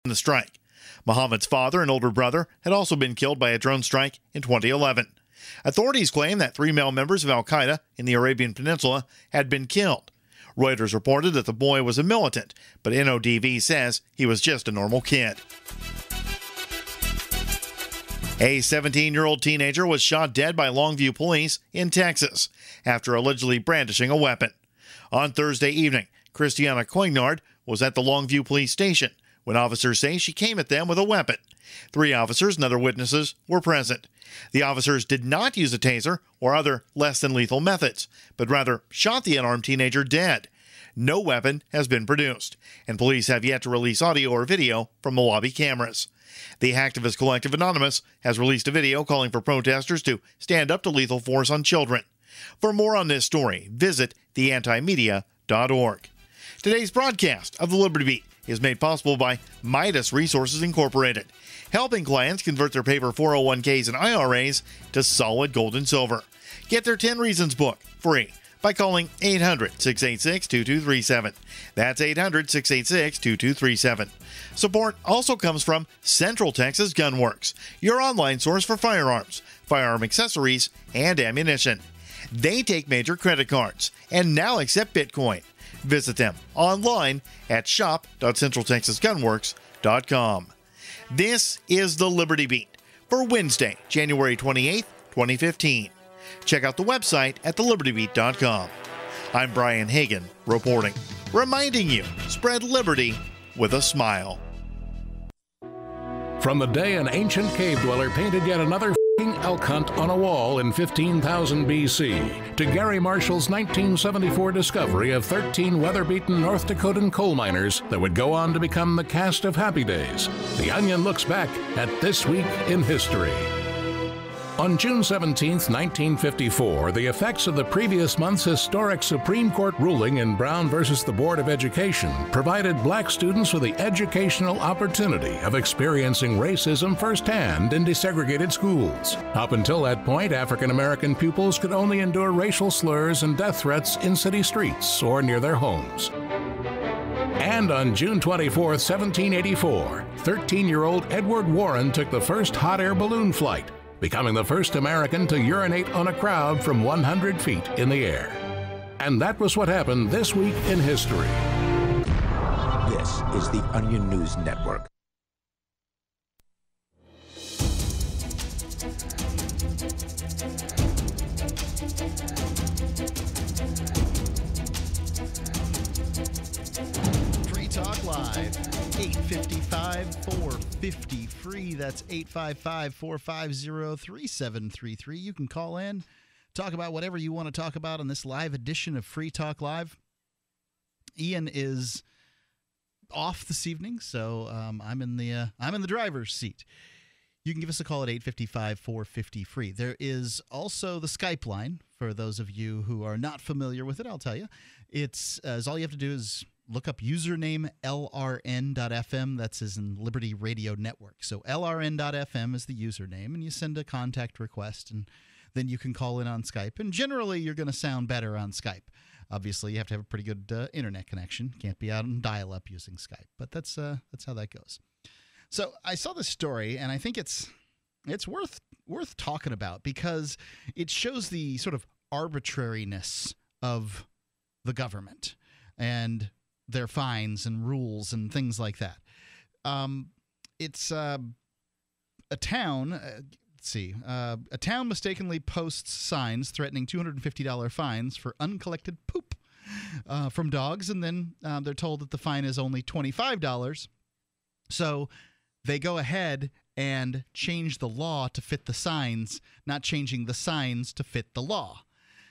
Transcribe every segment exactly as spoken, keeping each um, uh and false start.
in the strike. Muhammad's father and older brother had also been killed by a drone strike in twenty eleven. Authorities claim that three male members of al-Qaeda in the Arabian Peninsula had been killed. Reuters reported that the boy was a militant, but N O D V says he was just a normal kid. A seventeen-year-old teenager was shot dead by Longview police in Texas after allegedly brandishing a weapon. On Thursday evening, Christiana Coignard was at the Longview police station when officers say she came at them with a weapon. Three officers and other witnesses were present. The officers did not use a taser or other less-than-lethal methods, but rather shot the unarmed teenager dead. No weapon has been produced, and police have yet to release audio or video from the lobby cameras. The Hacktivist Collective Anonymous has released a video calling for protesters to stand up to lethal force on children. For more on this story, visit the anti media dot org. Today's broadcast of the Liberty Beat is made possible by Midas Resources Incorporated, helping clients convert their paper four oh one k's and I R As to solid gold and silver. Get their ten Reasons book free by calling eight hundred, six eight six, two two three seven. That's eight hundred, six eight six, two two three seven. Support also comes from Central Texas Gunworks, your online source for firearms, firearm accessories, and ammunition. They take major credit cards and now accept Bitcoin. Visit them online at shop dot central texas gunworks dot com. This is the Liberty Beat for Wednesday, January twenty-eighth, twenty fifteen. Check out the website at the liberty beat dot com. I'm Brian Hagan reporting, reminding you, spread liberty with a smile. From the day an ancient cave dweller painted yet another f***ing elk hunt on a wall in fifteen thousand B C, to Gary Marshall's nineteen seventy-four discovery of thirteen weather-beaten North Dakotan coal miners that would go on to become the cast of Happy Days, The Onion looks back at This Week in History. On June seventeenth, nineteen fifty-four, the effects of the previous month's historic Supreme Court ruling in Brown versus the Board of Education provided black students with the educational opportunity of experiencing racism firsthand in desegregated schools. Up until that point, African American pupils could only endure racial slurs and death threats in city streets or near their homes. And on June twenty-fourth, seventeen eighty-four, thirteen-year-old Edward Warren took the first hot air balloon flight, becoming the first American to urinate on a crowd from one hundred feet in the air. And that was what happened this week in history. This is the Onion News Network. Free Talk Live, eight five five, four fifty free. That's eight five five, four five zero, three seven three three. You can call in, talk about whatever you want to talk about on this live edition of Free Talk Live. Ian is off this evening, so um, I'm in the uh, I'm in the driver's seat. You can give us a call at eight five five, four fifty free. There is also the Skype line for those of you who are not familiar with it. I'll tell you, it's uh, all you have to do is look up username L R N dot F M. That's as in Liberty Radio Network. So L R N dot F M is the username, and you send a contact request, and then you can call in on Skype. And generally, you're going to sound better on Skype. Obviously, you have to have a pretty good uh, internet connection. Can't be out on dial-up using Skype, but that's uh, that's how that goes. So I saw this story, and I think it's it's worth worth talking about because it shows the sort of arbitrariness of the government and their fines and rules and things like that. Um, it's uh, a town. Uh, let's see. Uh, a town mistakenly posts signs threatening two hundred fifty dollars fines for uncollected poop uh, from dogs, and then uh, they're told that the fine is only twenty-five dollars. So they go ahead and change the law to fit the signs, not changing the signs to fit the law.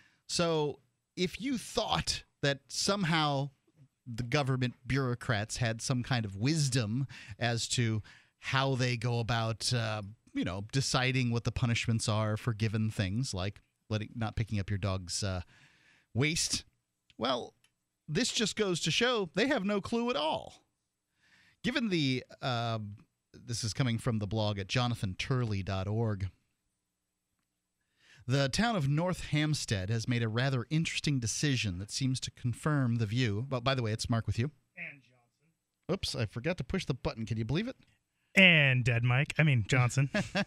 So if you thought that somehow the government bureaucrats had some kind of wisdom as to how they go about, uh, you know, deciding what the punishments are for given things, like letting, not picking up your dog's uh, waste, well, this just goes to show they have no clue at all. Given the, uh, this is coming from the blog at jonathan turley dot org. The town of North Hampstead has made a rather interesting decision that seems to confirm the view. Well, by the way, it's Mark with you. And Johnson. Oops, I forgot to push the button. Can you believe it? And dead Mike. I mean, Johnson.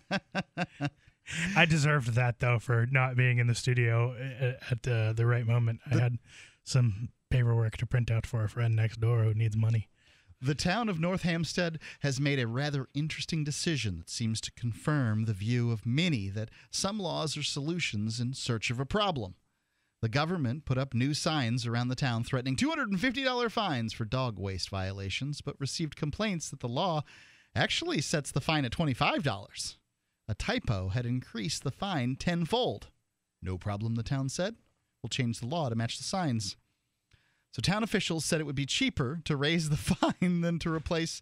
I deserved that, though, for not being in the studio at uh, the right moment. I had some paperwork to print out for a friend next door who needs money. The town of North Hampstead has made a rather interesting decision that seems to confirm the view of many that some laws are solutions in search of a problem. The government put up new signs around the town threatening two hundred fifty dollars fines for dog waste violations, but received complaints that the law actually sets the fine at twenty-five dollars. A typo had increased the fine tenfold. No problem, the town said. We'll change the law to match the signs. So town officials said it would be cheaper to raise the fine than to replace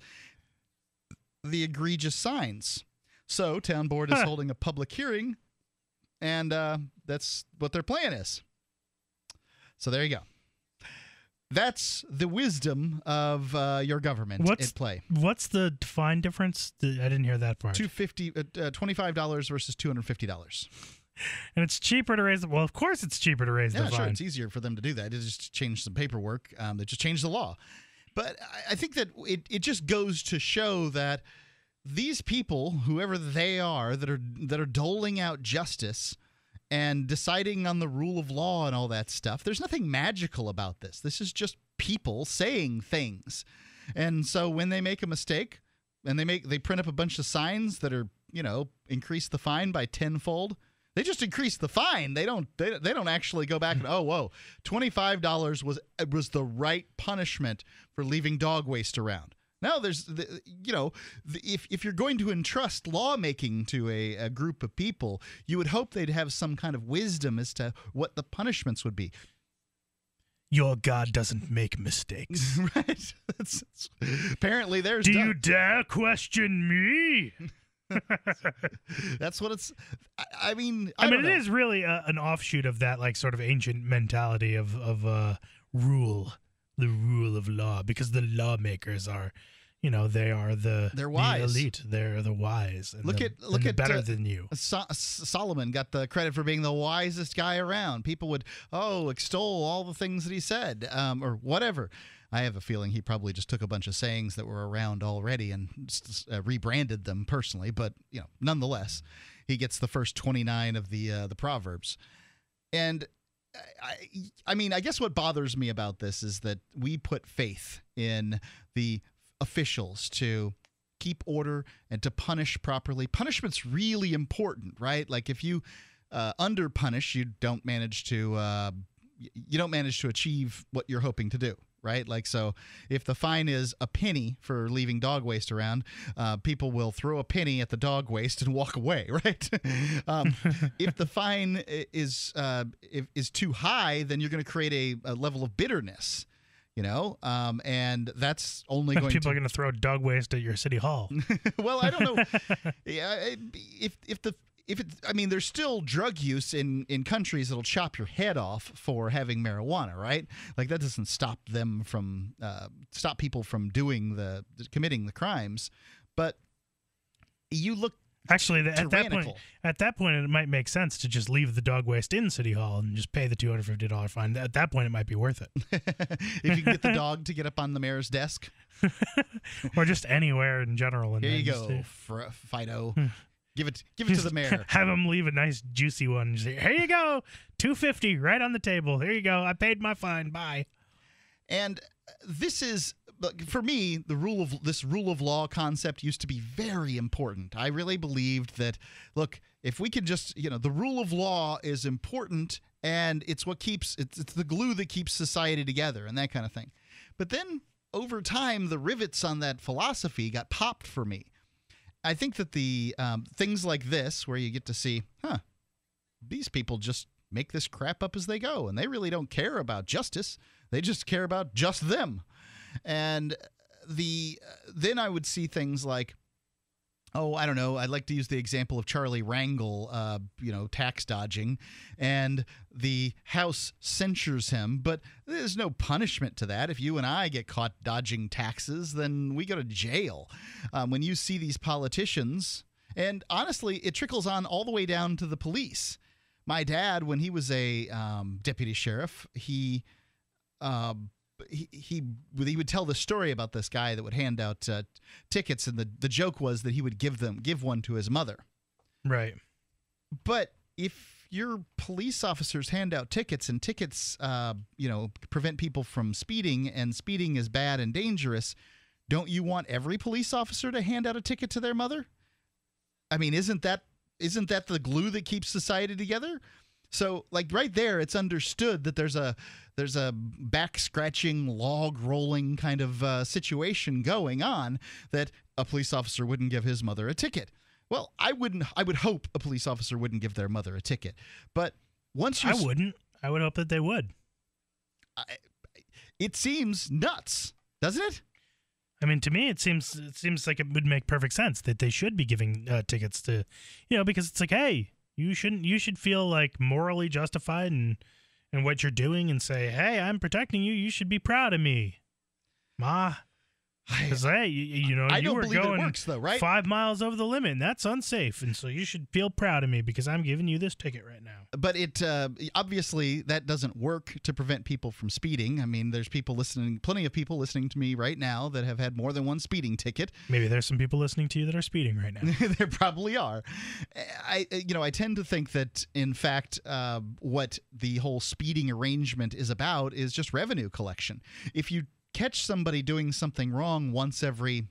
the egregious signs. So town board is huh. holding a public hearing, and uh, that's what their plan is. So there you go. That's the wisdom of uh, your government what's, at play. What's the fine difference? I didn't hear that part. two hundred fifty dollars, uh, twenty-five dollars versus two hundred fifty dollars. And it's cheaper to raise it. Well, of course it's cheaper to raise yeah, the fine. Yeah, sure. It's easier for them to do that. They just change some paperwork. Um, they just change the law. But I, I think that it, it just goes to show that these people, whoever they are, that are that are doling out justice and deciding on the rule of law and all that stuff, there's nothing magical about this. This is just people saying things. And so when they make a mistake and they make they print up a bunch of signs that are, you know, increase the fine by tenfold, they just increase the fine. They don't they, they don't actually go back and, oh, whoa, twenty-five dollars was was the right punishment for leaving dog waste around. No, there's, the, you know, the, if if you're going to entrust lawmaking to a, a group of people, you would hope they'd have some kind of wisdom as to what the punishments would be. Your God doesn't make mistakes. Right. That's, that's, apparently there's Do done. you dare question me? That's what it's. I, I mean, I, I mean, don't it know. is really a, an offshoot of that, like, sort of ancient mentality of of uh, rule, the rule of law, because the lawmakers are, you know, they are the, They're wise. the elite. They're the wise. And Look the, at look and at better uh, than you. So- Solomon got the credit for being the wisest guy around. People would oh extol all the things that he said, um, or whatever. I have a feeling he probably just took a bunch of sayings that were around already and uh, rebranded them personally. But you know, nonetheless, he gets the first twenty-nine of the uh, the Proverbs. And I, I mean, I guess what bothers me about this is that we put faith in the officials to keep order and to punish properly. Punishment's really important, right? Like if you uh, under punish, you don't manage to uh, you don't manage to achieve what you're hoping to do. Right? Like, so if the fine is a penny for leaving dog waste around, uh, people will throw a penny at the dog waste and walk away, right? um, if the fine is uh, if, is too high, then you're going to create a, a level of bitterness, you know? Um, and that's only going People to... are going to throw dog waste at your city hall. Well, I don't know. yeah, if, if the... If it, I mean, there's still drug use in, in countries that'll chop your head off for having marijuana, right? Like that doesn't stop them from uh, stop people from doing the committing the crimes. But you look actually the, at that point. tyrannical. At that point, it might make sense to just leave the dog waste in City Hall and just pay the two hundred fifty dollars fine. At that point, it might be worth it. If you can get the dog to get up on the mayor's desk, or just anywhere in general. And here you just, go, uh, Fr- Fido. Give it, give it to the mayor. Have him leave a nice juicy one. Just say, here you go, two fifty right on the table. Here you go. I paid my fine. Bye. And this is, for me, the rule of this rule of law concept used to be very important. I really believed that, look, if we could just, you know, the rule of law is important, and it's what keeps it's, it's the glue that keeps society together, and that kind of thing. But then over time, the rivets on that philosophy got popped for me. I think that the um, things like this, where you get to see, huh, these people just make this crap up as they go, and they really don't care about justice. They just care about just them. And the uh, then I would see things like, oh, I don't know, I'd like to use the example of Charlie Rangel, uh, you know, tax dodging, and the House censures him, but there's no punishment to that. If you and I get caught dodging taxes, then we go to jail. Um, when you see these politicians, and honestly, it trickles on all the way down to the police. My dad, when he was a um, deputy sheriff, he... Uh, he, he he would tell the story about this guy that would hand out uh, tickets, and the, the joke was that he would give them give one to his mother. Right. But if your police officers hand out tickets, and tickets, uh, you know, prevent people from speeding, and speeding is bad and dangerous, don't you want every police officer to hand out a ticket to their mother? I mean, isn't that isn't that the glue that keeps society together? So, like right there, it's understood that there's a there's a back scratching, log rolling kind of uh, situation going on, that a police officer wouldn't give his mother a ticket. Well, I wouldn't. I would hope a police officer wouldn't give their mother a ticket. But once you, I wouldn't. I would hope that they would. I, it seems nuts, doesn't it? I mean, to me, it seems it seems like it would make perfect sense that they should be giving uh, tickets to, you know, because it's like, hey. You shouldn't. You should feel like morally justified in, in what you're doing, and say, "Hey, I'm protecting you. You should be proud of me, Ma." Because hey, you, you know, I you don't were believe it going works, though, right? five miles over the limit, and that's unsafe. And so you should feel proud of me because I'm giving you this ticket right now. But it uh, obviously that doesn't work to prevent people from speeding. I mean, there's people listening, plenty of people listening to me right now that have had more than one speeding ticket. Maybe there's some people listening to you that are speeding right now. There probably are. I, you know, I tend to think that, in fact, uh, what the whole speeding arrangement is about is just revenue collection. If you catch somebody doing something wrong once every,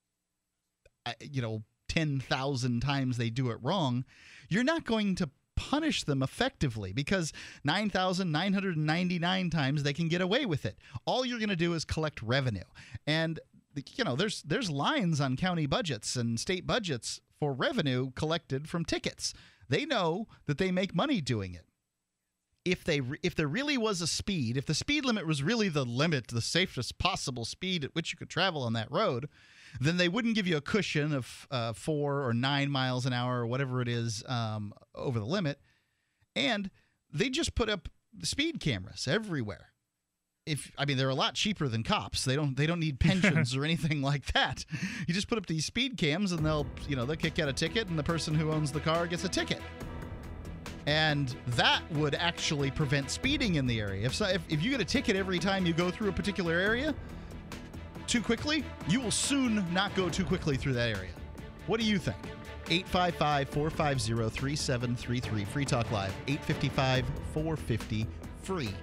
you know, ten thousand times they do it wrong, you're not going to punish them effectively, because nine thousand nine hundred ninety-nine times they can get away with it. All you're going to do is collect revenue. And, you know, there's there's lines on county budgets and state budgets for revenue collected from tickets. They know that they make money doing it. If they if there really was a speed, if the speed limit was really the limit, the safest possible speed at which you could travel on that road, then they wouldn't give you a cushion of uh, four or nine miles an hour or whatever it is um, over the limit, and they just put up speed cameras everywhere. If I mean, they're a lot cheaper than cops. They don't they don't need pensions or anything like that. You just put up these speed cams, and they'll you know they'll kick out a ticket, and the person who owns the car gets a ticket. And that would actually prevent speeding in the area. If, so, if if you get a ticket every time you go through a particular area too quickly, you will soon not go too quickly through that area. What do you think? eight five five, four five zero, three seven three three. Free Talk Live. eight five five, four five zero, free.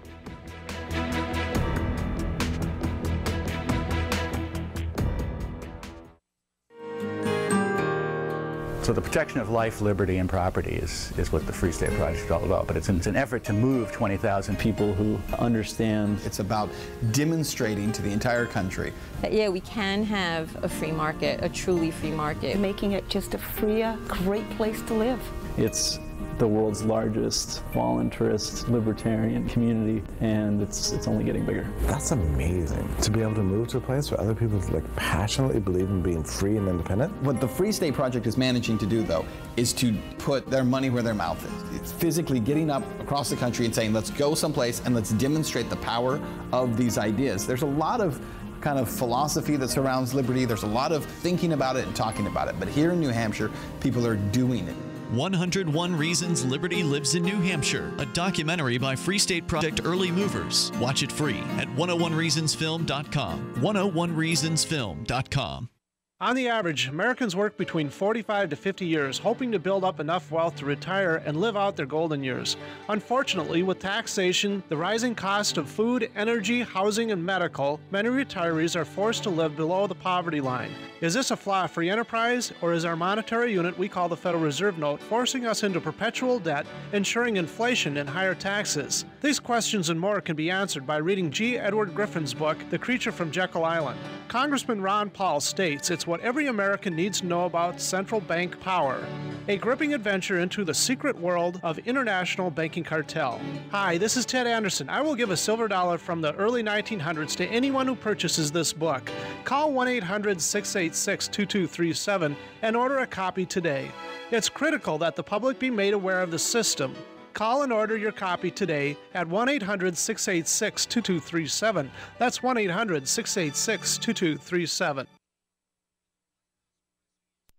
So the protection of life, liberty, and property is, is what the Free State Project is all about. But it's an, it's an effort to move twenty thousand people who understand. It's about demonstrating to the entire country that, yeah, we can have a free market, a truly free market. Making it just a freer, great place to live. It's the world's largest voluntarist libertarian community, and it's it's only getting bigger. That's amazing, to be able to move to a place where other people like passionately believe in being free and independent. What the Free State Project is managing to do, though, is to put their money where their mouth is. It's physically getting up across the country and saying, let's go someplace and let's demonstrate the power of these ideas. There's a lot of kind of philosophy that surrounds liberty. There's a lot of thinking about it and talking about it. But here in New Hampshire, people are doing it. one hundred one Reasons Liberty Lives in New Hampshire, a documentary by Free State Project Early Movers. Watch it free at one oh one reasons film dot com. one oh one reasons film dot com. On the average, Americans work between forty-five to fifty years, hoping to build up enough wealth to retire and live out their golden years. Unfortunately, with taxation, the rising cost of food, energy, housing, and medical, many retirees are forced to live below the poverty line. Is this a flaw of free enterprise, or is our monetary unit we call the Federal Reserve Note forcing us into perpetual debt, ensuring inflation and higher taxes? These questions and more can be answered by reading G. Edward Griffin's book, The Creature from Jekyll Island. Congressman Ron Paul states it's what every American needs to know about central bank power. A gripping adventure into the secret world of international banking cartel. Hi, this is Ted Anderson. I will give a silver dollar from the early nineteen hundreds to anyone who purchases this book. Call one eight hundred, six eight six, two two three seven and order a copy today. It's critical that the public be made aware of the system. Call and order your copy today at one eight hundred, six eight six, two two three seven. That's one eight hundred, six eight six, two two three seven.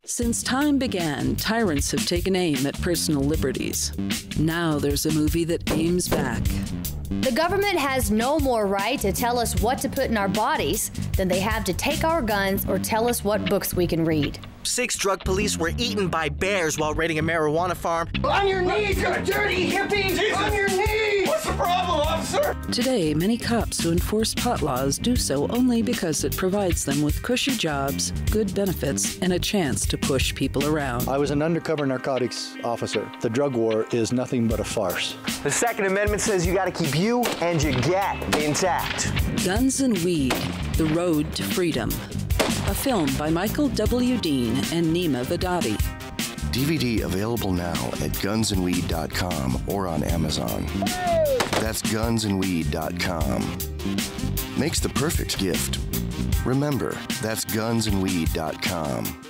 Since time began, tyrants have taken aim at personal liberties. Now there's a movie that aims back. The government has no more right to tell us what to put in our bodies than they have to take our guns or tell us what books we can read. Six drug police were eaten by bears while raiding a marijuana farm. On your knees, you dirty hippie! Jesus. On your knees! What's the problem, officer? Today, many cops who enforce pot laws do so only because it provides them with cushy jobs, good benefits, and a chance to push people around. I was an undercover narcotics officer. The drug war is nothing but a farce. The Second Amendment says you gotta keep you and your gat intact. Guns and Weed, The Road to Freedom. A film by Michael W. Dean and Nima Vadadi. D V D available now at guns and weed dot com or on Amazon. That's guns and weed dot com. Makes the perfect gift. Remember, that's guns and weed dot com.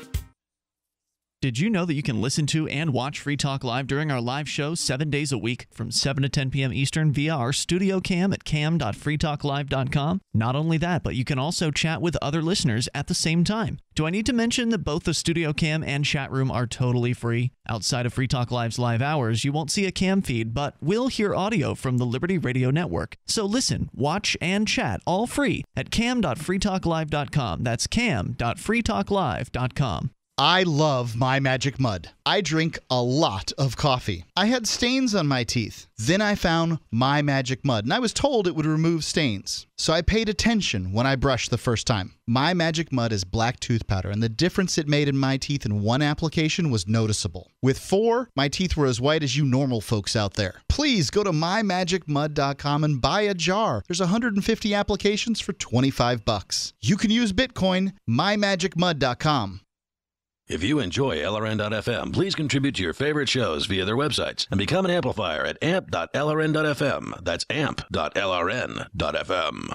Did you know that you can listen to and watch Free Talk Live during our live show seven days a week from seven to ten p.m. Eastern via our studio cam at cam dot free talk live dot com? Not only that, but you can also chat with other listeners at the same time. Do I need to mention that both the studio cam and chat room are totally free? Outside of Free Talk Live's live hours, you won't see a cam feed, but will hear audio from the Liberty Radio Network. So listen, watch, and chat all free at cam dot free talk live dot com. That's cam dot free talk live dot com. I love My Magic Mud. I drink a lot of coffee. I had stains on my teeth. Then I found My Magic Mud, and I was told it would remove stains. So I paid attention when I brushed the first time. My Magic Mud is black tooth powder, and the difference it made in my teeth in one application was noticeable. With four, my teeth were as white as you normal folks out there. Please go to my magic mud dot com and buy a jar. There's one hundred fifty applications for twenty-five bucks. You can use Bitcoin, my magic mud dot com. If you enjoy L R N dot F M, please contribute to your favorite shows via their websites and become an amplifier at amp dot L R N dot F M. That's amp dot L R N dot F M.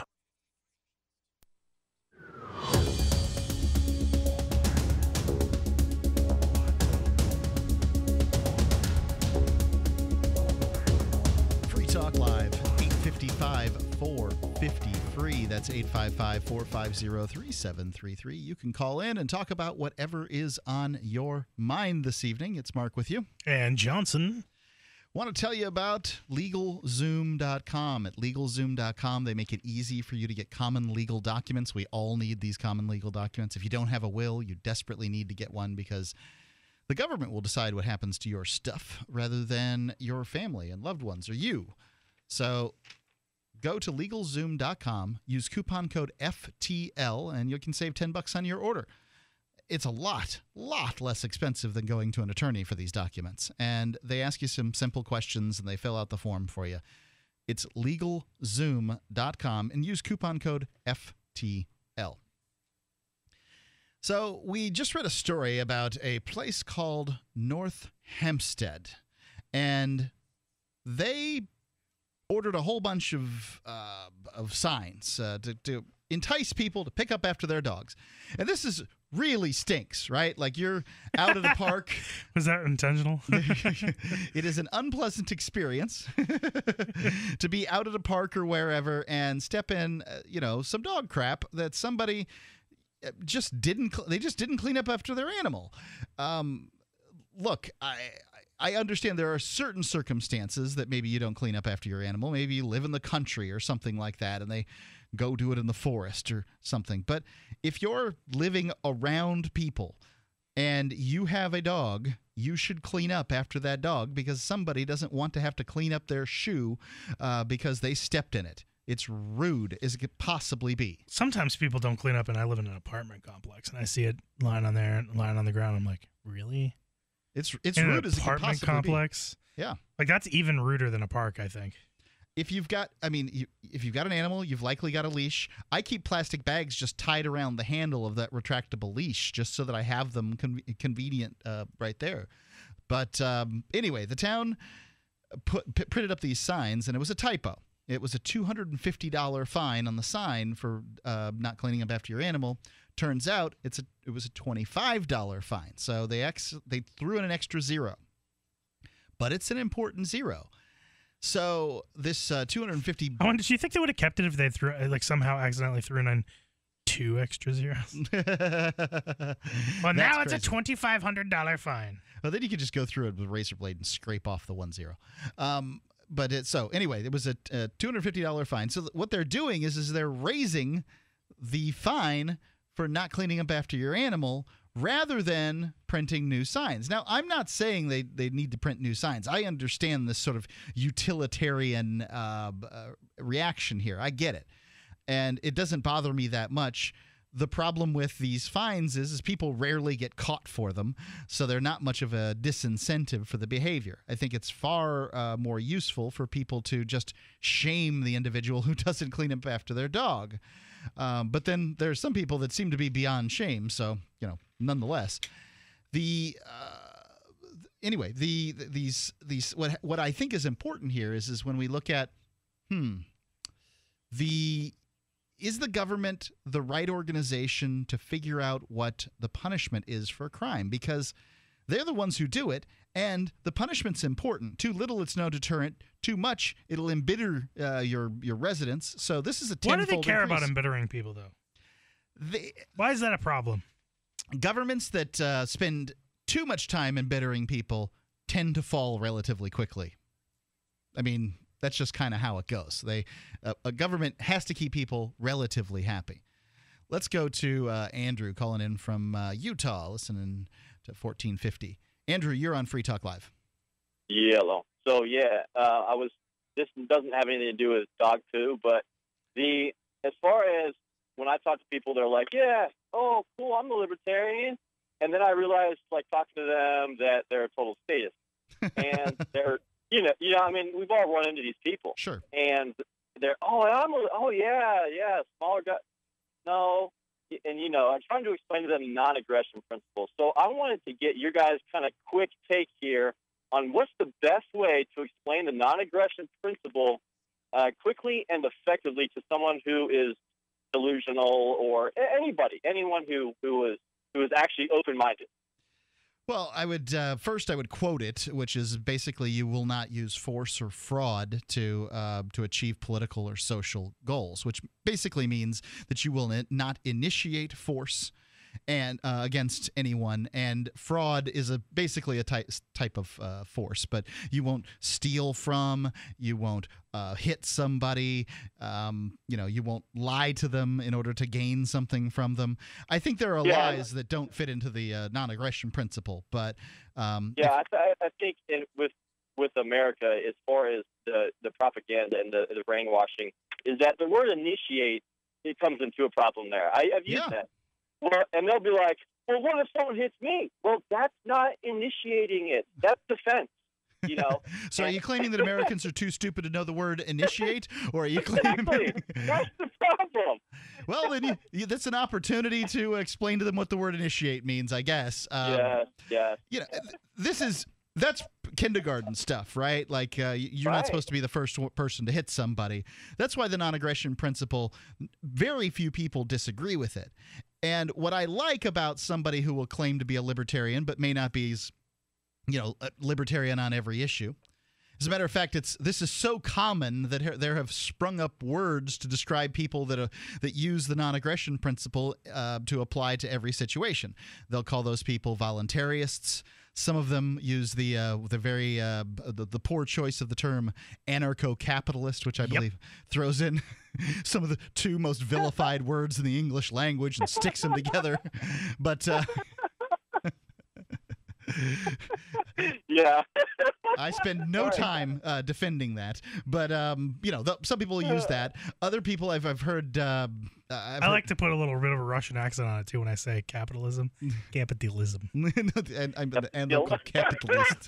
Free Talk Live, eight five five, four five zero, free. That's eight five five, four five zero, three seven three three. You can call in and talk about whatever is on your mind this evening. It's Mark with you. And Johnson. Want to tell you about legal zoom dot com. At legal zoom dot com, they make it easy for you to get common legal documents. We all need these common legal documents. If you don't have a will, you desperately need to get one because the government will decide what happens to your stuff rather than your family and loved ones or you. So go to legal zoom dot com, use coupon code F T L, and you can save ten bucks on your order. It's a lot, lot less expensive than going to an attorney for these documents. And they ask you some simple questions, and they fill out the form for you. It's legal zoom dot com, and use coupon code F T L. So we just read a story about a place called North Hempstead, and they ordered a whole bunch of uh, of signs uh, to, to entice people to pick up after their dogs. And this is really stinks, right? Like you're out at a park. Was that intentional? It is an unpleasant experience to be out at a park or wherever and step in, uh, you know, some dog crap that somebody just didn't, they just didn't clean up after their animal. Um, look, I... I understand there are certain circumstances that maybe you don't clean up after your animal. Maybe you live in the country or something like that, and they go do it in the forest or something. But if you're living around people and you have a dog, you should clean up after that dog because somebody doesn't want to have to clean up their shoe uh, because they stepped in it. It's rude as it could possibly be. Sometimes people don't clean up, and I live in an apartment complex, and I see it lying on there, lying on the ground. I'm like, really? It's it's in rude an as it could apartment possibly complex. Be. Yeah, like that's even ruder than a park, I think. If you've got, I mean, you, if you've got an animal, you've likely got a leash. I keep plastic bags just tied around the handle of that retractable leash, just so that I have them con- convenient uh, right there. But um, anyway, the town put p- printed up these signs, and it was a typo. It was a two hundred fifty dollars fine on the sign for uh, not cleaning up after your animal. Turns out it's a it was a twenty-five dollars fine. So they ex they threw in an extra zero. But it's an important zero. So this uh, two hundred fifty. I wonder, do you think they would have kept it if they threw like somehow accidentally threw in an Two extra zeros. Well, now it's a twenty-five hundred dollars fine. Well, then you could just go through it with a razor blade and scrape off the one zero. Um, but it, so anyway, it was a, a two hundred fifty dollars fine. So what they're doing is, is they're raising the fine for not cleaning up after your animal rather than printing new signs. Now, I'm not saying they, they need to print new signs. I understand this sort of utilitarian uh, uh, reaction here. I get it. And it doesn't bother me that much. The problem with these fines is, is people rarely get caught for them, so they're not much of a disincentive for the behavior. I think it's far uh, more useful for people to just shame the individual who doesn't clean up after their dog. Um, but then there's some people that seem to be beyond shame, so, you know, nonetheless. The uh, anyway, the, the these these what what I think is important here is is when we look at hmm the is the government the right organization to figure out what the punishment is for a crime? Because they're the ones who do it, and the punishment's important. Too little, it's no deterrent. Too much, it'll embitter uh, your your residents. So this is a tenfold Why do they care increase. about embittering people, though? They, Why is that a problem? Governments that uh, spend too much time embittering people tend to fall relatively quickly. I mean, that's just kind of how it goes. They uh, a government has to keep people relatively happy. Let's go to uh, Andrew calling in from uh, Utah, listening to fourteen fifty. Andrew, you're on Free Talk Live. Yellow. So yeah, uh, I was. This doesn't have anything to do with dog poo, but the as far as when I talk to people, they're like, "Yeah, oh, cool, I'm a libertarian," and then I realized, like talking to them, that they're a total statist, and they're, you know, you know, I mean, we've all run into these people, sure, and they're, oh, I'm, a, oh yeah, yeah, smaller guy, no. And, you know, I'm trying to explain to them non-aggression principles. So I wanted to get your guys' kind of quick take here on what's the best way to explain the non-aggression principle uh, quickly and effectively to someone who is delusional or anybody, anyone who, who is who is actually open-minded. Well, I would uh, first I would quote it, which is basically you will not use force or fraud to uh, to achieve political or social goals, which basically means that you will not initiate force and uh, against anyone, and fraud is a basically a type type of uh, force, but you won't steal from, you won't uh, hit somebody, um, you know, you won't lie to them in order to gain something from them. I think there are Yeah. lies that don't fit into the uh, non-aggression principle, but um, Yeah, I, th- I think in, with with America, as far as the, the propaganda and the, the brainwashing, is that the word initiate, it comes into a problem there. I, I've used Yeah. that. Well, and they'll be like, well, what if someone hits me? Well, that's not initiating it. That's defense, you know? So are you claiming that Americans are too stupid to know the word initiate, or are you claiming? Exactly. That's the problem. Well, then you, you, that's an opportunity to explain to them what the word initiate means, I guess. Um, yeah, yeah. You know, this is that's kindergarten stuff, right? Like uh, you're Right. not supposed to be the first w- person to hit somebody. That's why the non-aggression principle, very few people disagree with it. And what I like about somebody who will claim to be a libertarian but may not be, as, you know, a libertarian on every issue. As a matter of fact, it's this is so common that he- there have sprung up words to describe people that uh, that use the non-aggression principle uh, to apply to every situation. They'll call those people voluntarists. Some of them use the uh, the very uh, the, the poor choice of the term anarcho-capitalist, which I believe throws in some of the two most vilified words in the English language and sticks them together. But uh, yeah, I spend no time uh, defending that. But um, you know, th- some people use that. Other people I've I've heard. Uh, I've I heard like to put a little bit of a Russian accent on it too when I say capitalism. Capitalism. and I'm and local capitalist.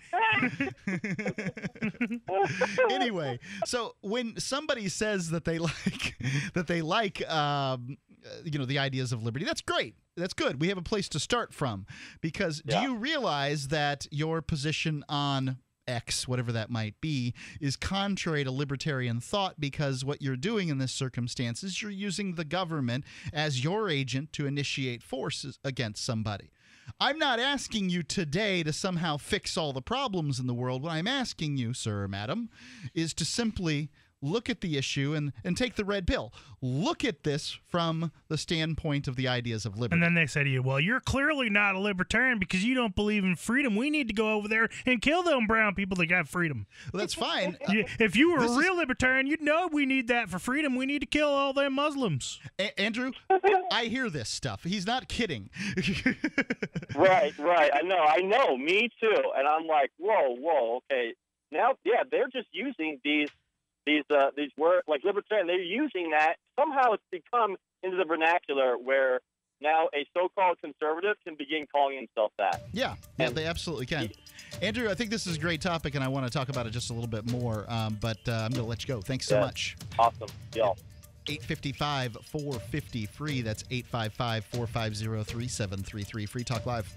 Anyway, so when somebody says that they like that they like um, you know, the ideas of liberty, that's great. That's good. We have a place to start from, because Yeah. do you realize that your position on X, whatever that might be, is contrary to libertarian thought, because what you're doing in this circumstance is you're using the government as your agent to initiate forces against somebody. I'm not asking you today to somehow fix all the problems in the world. What I'm asking you, sir or madam, is to simply look at the issue and, and take the red pill. Look at this from the standpoint of the ideas of liberty. And then they say to you, well, you're clearly not a libertarian because you don't believe in freedom. We need to go over there and kill them brown people that got freedom. Well, that's fine. You, if you were This a is- real libertarian, you'd know we need that for freedom. We need to kill all them Muslims. A- Andrew, I hear this stuff. He's not kidding. Right, right. I know, I know. Me too. And I'm like, whoa, whoa, okay. Now, yeah, they're just using these, these, uh, these words like libertarian. They're using that. Somehow it's become into the vernacular where now a so-called conservative can begin calling himself that. Yeah, yeah, they absolutely can. Andrew, I think this is a great topic, and I want to talk about it just a little bit more. Um, but uh, I'm going to let you go. Thanks so Yeah. much. Awesome. Yeah. eight five five, four five zero, free. That's eight five five, four five zero, three seven three three. Free Talk Live.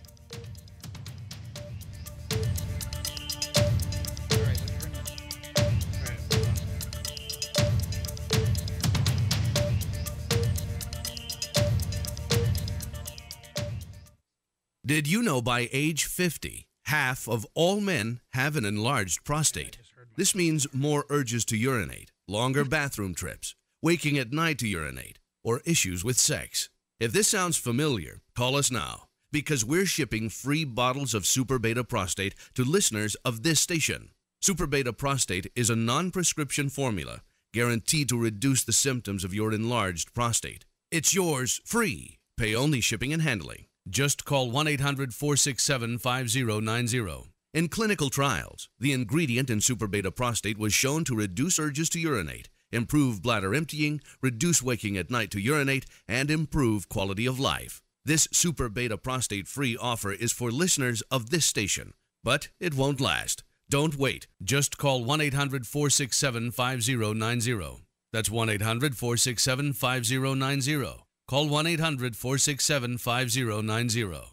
Did you know by age fifty, half of all men have an enlarged prostate? This means more urges to urinate, longer bathroom trips, waking at night to urinate, or issues with sex. If this sounds familiar, call us now, because we're shipping free bottles of Super Beta Prostate to listeners of this station. Super Beta Prostate is a non-prescription formula guaranteed to reduce the symptoms of your enlarged prostate. It's yours free. Pay only shipping and handling. Just call one eight hundred, four six seven, five zero nine zero. In clinical trials, the ingredient in Super Beta Prostate was shown to reduce urges to urinate, improve bladder emptying, reduce waking at night to urinate, and improve quality of life. This Super Beta Prostate free offer is for listeners of this station, but it won't last. Don't wait. Just call one eight hundred, four six seven, five zero nine zero. That's one eight hundred, four six seven, five zero nine zero. Call one eight hundred, four six seven, five zero nine zero.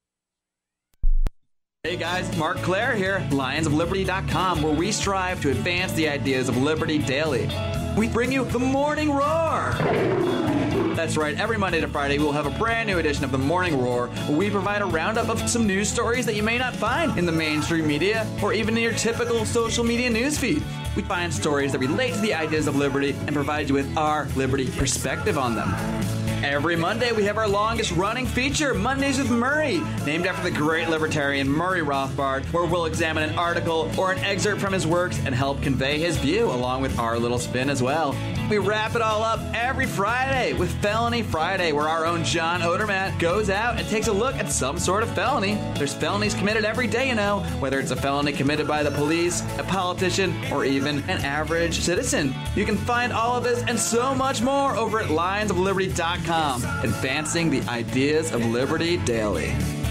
Hey guys, Mark Claire here, lions of liberty dot com, where we strive to advance the ideas of liberty daily. We bring you the Morning Roar. That's right, every Monday to Friday we'll have a brand new edition of the Morning Roar, where we provide a roundup of some news stories that you may not find in the mainstream media or even in your typical social media newsfeed. We find stories that relate to the ideas of liberty and provide you with our liberty perspective on them. Every Monday, we have our longest running feature, Mondays with Murray, named after the great libertarian Murray Rothbard, where we'll examine an article or an excerpt from his works and help convey his view, along with our little spin as well. We wrap it all up every Friday with Felony Friday, where our own John Odermatt goes out and takes a look at some sort of felony. There's felonies committed every day, you know, whether it's a felony committed by the police, a politician, or even an average citizen. You can find all of this and so much more over at lions of liberty dot com, advancing the ideas of liberty daily.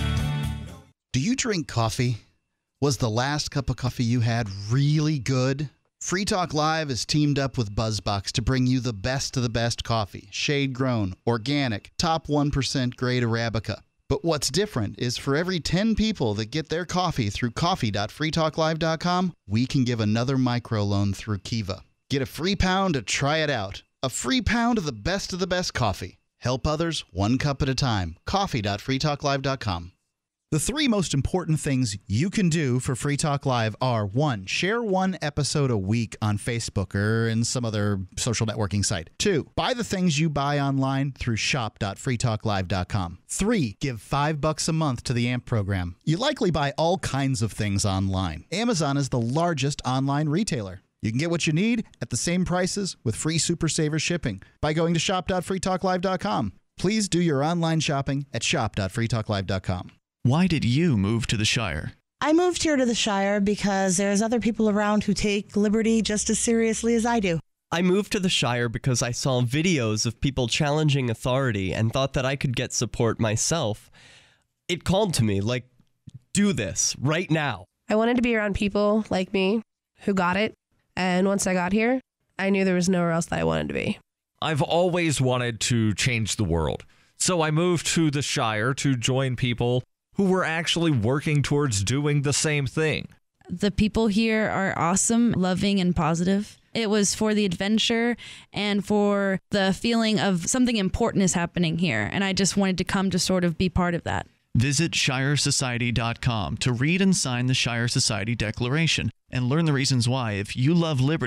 Do you drink coffee? Was the last cup of coffee you had really good? Free Talk Live is teamed up with BuzzBox to bring you the best of the best coffee, shade-grown, organic, top one percent grade Arabica. But what's different is for every ten people that get their coffee through coffee dot free talk live dot com, we can give another microloan through Kiva. Get a free pound to try it out. A free pound of the best of the best coffee. Help others one cup at a time. coffee dot free talk live dot com. The three most important things you can do for Free Talk Live are, one, share one episode a week on Facebook or in some other social networking site. Two, buy the things you buy online through shop dot free talk live dot com. Three, give five bucks a month to the A M P program. You likely buy all kinds of things online. Amazon is the largest online retailer. You can get what you need at the same prices with free Super Saver shipping by going to shop dot free talk live dot com. Please do your online shopping at shop dot free talk live dot com. Why did you move to the Shire? I moved here to the Shire because there's other people around who take liberty just as seriously as I do. I moved to the Shire because I saw videos of people challenging authority and thought that I could get support myself. It called to me, like, do this right now. I wanted to be around people like me who got it. And once I got here, I knew there was nowhere else that I wanted to be. I've always wanted to change the world. So I moved to the Shire to join people who were actually working towards doing the same thing. The people here are awesome, loving, and positive. It was for the adventure and for the feeling of something important is happening here. And I just wanted to come to sort of be part of that. Visit shire society dot com to read and sign the Shire Society Declaration and learn the reasons why, if you love liberty,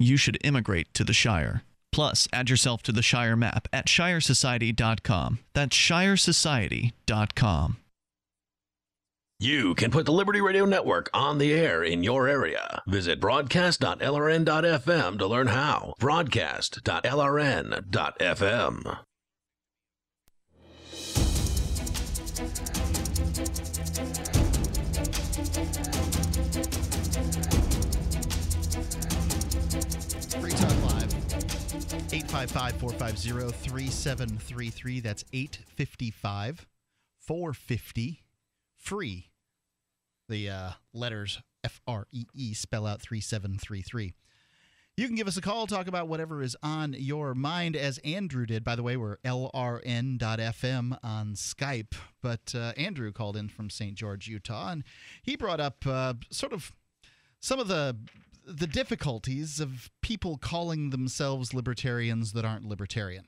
you should immigrate to the Shire. Plus, add yourself to the Shire map at shire society dot com. That's shire society dot com. You can put the Liberty Radio Network on the air in your area. Visit broadcast dot L R N dot F M to learn how. broadcast dot L R N dot F M. Free Talk Live. eight five five, four five zero, three seven three three. That's eight five five, four five zero, free. The uh, letters F R E E spell out three seven three three. You can give us a call, talk about whatever is on your mind, as Andrew did. By the way, we're L R N dot F M on Skype. But uh, Andrew called in from Saint George, Utah, and he brought up uh, sort of some of the the difficulties of people calling themselves libertarians that aren't libertarian.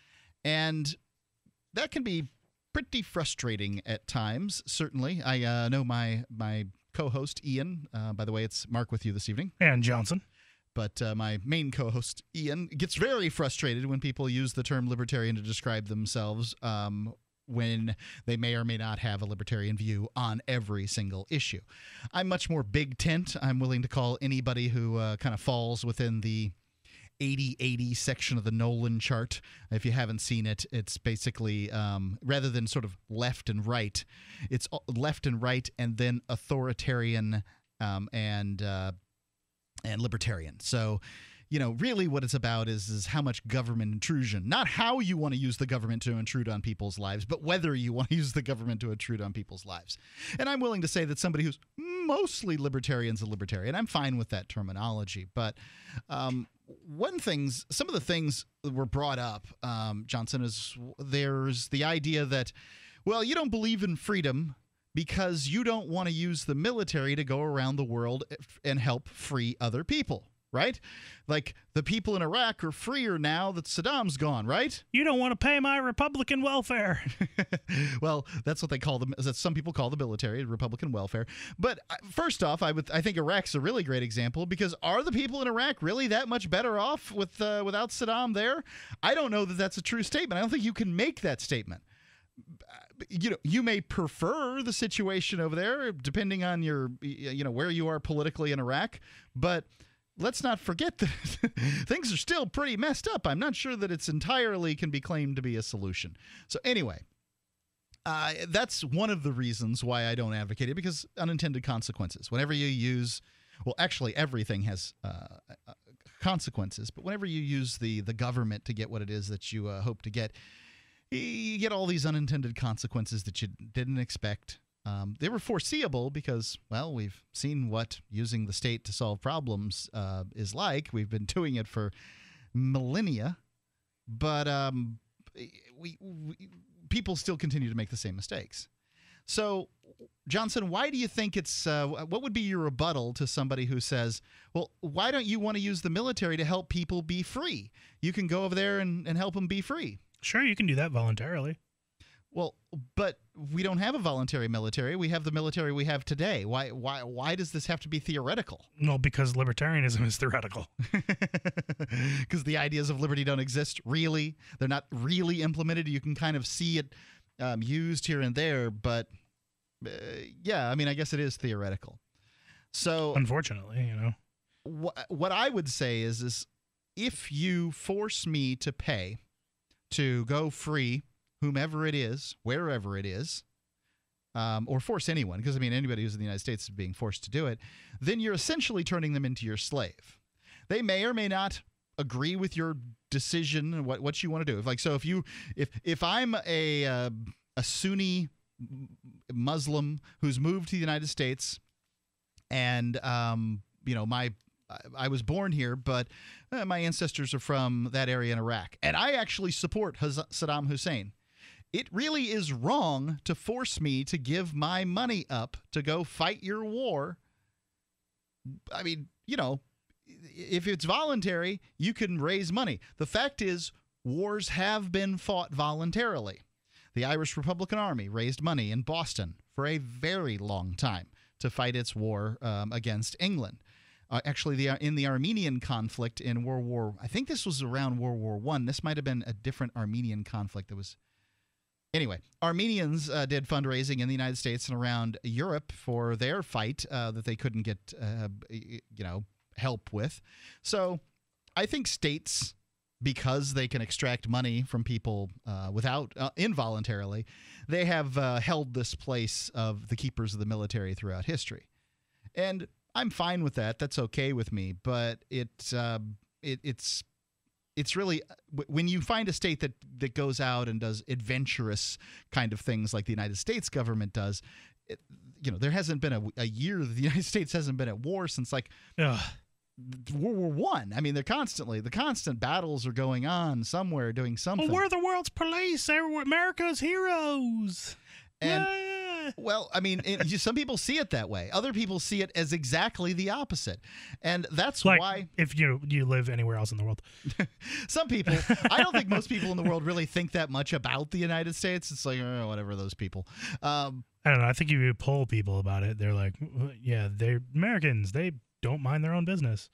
And that can be pretty frustrating at times, certainly. I uh, know my my co-host, Ian, uh, by the way, it's Mark with you this evening. And Johnson. But uh, my main co-host, Ian, gets very frustrated when people use the term libertarian to describe themselves um, when they may or may not have a libertarian view on every single issue. I'm much more big tent. I'm willing to call anybody who uh, kind of falls within the eighty eighty section of the Nolan chart. If you haven't seen it, it's basically um, rather than sort of left and right, it's left and right and then authoritarian um, and uh, and libertarian. So, you know, really what it's about is is how much government intrusion, not how you want to use the government to intrude on people's lives, but whether you want to use the government to intrude on people's lives. And I'm willing to say that somebody who's mostly libertarian is a libertarian. I'm fine with that terminology. But um, one things, some of the things that were brought up, um, Johnson, is there's the idea that, well, you don't believe in freedom because you don't want to use the military to go around the world and help free other people. Right? Like the people in Iraq are freer now that Saddam's gone, right? You don't want to pay my Republican welfare. Well, that's what they call them. That some people call the military Republican welfare. But first off, I would I think Iraq's a really great example, because are the people in Iraq really that much better off with uh, without Saddam there? I don't know that that's a true statement. I don't think you can make that statement. You know, you may prefer the situation over there depending on your, you know, where you are politically in Iraq, but let's not forget that things are still pretty messed up. I'm not sure that it's entirely can be claimed to be a solution. So anyway, uh, that's one of the reasons why I don't advocate it, because unintended consequences. Whenever you use, well, actually everything has uh, consequences, but whenever you use the the government to get what it is that you uh, hope to get, you get all these unintended consequences that you didn't expect. Um, they were foreseeable because, well, we've seen what using the state to solve problems uh, is like. We've been doing it for millennia, but um, we, we people still continue to make the same mistakes. So, Johnson, why do you think it's uh, – what would be your rebuttal to somebody who says, well, why don't you want to use the military to help people be free? You can go over there and, and help them be free. Sure, you can do that voluntarily. Well, but we don't have a voluntary military. We have the military we have today. Why why why does this have to be theoretical? Well, because libertarianism is theoretical. Because the ideas of liberty don't exist, really. They're not really implemented. You can kind of see it um, used here and there, but uh, yeah, I mean, I guess it is theoretical. So unfortunately, you know. Wh- what I would say is, is if you force me to pay to go free whomever it is, wherever it is, um, or force anyone, because, I mean, anybody who's in the United States is being forced to do it, then you're essentially turning them into your slave. They may or may not agree with your decision and what, what you want to do. If, like, so if you, if, if I'm a, uh, a Sunni Muslim who's moved to the United States and, um, you know, my, I was born here, but uh, my ancestors are from that area in Iraq, and I actually support Saddam Hussein. It really is wrong to force me to give my money up to go fight your war. I mean, you know, if it's voluntary, you can raise money. The fact is, wars have been fought voluntarily. The Irish Republican Army raised money in Boston for a very long time to fight its war um, against England. Uh, actually, the in the Armenian conflict in World War, I think this was around World War One. This might have been a different Armenian conflict that was. Anyway, Armenians uh, did fundraising in the United States and around Europe for their fight uh, that they couldn't get, uh, you know, help with. So, I think states, because they can extract money from people uh, without uh, involuntarily, they have uh, held this place of the keepers of the military throughout history, and I'm fine with that. That's okay with me. But it, uh, it it's it's really when you find a state that that goes out and does adventurous kind of things like the United States government does. It, you know, there hasn't been a, a year that the United States hasn't been at war since like Ugh. World War One. I. I mean, they're constantly the constant battles are going on somewhere, doing something. Well, we're the world's police. We're America's heroes. And yeah. well, I mean, it, some people see it that way. Other people see it as exactly the opposite, and that's like why. If you you live anywhere else in the world, some people. I don't think most people in the world really think that much about the United States. It's like oh, whatever those people. Um, I don't know. I think if you poll people about it, they're like, yeah, they're Americans. They don't mind their own business.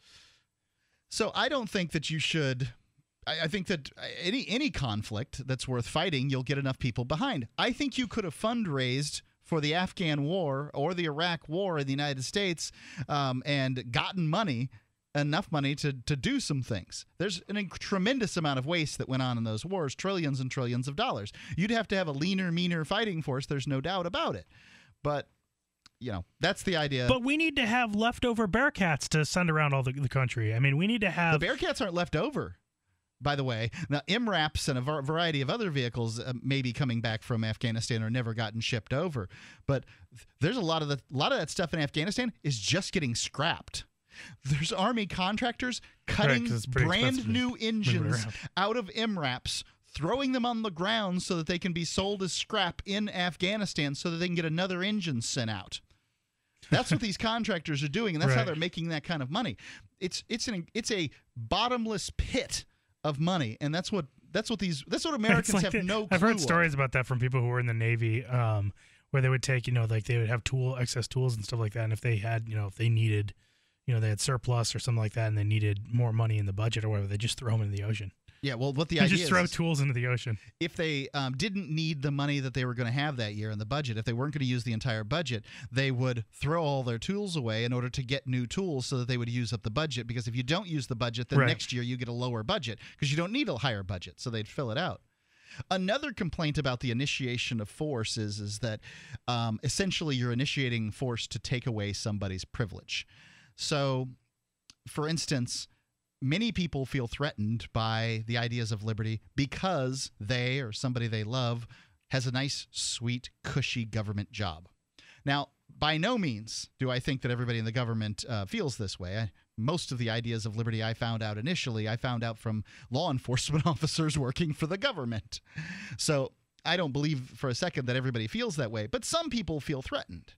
So I don't think that you should. I think that any any conflict that's worth fighting, you'll get enough people behind. I think you could have fundraised for the Afghan war or the Iraq war in the United States um, and gotten money, enough money to, to do some things. There's a inc- tremendous amount of waste that went on in those wars, trillions and trillions of dollars. You'd have to have a leaner, meaner fighting force. There's no doubt about it. But, you know, that's the idea. But we need to have leftover Bearcats to send around all the, the country. I mean, we need to have... The Bearcats aren't left over. By the way, now M RAPs and a var- variety of other vehicles uh, may be coming back from Afghanistan or never gotten shipped over, but there's a lot of the a lot of that stuff in Afghanistan is just getting scrapped. There's Army contractors cutting right, brand new engines out of M RAPs, throwing them on the ground so that they can be sold as scrap in Afghanistan, so that they can get another engine sent out. That's what these contractors are doing, and that's right. how they're making that kind of money. It's it's an it's a bottomless pit of money, and that's what that's what these that's what Americans like have the, no clue I've heard of. stories about that from people who were in the Navy, um, where they would take, you know, like they would have tool excess tools and stuff like that, and if they had, you know, if they needed, you know, they had surplus or something like that, and they needed more money in the budget or whatever, they just throw them in the ocean. Yeah, well, what the you idea just throw is, tools into the ocean. If they um, didn't need the money that they were going to have that year in the budget, if they weren't going to use the entire budget, they would throw all their tools away in order to get new tools so that they would use up the budget. Because if you don't use the budget, then right. next year you get a lower budget because you don't need a higher budget, so they'd fill it out. Another complaint about the initiation of force is, is that um, essentially you're initiating force to take away somebody's privilege. So, for instance, many people feel threatened by the ideas of liberty because they or somebody they love has a nice, sweet, cushy government job. Now, by no means do I think that everybody in the government uh, feels this way. I, most of the ideas of liberty I found out initially, I found out from law enforcement officers working for the government. So I don't believe for a second that everybody feels that way, but some people feel threatened.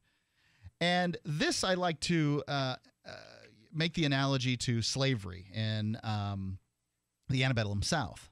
And this I like to... Uh, uh, make the analogy to slavery in um, the antebellum South.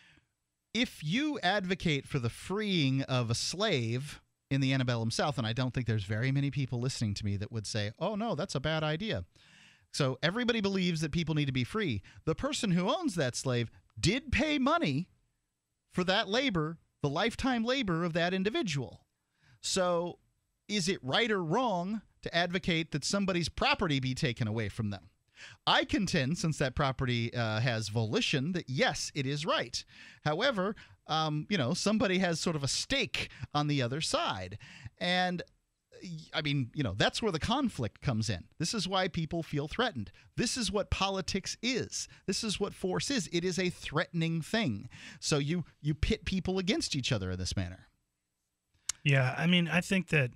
If you advocate for the freeing of a slave in the antebellum South, and I don't think there's very many people listening to me that would say, oh, no, that's a bad idea. So everybody believes that people need to be free. The person who owns that slave did pay money for that labor, the lifetime labor of that individual. So is it right or wrong to advocate that somebody's property be taken away from them? I contend, since that property uh, has volition, that yes, it is right. However, um, you know, somebody has sort of a stake on the other side. And I mean, you know, that's where the conflict comes in. This is why people feel threatened. This is what politics is. This is what force is. It is a threatening thing. So you you pit people against each other in this manner. Yeah, I mean, I think that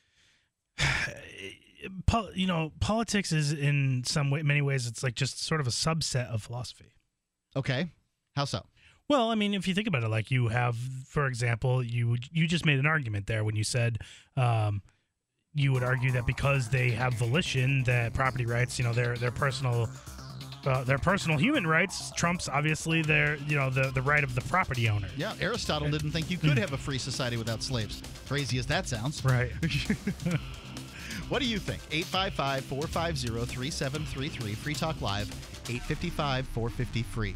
you know, politics is in some way, many ways, it's like just sort of a subset of philosophy. Okay. How so? Well, I mean, if you think about it, like you have, for example, you you just made an argument there when you said um, you would argue that because they have volition, that property rights, you know, their their personal uh, their personal human rights trumps obviously their, you know, the the right of the property owner. Yeah, Aristotle didn't think you could have a free society without slaves. Crazy as that sounds. Right. What do you think? eight five five, four five zero, three seven three three. Free Talk Live, eight five five, four five zero, free.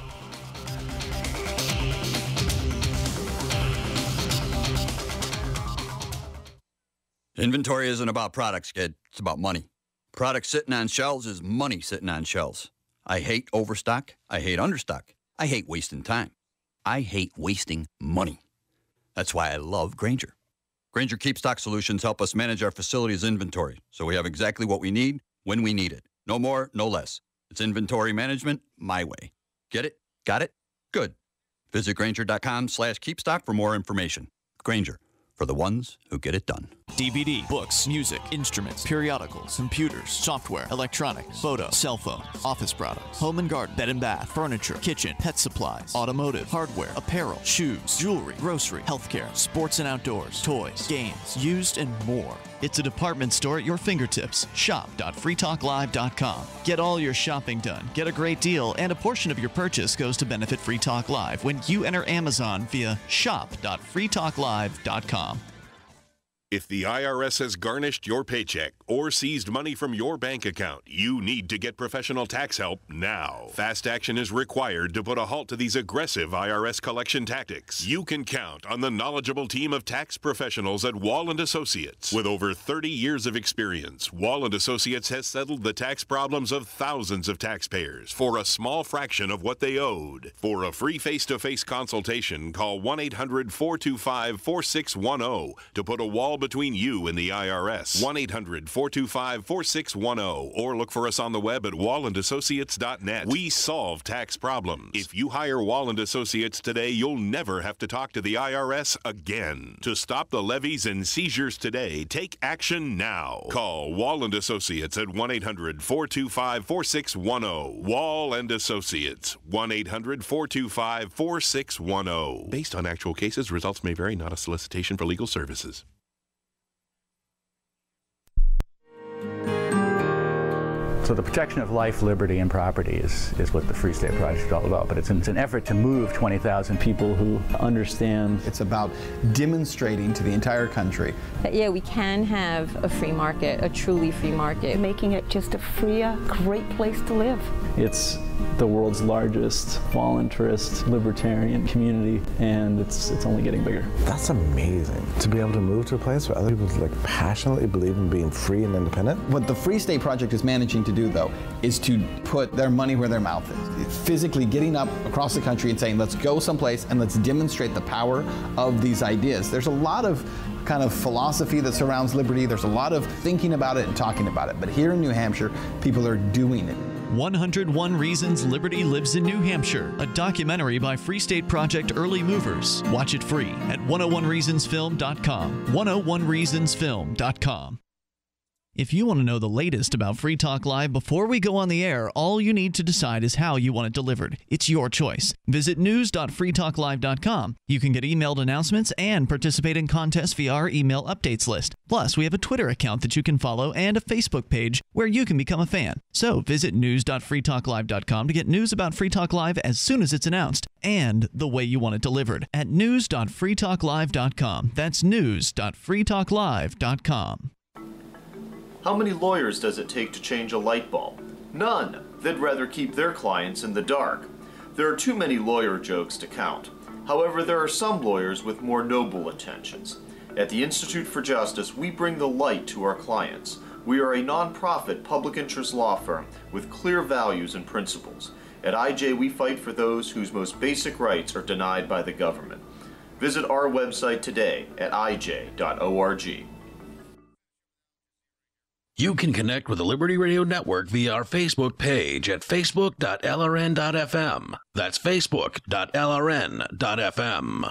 Inventory isn't about products, kid. It's about money. Products sitting on shelves is money sitting on shelves. I hate overstock. I hate understock. I hate wasting time. I hate wasting money. That's why I love Grainger. Grainger KeepStock Solutions help us manage our facility's inventory, so we have exactly what we need when we need it. No more, no less. It's inventory management my way. Get it? Got it? Good. Visit Grainger.com slash KeepStock for more information. Grainger, for the ones who get it done. D V D, books, music, instruments, periodicals, computers, software, electronics, photo, cell phones, office products, home and garden, bed and bath, furniture, kitchen, pet supplies, automotive, hardware, apparel, shoes, jewelry, grocery, healthcare, sports and outdoors, toys, games, used, and more. It's a department store at your fingertips. shop dot free talk live dot com. Get all your shopping done, get a great deal, and a portion of your purchase goes to benefit Free Talk Live when you enter Amazon via shop dot free talk live dot com. If the I R S has garnished your paycheck or seized money from your bank account, you need to get professional tax help now. Fast action is required to put a halt to these aggressive I R S collection tactics. You can count on the knowledgeable team of tax professionals at Wall and Associates. With over thirty years of experience, Wall and Associates has settled the tax problems of thousands of taxpayers for a small fraction of what they owed. For a free face-to-face consultation, call one eight hundred, four two five, four six one zero to put a wall between you and the I R S. one eight hundred, four two five, four six one zero or look for us on the web at wall and associates dot net. We solve tax problems. If you hire Wall and Associates today, you'll never have to talk to the I R S again. To stop the levies and seizures today, take action now. Call Wall and Associates at one eight hundred, four two five, four six one zero. Wall and Associates, one eight hundred, four two five, four six one zero. Based on actual cases, results may vary, not a solicitation for legal services. So the protection of life, liberty, and property is, is what the Free State Project is all about. But it's an, it's an effort to move twenty thousand people who understand. It's about demonstrating to the entire country that, yeah, we can have a free market, a truly free market. Making it just a freer, great place to live. It's the world's largest voluntarist libertarian community, and it's it's only getting bigger. That's amazing, to be able to move to a place where other people like passionately believe in being free and independent. What the Free State Project is managing to do, though, is to put their money where their mouth is. It's physically getting up across the country and saying, let's go someplace and let's demonstrate the power of these ideas. There's a lot of kind of philosophy that surrounds liberty. There's a lot of thinking about it and talking about it. But here in New Hampshire, people are doing it. one hundred one Reasons Liberty Lives in New Hampshire, a documentary by Free State Project Early Movers. Watch it free at one oh one reasons film dot com. one oh one reasons film dot com. If you want to know the latest about Free Talk Live before we go on the air, all you need to decide is how you want it delivered. It's your choice. Visit news dot free talk live dot com. You can get emailed announcements and participate in contests via our email updates list. Plus, we have a Twitter account that you can follow and a Facebook page where you can become a fan. So visit news dot free talk live dot com to get news about Free Talk Live as soon as it's announced and the way you want it delivered at news dot free talk live dot com. That's news dot free talk live dot com. How many lawyers does it take to change a light bulb? None. They'd rather keep their clients in the dark. There are too many lawyer jokes to count. However, there are some lawyers with more noble intentions. At the Institute for Justice, we bring the light to our clients. We are a non-profit public interest law firm with clear values and principles. At I J, we fight for those whose most basic rights are denied by the government. Visit our website today at i j dot org. You can connect with the Liberty Radio Network via our Facebook page at facebook dot l r n dot f m. That's facebook dot l r n dot f m.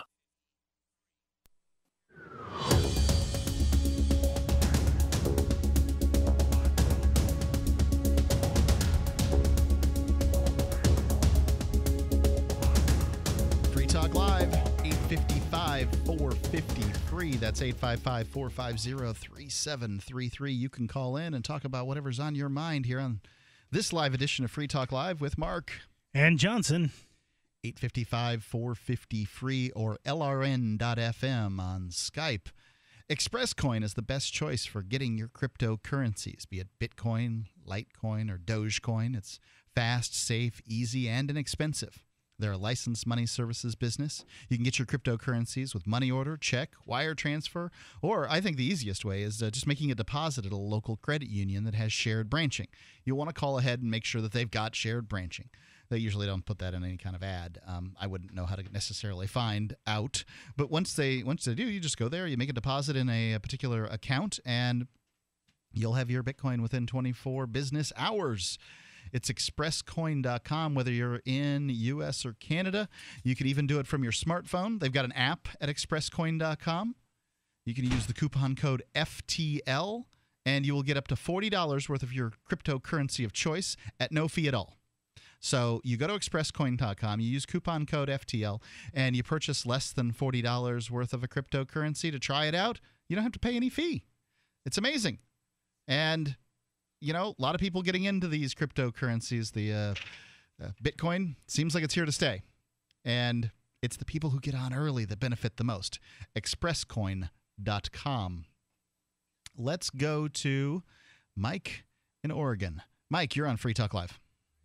Free Talk Live, eight five five, four five zero, free. That's eight five five, four five zero, three seven three three. You can call in and talk about whatever's on your mind here on this live edition of Free Talk Live with Mark and Johnson. eight five five, four five zero, free or L R N dot F M on Skype. ExpressCoin is the best choice for getting your cryptocurrencies, be it Bitcoin, Litecoin, or Dogecoin. It's fast, safe, easy, and inexpensive. They're a licensed money services business. You can get your cryptocurrencies with money order, check, wire transfer, or I think the easiest way is uh, just making a deposit at a local credit union that has shared branching. You'll want to call ahead and make sure that they've got shared branching. They usually don't put that in any kind of ad. Um, I wouldn't know how to necessarily find out. But once they once they do, you just go there, you make a deposit in a, a particular account, and you'll have your Bitcoin within twenty-four business hours. It's express coin dot com, whether you're in U S or Canada. You can even do it from your smartphone. They've got an app at express coin dot com. You can use the coupon code F T L, and you will get up to forty dollars worth of your cryptocurrency of choice at no fee at all. So you go to express coin dot com, you use coupon code F T L, and you purchase less than forty dollars worth of a cryptocurrency to try it out. You don't have to pay any fee. It's amazing. And you know, a lot of people getting into these cryptocurrencies. The uh, uh, Bitcoin seems like it's here to stay. And it's the people who get on early that benefit the most. express coin dot com. Let's go to Mike in Oregon. Mike, you're on Free Talk Live.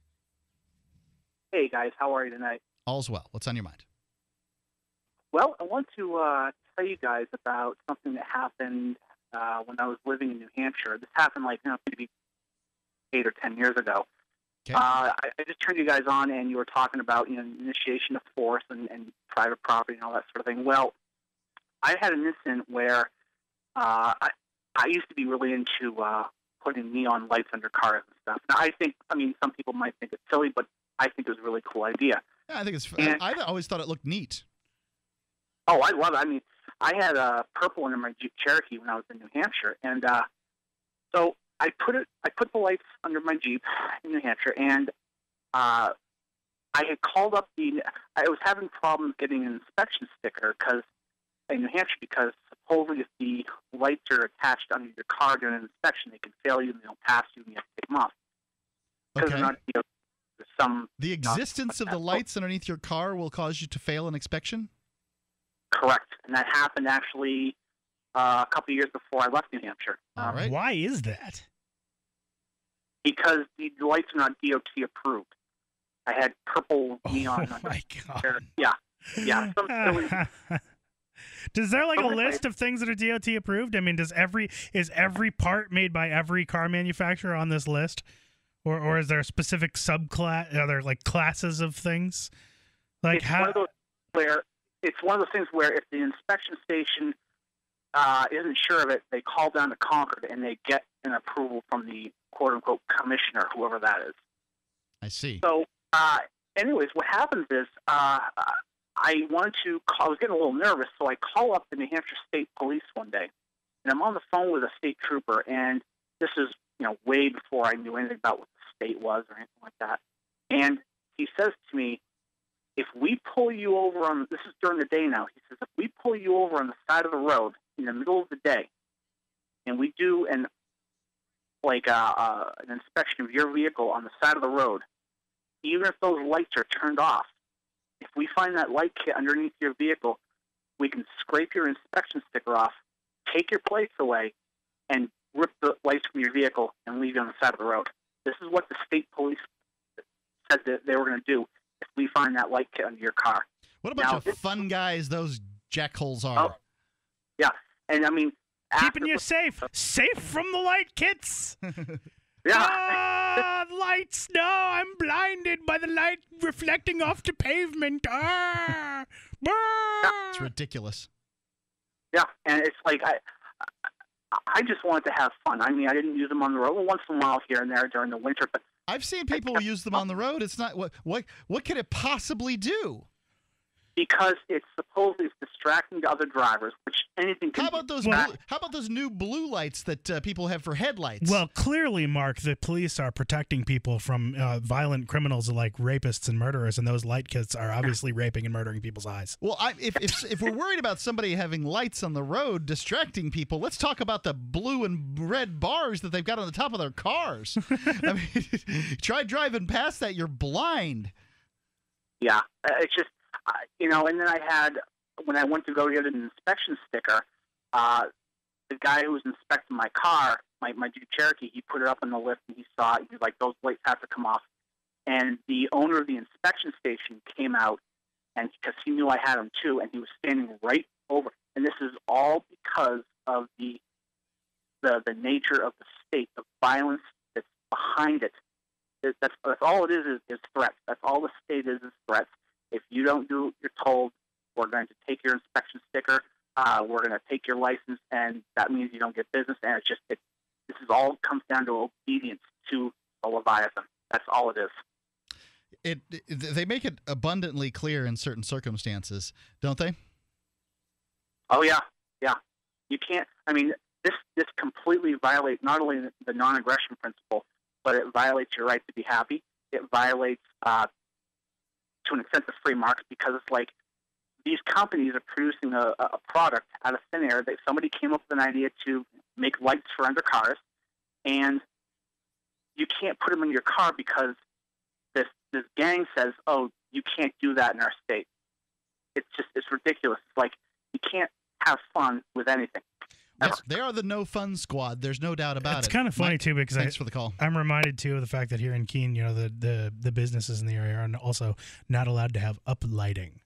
Hey, guys. How are you tonight? All's well. What's on your mind? Well, I want to uh, tell you guys about something that happened uh, when I was living in New Hampshire. This happened like, you know, maybe eight or ten years ago. Okay. Uh, I, I just turned you guys on, and you were talking about, you know, initiation of force and, and private property and all that sort of thing. Well, I had an incident where uh, I, I used to be really into uh, putting neon lights under cars and stuff. Now, I think, I mean, some people might think it's silly, but I think it was a really cool idea. Yeah, I think it's. And, I, I always thought it looked neat. Oh, I love it. I mean, I had a uh, purple under my Jeep Cherokee when I was in New Hampshire, and uh, so I put it. I put the lights under my Jeep in New Hampshire, and uh, I had called up the. I was having problems getting an inspection sticker because in New Hampshire, because supposedly if the lights are attached under your car during an inspection, they can fail you and they don't pass you, and you have to take them off. Because Okay. they're not, you know, some The existence of the lights underneath your car will cause you to fail an inspection? Correct, and that happened actually uh, a couple of years before I left New Hampshire. All right. Why is that? Because the lights are not D O T approved. I had purple neon. Oh my God. There. Yeah, yeah. Some silly, Does there like a Okay. list of things that are D O T approved? I mean, does every is every part made by every car manufacturer on this list, or or is there a specific subclass? Are there like classes of things? Like it's how? one of those where it's one of those things where if the inspection station uh, isn't sure of it, they call down to Concord and they get an approval from the quote unquote commissioner, whoever that is. I see. So, uh, anyways, what happens is uh, I wanted to call, I was getting a little nervous, so I call up the New Hampshire State Police one day, and I'm on the phone with a state trooper, and this is, you know, way before I knew anything about what the state was or anything like that. And he says to me, if we pull you over on, this is during the day now, he says, if we pull you over on the side of the road in the middle of the day, and we do an, like uh, uh, an inspection of your vehicle on the side of the road, even if those lights are turned off, if we find that light kit underneath your vehicle, we can scrape your inspection sticker off, take your plates away, and rip the lights from your vehicle and leave you on the side of the road. This is what the state police said that they were going to do if we find that light kit under your car. What a bunch Now, of fun guys those jackholes are. Oh, yeah, and I mean, Keeping you safe, safe from the light kits. Yeah. Ah, lights! No, I'm blinded by the light reflecting off the pavement. Ah, It's ridiculous. Yeah, and it's like I, I, I just wanted to have fun. I mean, I didn't use them on the road. Well, once in a while here and there during the winter, but I've seen people use them on the road. It's not what what what could it possibly do? because it's supposedly it's distracting to other drivers, which anything can How about those? distract- Blue, how about those new blue lights that uh, people have for headlights? Well, clearly, Mark, the police are protecting people from uh, violent criminals like rapists and murderers, and those light kits are obviously raping and murdering people's eyes. Well, I, if, if if we're worried about somebody having lights on the road distracting people, let's talk about the blue and red bars that they've got on the top of their cars. I mean, try driving past that, you're blind. Yeah, uh, it's just, uh, you know, and then I had, when I went to go get an inspection sticker, uh, the guy who was inspecting my car, my, my Jeep Cherokee, he put it up on the list and he saw it. He's like, those lights have to come off. And the owner of the inspection station came out, and because he knew I had them too, and he was standing right over. And this is all because of the the, the nature of the state, the violence that's behind it. It that's, that's all it is, is is threats. That's all the state is is threats. If you don't do what you're told, we're going to take your inspection sticker. Uh, we're going to take your license, and that means you don't get business. And it's just it. This is all comes down to obedience to the Leviathan. That's all it is. It, it they make it abundantly clear in certain circumstances, don't they? Oh yeah, yeah. You can't. I mean, this this completely violates not only the non-aggression principle, but it violates your right to be happy. It violates, uh, to an extent, the free market, because it's like these companies are producing a, a product out of thin air. That somebody came up with an idea to make lights for undercars, and you can't put them in your car because this this gang says, "Oh, you can't do that in our state." It's just it's ridiculous. It's like you can't have fun with anything. Yes, they are the no fun squad. There's no doubt about it's it. It's kind of funny Mike, too because thanks I, for the call. I'm reminded too of the fact that here in Keene, you know, the the the businesses in the area are also not allowed to have up lighting.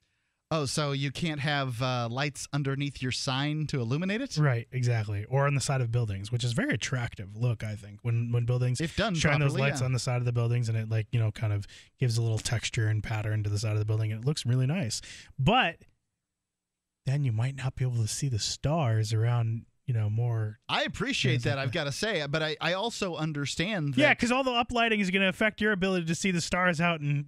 Oh, so you can't have uh, lights underneath your sign to illuminate it? Right, exactly. Or on the side of buildings, which is very attractive look, I think, when when buildings if done shine properly, those lights yeah. on the side of the buildings, and it, like, you know, kind of gives a little texture and pattern to the side of the building, and it looks really nice. But then you might not be able to see the stars around, you know, more. I appreciate that, like I've got to say, but I, I also understand that. Yeah, because all the uplighting is going to affect your ability to see the stars out. and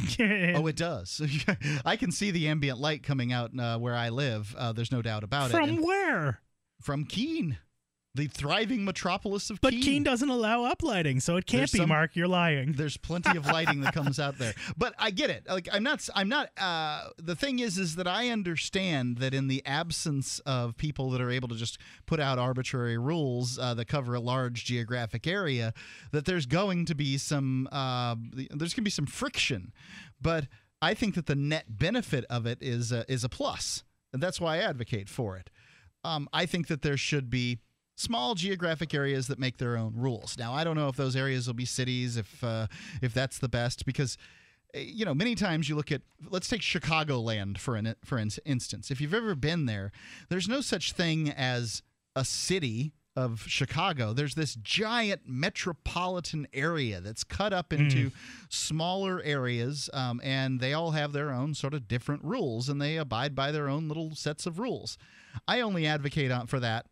Oh, it does. I can see the ambient light coming out uh, where I live. Uh, there's no doubt about From it. From where? From Keene. The thriving metropolis of but Keene. But Keene doesn't allow uplighting, so it can't there's be, some, Mark. You're lying. There's plenty of lighting that comes out there. But I get it. Like I'm not. I'm not. Uh, the thing is, is that I understand that in the absence of people that are able to just put out arbitrary rules uh, that cover a large geographic area, that there's going to be some. Uh, there's going to be some friction. But I think that the net benefit of it is a, is a plus, and that's why I advocate for it. Um, I think that there should be small geographic areas that make their own rules. Now, I don't know if those areas will be cities, if uh, if that's the best, because, you know, many times you look at, let's take Chicagoland for an for instance. If you've ever been there, there's no such thing as a city of Chicago. There's this giant metropolitan area that's cut up into mm. smaller areas, um, and they all have their own sort of different rules, and they abide by their own little sets of rules. I only advocate on, for that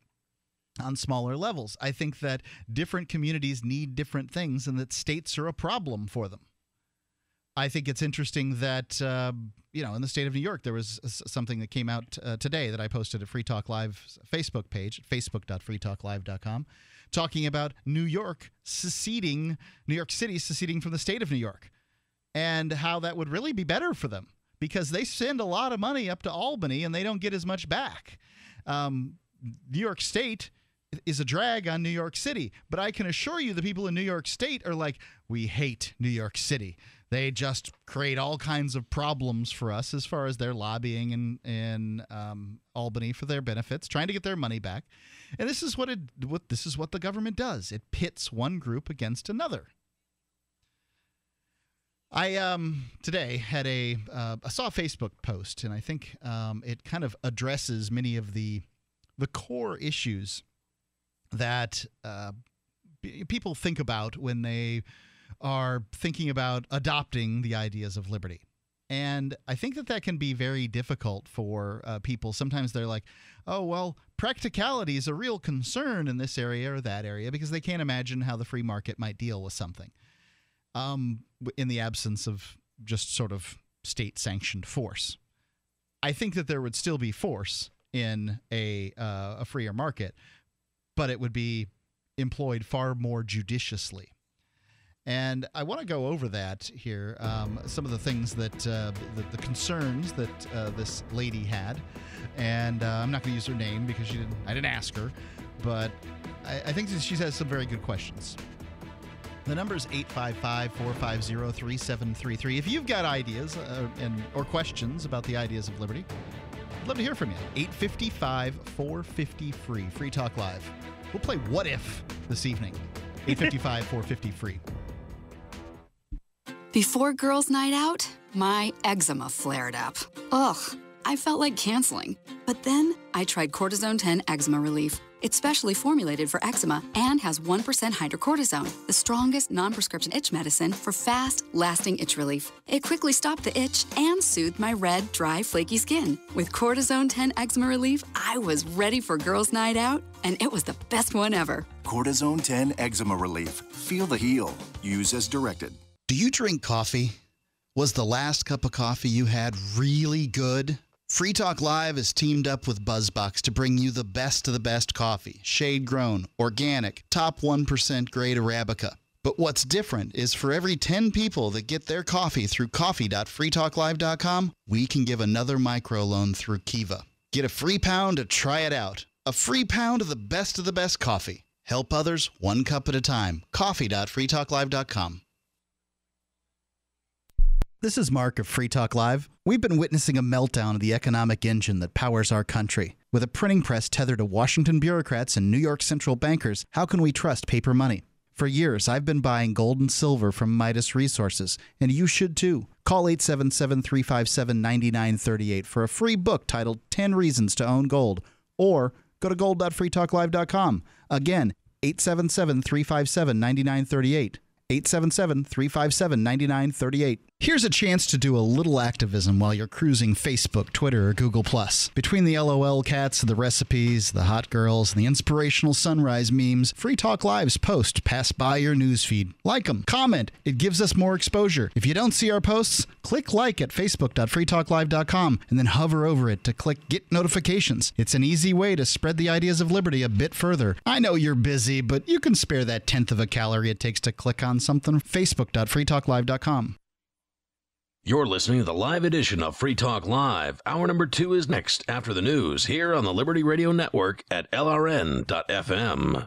on smaller levels. I think that different communities need different things and that states are a problem for them. I think it's interesting that, uh, you know, in the state of New York, there was something that came out uh, today that I posted at Free Talk Live's Facebook page, at facebook dot free talk live dot com, talking about New York seceding, New York City seceding from the state of New York, and how that would really be better for them because they send a lot of money up to Albany and they don't get as much back. Um, New York State is a drag on New York City. But I can assure you the people in New York State are like, we hate New York City. They just create all kinds of problems for us as far as their lobbying in, in um, Albany for their benefits, trying to get their money back. And this is what it what this is what the government does. It pits one group against another. I um, today had a uh, I saw a Facebook post, and I think um, it kind of addresses many of the the core issues that uh, b- people think about when they are thinking about adopting the ideas of liberty. And I think that that can be very difficult for uh, people. Sometimes they're like, oh, well, practicality is a real concern in this area or that area because they can't imagine how the free market might deal with something um, in the absence of just sort of state-sanctioned force. I think that there would still be force in a uh, a freer market, but it would be employed far more judiciously. And I want to go over that here, um, some of the things that, uh, the, the concerns that uh, this lady had. And uh, I'm not going to use her name because she didn't, I didn't ask her, but I, I think she has some very good questions. The number is eight five five, four five zero, three seven three three. If you've got ideas uh, and or questions about the ideas of liberty, I'd love to hear from you. eight five five, four five zero, free. Free Talk Live. We'll play What If this evening. eight five five, four five zero, free. Before girls' night out, my eczema flared up. Ugh, I felt like canceling. But then I tried Cortisone ten Eczema Relief. It's specially formulated for eczema and has one percent hydrocortisone, the strongest non-prescription itch medicine for fast, lasting itch relief. It quickly stopped the itch and soothed my red, dry, flaky skin. With Cortisone ten Eczema Relief, I was ready for girls' night out, and it was the best one ever. Cortisone ten Eczema Relief. Feel the heal. Use as directed. Do you drink coffee? Was the last cup of coffee you had really good? Free Talk Live is teamed up with BuzzBox to bring you the best of the best coffee. Shade-grown, organic, top one percent grade Arabica. But what's different is for every ten people that get their coffee through coffee dot free talk live dot com, we can give another microloan through Kiva. Get a free pound to try it out. A free pound of the best of the best coffee. Help others one cup at a time. coffee dot free talk live dot com. This is Mark of Free Talk Live. We've been witnessing a meltdown of the economic engine that powers our country. With a printing press tethered to Washington bureaucrats and New York central bankers, how can we trust paper money? For years, I've been buying gold and silver from Midas Resources, and you should too. Call eight seven seven, three five seven, nine nine three eight for a free book titled ten Reasons to Own Gold, or go to gold dot free talk live dot com. Again, eight seven seven, three five seven, nine nine three eight. eight seven seven, three five seven, nine nine three eight. Here's a chance to do a little activism while you're cruising Facebook, Twitter, or Google plus. Between the LOL cats, the recipes, the hot girls, and the inspirational sunrise memes, Free Talk Live's posts pass by your newsfeed. Like them, comment. It gives us more exposure. If you don't see our posts, click like at facebook dot free talk live dot com and then hover over it to click Get Notifications. It's an easy way to spread the ideas of liberty a bit further. I know you're busy, but you can spare that tenth of a calorie it takes to click on something. facebook dot free talk live dot com. You're listening to the live edition of Free Talk Live. Hour number two is next after the news here on the Liberty Radio Network at L R N dot F M.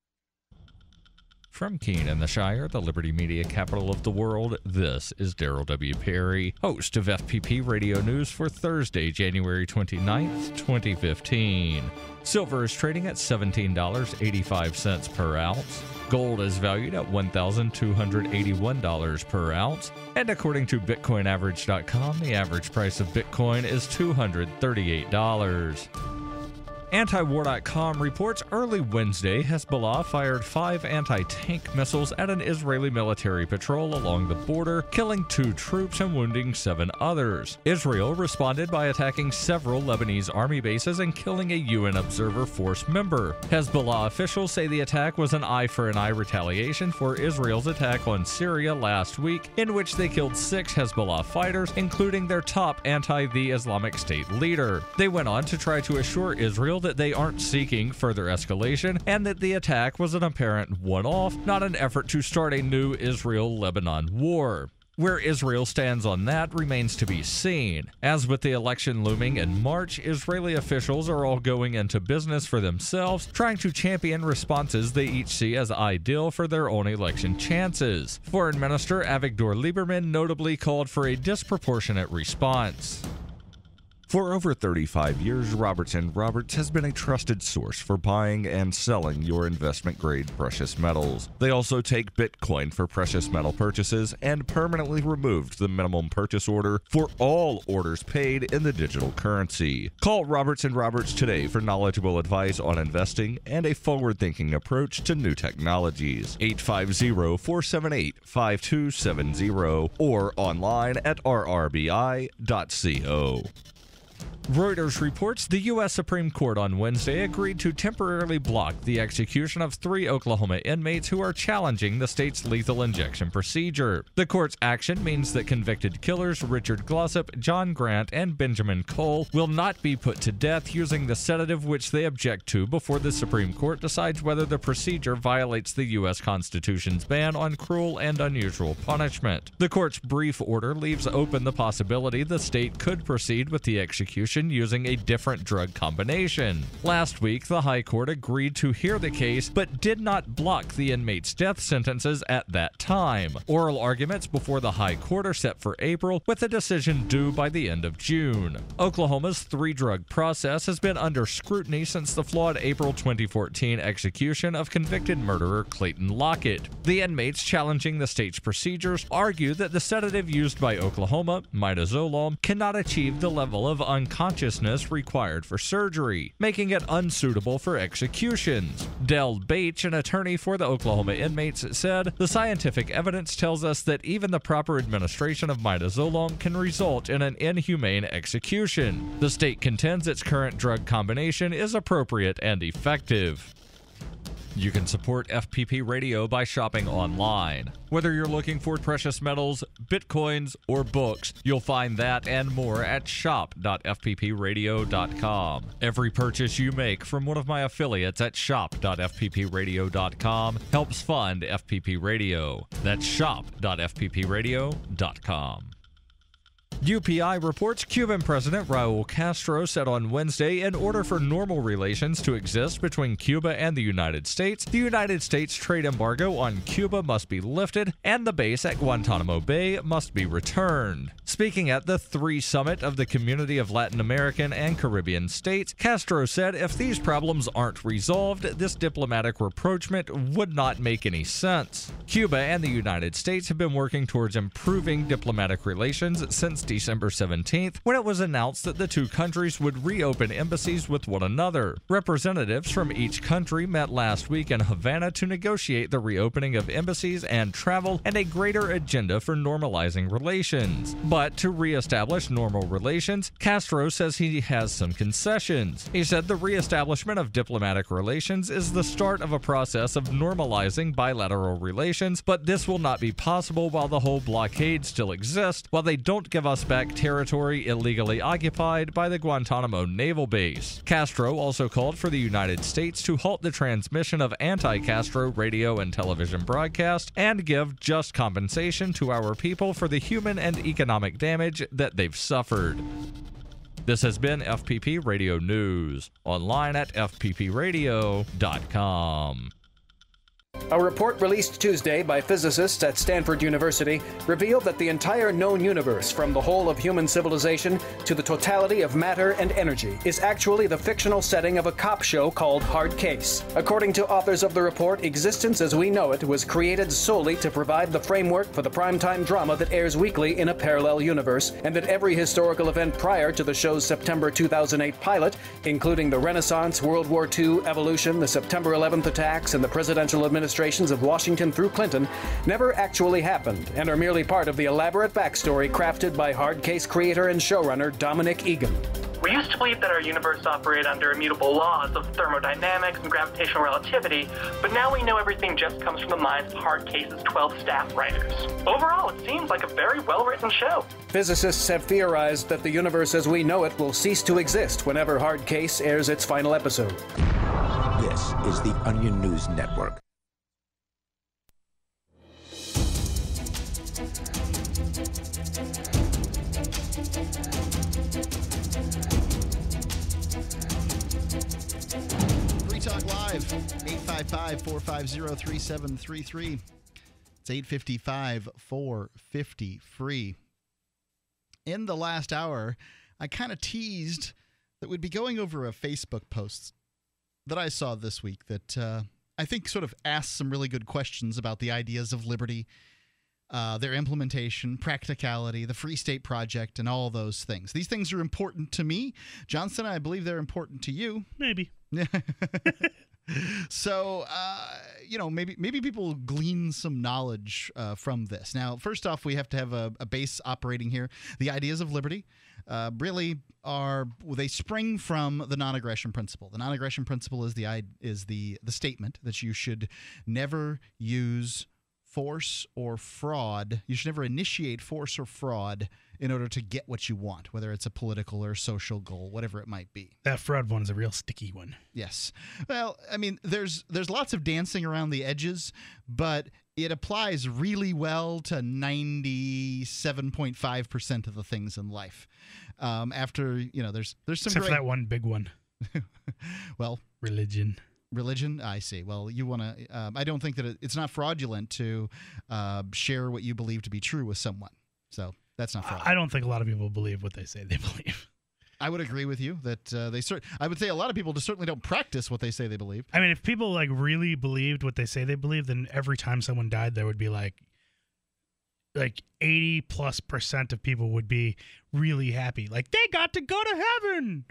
From Keene in the Shire, the Liberty Media capital of the world, this is Daryl W. Perry, host of F P P Radio News for Thursday, January twenty-ninth, twenty fifteen. Silver is trading at seventeen dollars and eighty-five cents per ounce. Gold is valued at one thousand two hundred eighty-one dollars per ounce. And according to Bitcoin Average dot com, the average price of Bitcoin is two hundred thirty-eight dollars. anti war dot com reports early Wednesday Hezbollah fired five anti-tank missiles at an Israeli military patrol along the border, killing two troops and wounding seven others. Israel responded by attacking several Lebanese army bases and killing a U N observer force member. Hezbollah officials say the attack was an eye-for-an-eye retaliation for Israel's attack on Syria last week, in which they killed six Hezbollah fighters, including their top anti-the Islamic State leader. They went on to try to assure Israel that they aren't seeking further escalation and that the attack was an apparent one-off, not an effort to start a new Israel-Lebanon war. Where Israel stands on that remains to be seen. As with the election looming in March, Israeli officials are all going into business for themselves, trying to champion responses they each see as ideal for their own election chances. Foreign Minister Avigdor Lieberman notably called for a disproportionate response. For over thirty-five years, Roberts and Roberts has been a trusted source for buying and selling your investment-grade precious metals. They also take Bitcoin for precious metal purchases and permanently removed the minimum purchase order for all orders paid in the digital currency. Call Roberts and Roberts today for knowledgeable advice on investing and a forward-thinking approach to new technologies. eight five zero, four seven eight, five two seven zero or online at r r b i dot co. Reuters reports the U S Supreme Court on Wednesday agreed to temporarily block the execution of three Oklahoma inmates who are challenging the state's lethal injection procedure. The court's action means that convicted killers Richard Glossop, John Grant, and Benjamin Cole will not be put to death using the sedative which they object to before the Supreme Court decides whether the procedure violates the U S Constitution's ban on cruel and unusual punishment. The court's brief order leaves open the possibility the state could proceed with the execution execution using a different drug combination. Last week, the High Court agreed to hear the case, but did not block the inmates' death sentences at that time. Oral arguments before the High Court are set for April, with a decision due by the end of June. Oklahoma's three-drug process has been under scrutiny since the flawed April twenty fourteen execution of convicted murderer Clayton Lockett. The inmates challenging the state's procedures argue that the sedative used by Oklahoma, midazolam, cannot achieve the level of unconsciousness required for surgery, making it unsuitable for executions. Del Bache, an attorney for the Oklahoma inmates, said, "The scientific evidence tells us that even the proper administration of midazolam can result in an inhumane execution. The state contends its current drug combination is appropriate and effective." You can support F P P Radio by shopping online. Whether you're looking for precious metals, bitcoins, or books, you'll find that and more at shop dot f p p radio dot com. Every purchase you make from one of my affiliates at shop dot f p p radio dot com helps fund F P P Radio. That's shop dot f p p radio dot com. U P I reports Cuban President Raul Castro said on Wednesday in order for normal relations to exist between Cuba and the United States, the United States trade embargo on Cuba must be lifted and the base at Guantanamo Bay must be returned. Speaking at the three Summit of the Community of Latin American and Caribbean States, Castro said if these problems aren't resolved, this diplomatic rapprochement would not make any sense. Cuba and the United States have been working towards improving diplomatic relations since December seventeenth, when it was announced that the two countries would reopen embassies with one another. Representatives from each country met last week in Havana to negotiate the reopening of embassies and travel and a greater agenda for normalizing relations. But to reestablish normal relations, Castro says he has some concessions. He said the reestablishment of diplomatic relations is the start of a process of normalizing bilateral relations, but this will not be possible while the whole blockade still exists, while they don't give us back territory illegally occupied by the Guantanamo naval base. Castro also called for the United States to halt the transmission of anti-Castro radio and television broadcasts and give just compensation to our people for the human and economic damage that they've suffered. This has been F P P Radio News, online at f p p radio dot com. A report released Tuesday by physicists at Stanford University revealed that the entire known universe, from the whole of human civilization to the totality of matter and energy, is actually the fictional setting of a cop show called Hard Case. According to authors of the report, existence as we know it was created solely to provide the framework for the primetime drama that airs weekly in a parallel universe, and that every historical event prior to the show's September two thousand eight pilot, including the Renaissance, World War Two, evolution, the September eleventh attacks, and the presidential administrations of Washington through Clinton, never actually happened and are merely part of the elaborate backstory crafted by Hard Case creator and showrunner Dominic Egan. We used to believe that our universe operated under immutable laws of thermodynamics and gravitational relativity, but now we know everything just comes from the minds of Hard Case's twelve staff writers. Overall, it seems like a very well-written show. Physicists have theorized that the universe as we know it will cease to exist whenever Hard Case airs its final episode. This is the Onion News Network. Free Talk Live, eight five five, four five zero, three seven three three. It's eight five five, four five zero, free. In the last hour, I kind of teased that we'd be going over a Facebook post that I saw this week that uh, I think sort of asked some really good questions about the ideas of liberty, uh, their implementation, practicality, the Free State Project, and all those things. These things are important to me. Johnson, I believe they're important to you. Maybe. So, uh, you know, maybe maybe people glean some knowledge uh, from this. Now, first off, we have to have a, a base operating here. The ideas of liberty uh, really are, well, they spring from the non-aggression principle. The non-aggression principle is the is the the statement that you should never use force or fraud. You should never initiate force or fraud in order to get what you want, whether it's a political or social goal, whatever it might be. That fraud one's a real sticky one. Yes. Well, I mean, there's there's lots of dancing around the edges, but it applies really well to ninety-seven point five percent of the things in life. Um, after, you know, there's there's some Except great, for that one big one. well, religion. Religion, I see. Well, you want to. Um, I don't think that it, it's not fraudulent to uh, share what you believe to be true with someone. So that's not fraudulent. I don't think a lot of people believe what they say they believe. I would agree with you that uh, they cert- I would say a lot of people just certainly don't practice what they say they believe. I mean, if people like really believed what they say they believe, then every time someone died, there would be like, like eighty plus percent of people would be really happy. Like they got to go to heaven.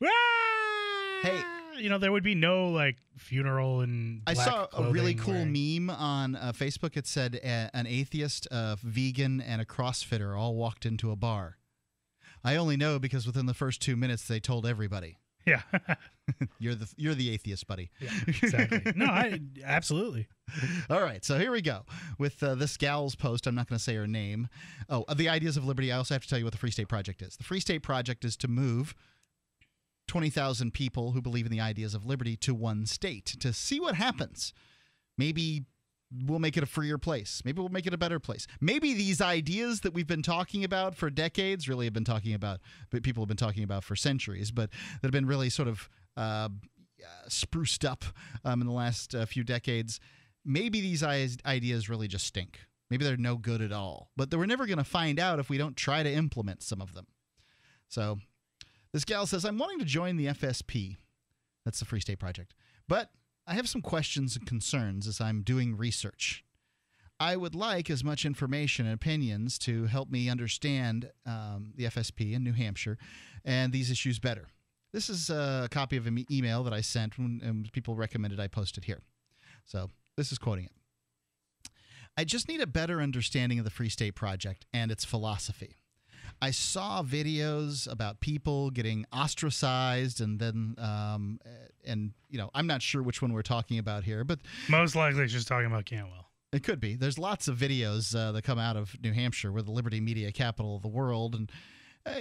Ah! Hey. You know, there would be no like funeral and I black saw a really clothing cool wearing. meme on uh, Facebook. It said uh, an atheist, a vegan, and a CrossFitter all walked into a bar. I only know because within the first two minutes they told everybody. Yeah, you're the you're the atheist, buddy. Yeah, exactly. No, I absolutely. All right, so here we go with uh, this gal's post. I'm not going to say her name. Oh, uh, the Ideas of Liberty. I also have to tell you what the Free State Project is. The Free State Project is to move twenty thousand people who believe in the ideas of liberty to one state to see what happens. Maybe we'll make it a freer place. Maybe we'll make it a better place. Maybe these ideas that we've been talking about for decades, really have been talking about, but people have been talking about for centuries, but that have been really sort of uh, spruced up um, in the last uh, few decades. Maybe these ideas really just stink. Maybe they're no good at all. But we're never going to find out if we don't try to implement some of them. So this gal says, I'm wanting to join the F S P. That's the Free State Project. But I have some questions and concerns as I'm doing research. I would like as much information and opinions to help me understand um, the F S P in New Hampshire and these issues better. This is a copy of an email that I sent when, and people recommended I post it here. So this is quoting it. I just need a better understanding of the Free State Project and its philosophy. I saw videos about people getting ostracized and then, um, and, you know, I'm not sure which one we're talking about here, but most likely she's talking about Cantwell. It could be. There's lots of videos uh, that come out of New Hampshire. We're the liberty media capital of the world. And uh,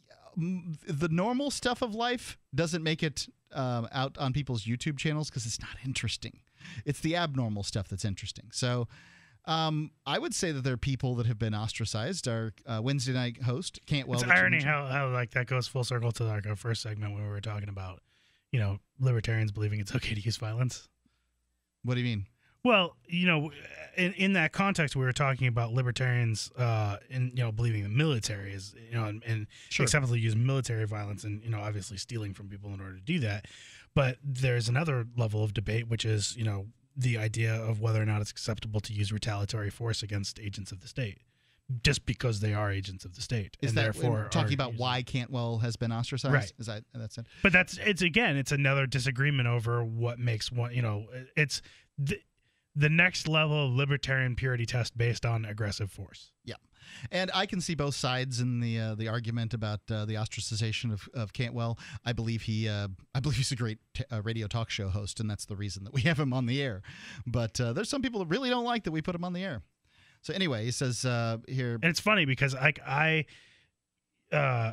the normal stuff of life doesn't make it um, out on people's YouTube channels because it's not interesting. It's the abnormal stuff that's interesting. So Um, I would say that there are people that have been ostracized. Our uh, Wednesday night host, Cantwell. It's irony how, how like that goes full circle to like our first segment when we were talking about, you know, libertarians believing it's okay to use violence. What do you mean? Well, you know, in, in that context, we were talking about libertarians, uh, in you know, believing the military is, you know, and, and Sure. acceptably use military violence, and you know, obviously stealing from people in order to do that. But there's another level of debate, which is, you know, the idea of whether or not it's acceptable to use retaliatory force against agents of the state, just because they are agents of the state. Is and that therefore talking are about using- why Cantwell has been ostracized? Right. Is that that's it? But that's it's again, it's another disagreement over what makes one. You know, it's the the next level of libertarian purity test based on aggressive force. Yeah, and I can see both sides in the uh, the argument about uh, the ostracization of, of Cantwell. I believe he uh, I believe he's a great t- uh, radio talk show host, and that's the reason that we have him on the air. But uh, there's some people that really don't like that we put him on the air. So anyway, he says uh, here, And it's funny because I, I, uh,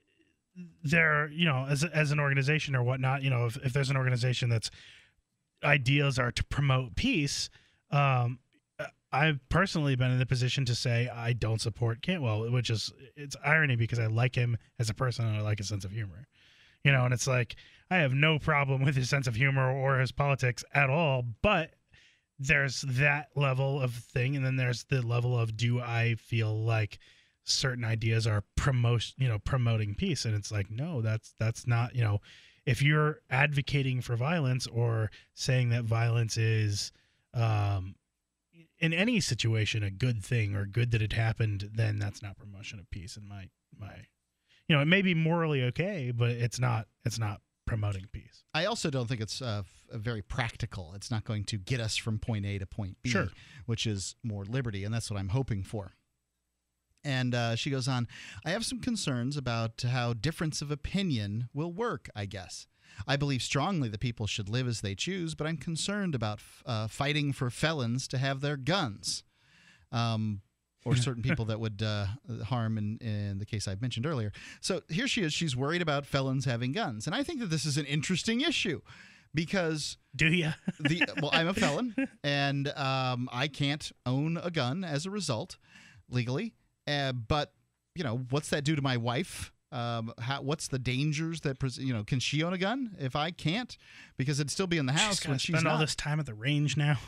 there, you know, as as an organization or whatnot, you know, if, if there's an organization that's ideas are to promote peace, um, I've personally been in the position to say I don't support Cantwell, which is it's irony because I like him as a person and I like his sense of humor, you know, and it's like I have no problem with his sense of humor or his politics at all, but there's that level of thing, and then there's the level of do I feel like certain ideas are promote, you know, promoting peace, and it's like no, that's that's not, you know, if you're advocating for violence or saying that violence is um, in any situation a good thing or good that it happened, then that's not promotion of peace. And my my, you know, it may be morally okay, but it's not it's not promoting peace. I also don't think it's uh, f- very practical. It's not going to get us from point A to point B, Sure. which is more liberty, and that's what I'm hoping for. And uh, she goes on, I have some concerns about how difference of opinion will work, I guess. I believe strongly that people should live as they choose, but I'm concerned about uh, fighting for felons to have their guns. Um, or certain people that would uh, harm in, in the case I've mentioned earlier. So here she is. She's worried about felons having guns. And I think that this is an interesting issue because do you? the well, I'm a felon, and um, I can't own a gun as a result legally. Uh, but you know, what's that do to my wife? Um, how, what's the dangers that pres- you know? Can she own a gun if I can't? Because it'd still be in the house she's when she's spend not. all this time at the range now.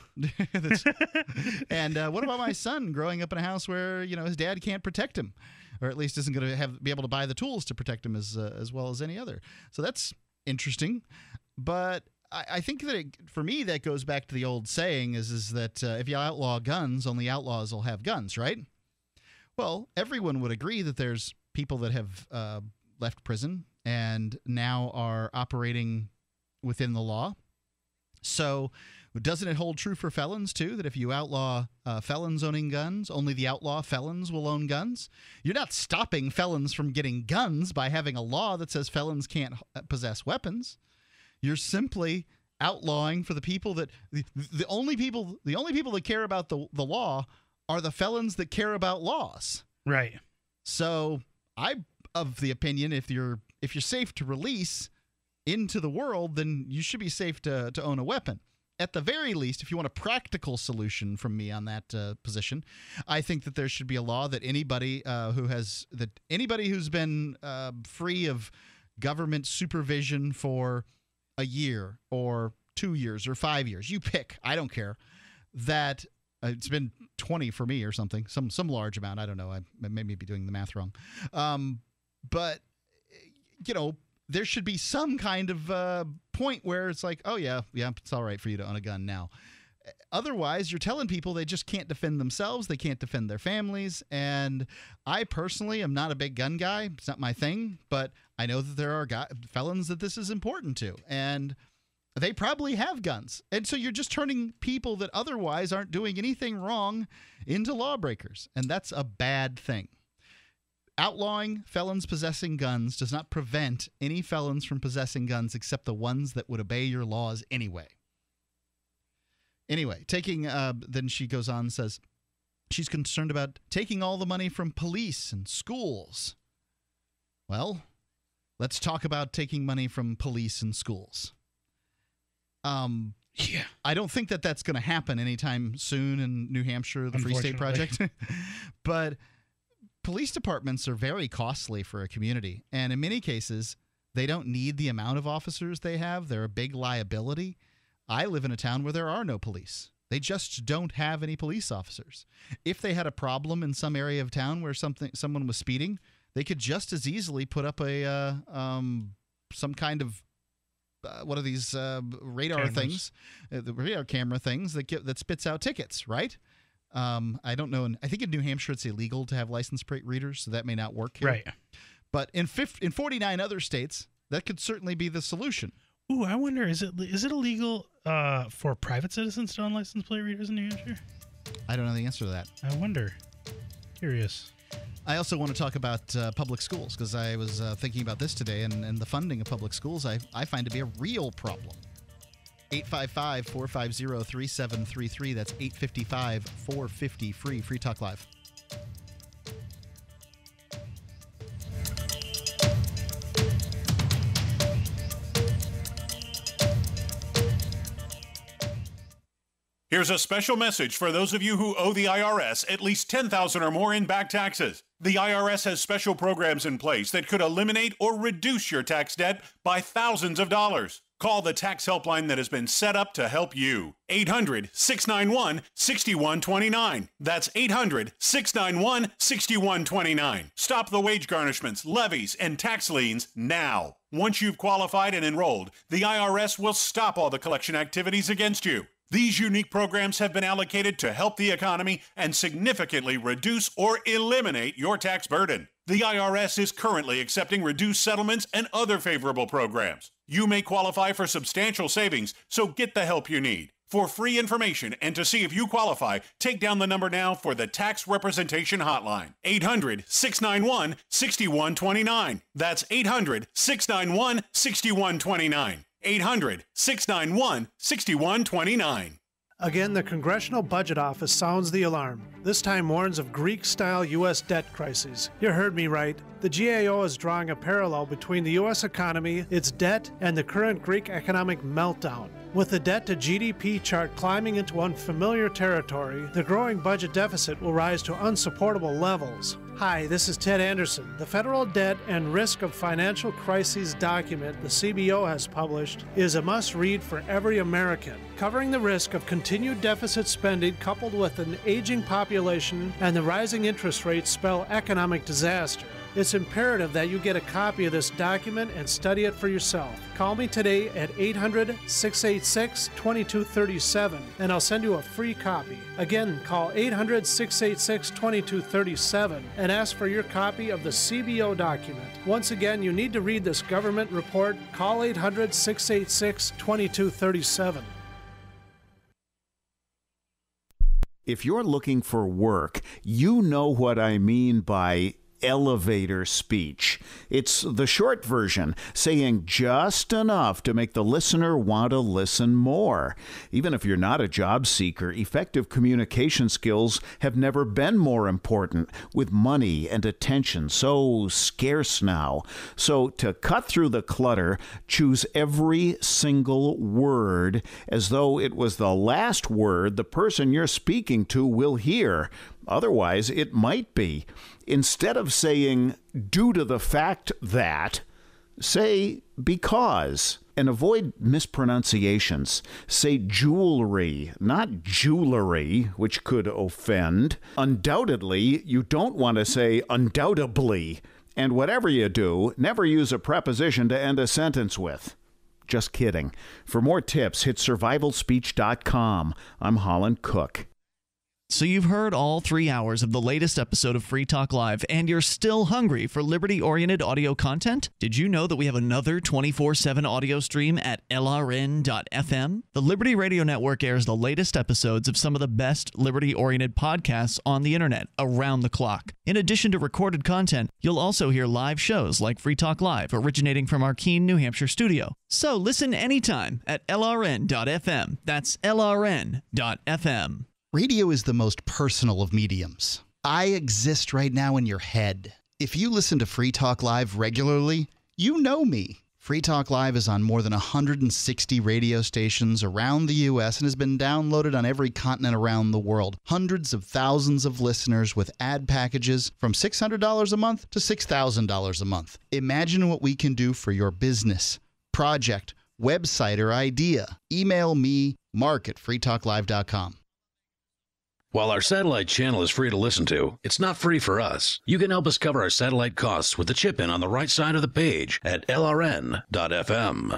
And uh, what about my son growing up in a house where you know his dad can't protect him, or at least isn't going to have be able to buy the tools to protect him as uh, as well as any other? So that's interesting, but I, I think that it, for me that goes back to the old saying: is is that uh, if you outlaw guns, only outlaws will have guns, right? Well, everyone would agree that there's people that have uh, left prison and now are operating within the law. So doesn't it hold true for felons too, that if you outlaw uh, felons owning guns, only the outlaw felons will own guns? You're not stopping felons from getting guns by having a law that says felons can't possess weapons. You're simply outlawing for the people that the, the only people the only people that care about the, the law are the felons that care about laws. Right. So I'm of the opinion if you're if you're safe to release into the world, then you should be safe to, to own a weapon. At the very least, if you want a practical solution from me on that uh, position, I think that there should be a law that anybody uh, who has that anybody who's been uh, free of government supervision for a year or two years or five years, you pick, I don't care, that uh, it's been twenty for me or something, some some large amount. I don't know. I, I may be doing the math wrong. Um, but, you know, there should be some kind of uh, point where it's like, oh, yeah, yeah, it's all right for you to own a gun now. Otherwise, you're telling people they just can't defend themselves. They can't defend their families. And I personally am not a big gun guy. It's not my thing. But I know that there are guy- felons that this is important to. And they probably have guns. And so you're just turning people that otherwise aren't doing anything wrong into lawbreakers. And that's a bad thing. Outlawing felons possessing guns does not prevent any felons from possessing guns except the ones that would obey your laws anyway. Anyway, taking, uh, then she goes on and says, she's concerned about taking all the money from police and schools. Well, let's talk about taking money from police and schools. Um, yeah. I don't think that that's going to happen anytime soon in New Hampshire, the Free State Project. But police departments are very costly for a community. And in many cases, they don't need the amount of officers they have. They're a big liability. I live in a town where there are no police. They just don't have any police officers. If they had a problem in some area of town where something someone was speeding, they could just as easily put up a uh, um, some kind of uh, what are these uh, radar Cameras. things, uh, the radar camera things that get, that spits out tickets, right? Um, I don't know. In, I think in New Hampshire it's illegal to have license plate readers, so that may not work here. Right. But in fifty, in forty-nine other states, that could certainly be the solution. Ooh, I wonder, is it is it illegal uh, for private citizens to own license plate readers in New Hampshire? I don't know the answer to that. I wonder. Curious. I also want to talk about uh, public schools, because I was uh, thinking about this today, and, and the funding of public schools I, I find to be a real problem. eight five five, four five zero, three seven three three. That's eight five five, four five zero, free. Free Talk Live. Here's a special message for those of you who owe the I R S at least ten thousand dollars or more in back taxes. The I R S has special programs in place that could eliminate or reduce your tax debt by thousands of dollars. Call the tax helpline that has been set up to help you. eight hundred, six nine one, six one two nine. That's eight hundred, six nine one, six one two nine. Stop the wage garnishments, levies, and tax liens now. Once you've qualified and enrolled, the I R S will stop all the collection activities against you. These unique programs have been allocated to help the economy and significantly reduce or eliminate your tax burden. The I R S is currently accepting reduced settlements and other favorable programs. You may qualify for substantial savings, so get the help you need. For free information and to see if you qualify, take down the number now for the Tax Representation Hotline. eight hundred, six nine one, six one two nine. That's eight hundred, six nine one, six one two nine. eight hundred, six nine one, six one two nine. Again, the Congressional Budget Office sounds the alarm. This time warns of Greek-style U S debt crises. You heard me right. The G A O is drawing a parallel between the U S economy, its debt, and the current Greek economic meltdown. With the debt-to-G D P chart climbing into unfamiliar territory, the growing budget deficit will rise to unsupportable levels. Hi, this is Ted Anderson. The Federal Debt and Risk of Financial Crises document the C B O has published is a must-read for every American, covering the risk of continued deficit spending coupled with an aging population and the rising interest rates spell economic disaster. It's imperative that you get a copy of this document and study it for yourself. Call me today at eight hundred, six eight six, two two three seven and I'll send you a free copy. Again, call eight hundred, six eight six, two two three seven and ask for your copy of the C B O document. Once again, you need to read this government report. Call eight hundred, six eight six, two two three seven. If you're looking for work, you know what I mean by elevator speech. It's the short version, saying just enough to make the listener want to listen more. Even if you're not a job seeker, effective communication skills have never been more important, with money and attention so scarce now. So to cut through the clutter, choose every single word as though it was the last word the person you're speaking to will hear. Otherwise, it might be. Instead of saying, due to the fact that, say, because. And avoid mispronunciations. Say jewelry, not jewelry, which could offend. Undoubtedly, you don't want to say undoubtedly. And whatever you do, never use a preposition to end a sentence with. Just kidding. For more tips, hit survival speech dot com. I'm Holland Cook. So you've heard all three hours of the latest episode of Free Talk Live, and you're still hungry for liberty-oriented audio content? Did you know that we have another twenty-four seven audio stream at L R N dot F M? The Liberty Radio Network airs the latest episodes of some of the best liberty-oriented podcasts on the internet around the clock. In addition to recorded content, you'll also hear live shows like Free Talk Live, originating from our Keene, New Hampshire studio. So listen anytime at L R N dot F M. That's L R N dot F M. Radio is the most personal of mediums. I exist right now in your head. If you listen to Free Talk Live regularly, you know me. Free Talk Live is on more than one hundred sixty radio stations around the U S and has been downloaded on every continent around the world. Hundreds of thousands of listeners with ad packages from six hundred dollars a month to six thousand dollars a month. Imagine what we can do for your business, project, website, or idea. Email me, mark at free talk live dot com. While our satellite channel is free to listen to, it's not free for us. You can help us cover our satellite costs with the chip-in on the right side of the page at L R N dot F M.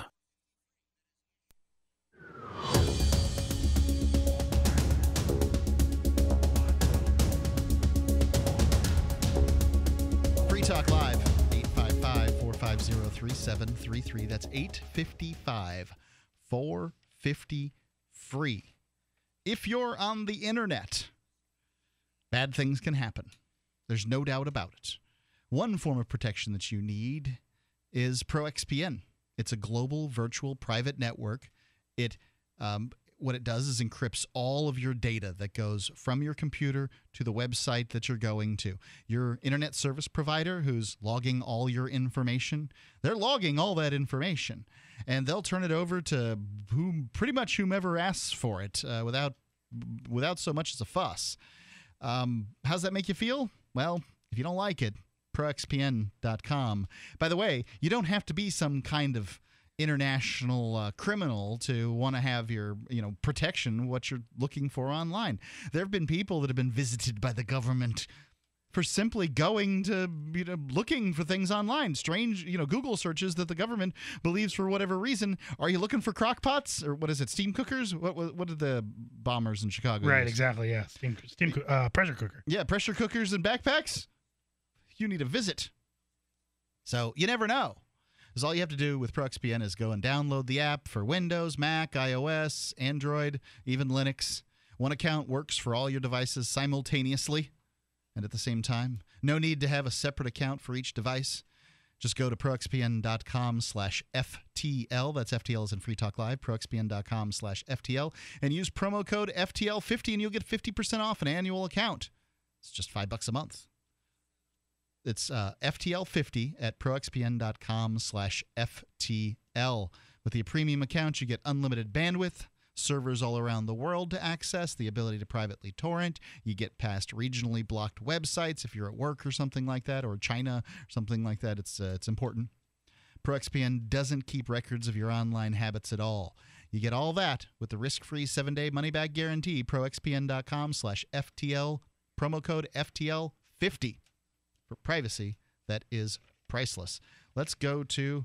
Free Talk Live, eight five five, four five zero, three seven three three. That's eight five five, four five zero, free. If you're on the internet, bad things can happen. There's no doubt about it. One form of protection that you need is ProXPN. It's a global virtual private network. It um, what it does is encrypts all of your data that goes from your computer to the website that you're going to. Your internet service provider, who's logging all your information, they're logging all that information. And they'll turn it over to whom, pretty much whomever asks for it uh, without without so much as a fuss. Um, how's that make you feel? Well, if you don't like it, pro X P N dot com. By the way, you don't have to be some kind of international uh, criminal to want to have your you know protection, what you're looking for online. There have been people that have been visited by the government for simply going to, you know, looking for things online. Strange, you know, Google searches that the government believes for whatever reason. Are you looking for crock pots? Or what is it, steam cookers? What what, what did the bombers in Chicago Right, use? exactly, yeah. Steam, steam uh, pressure cooker. Yeah, pressure cookers and backpacks? You need a visit. So you never know. Because all you have to do with ProXPN is go and download the app for Windows, Mac, iOS, Android, even Linux. One account works for all your devices simultaneously and at the same time. No need to have a separate account for each device. Just go to proxpn.com slash FTL. That's F T L as in Free Talk Live, proxpn.com slash FTL, and use promo code F T L fifty, and you'll get fifty percent off an annual account. It's just five bucks a month. It's uh, F T L fifty at proxpn.com slash FTL. With the premium account, you get unlimited bandwidth, servers all around the world to access, the ability to privately torrent. You get past regionally blocked websites if you're at work or something like that, or China or something like that. It's uh, it's important. ProXPN doesn't keep records of your online habits at all. You get all that with the risk-free seven-day money-back guarantee. proxpn.com slash FTL, promo code F T L fifty for privacy that is priceless. Let's go to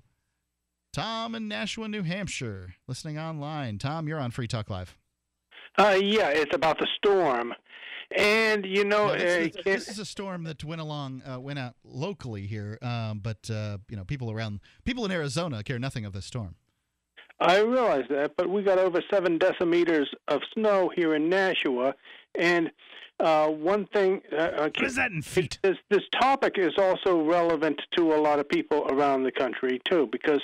Tom in Nashua, New Hampshire, listening online. Tom, you're on Free Talk Live. Uh, yeah, it's about the storm. And, you know... No, this, uh, is, this is a storm that went along, uh, went out locally here, um, but, uh, you know, people around, people in Arizona care nothing of this storm. I realize that, but we got over seven decimeters of snow here in Nashua, and uh, one thing... Uh, what is that in feet? This, this topic is also relevant to a lot of people around the country, too, because...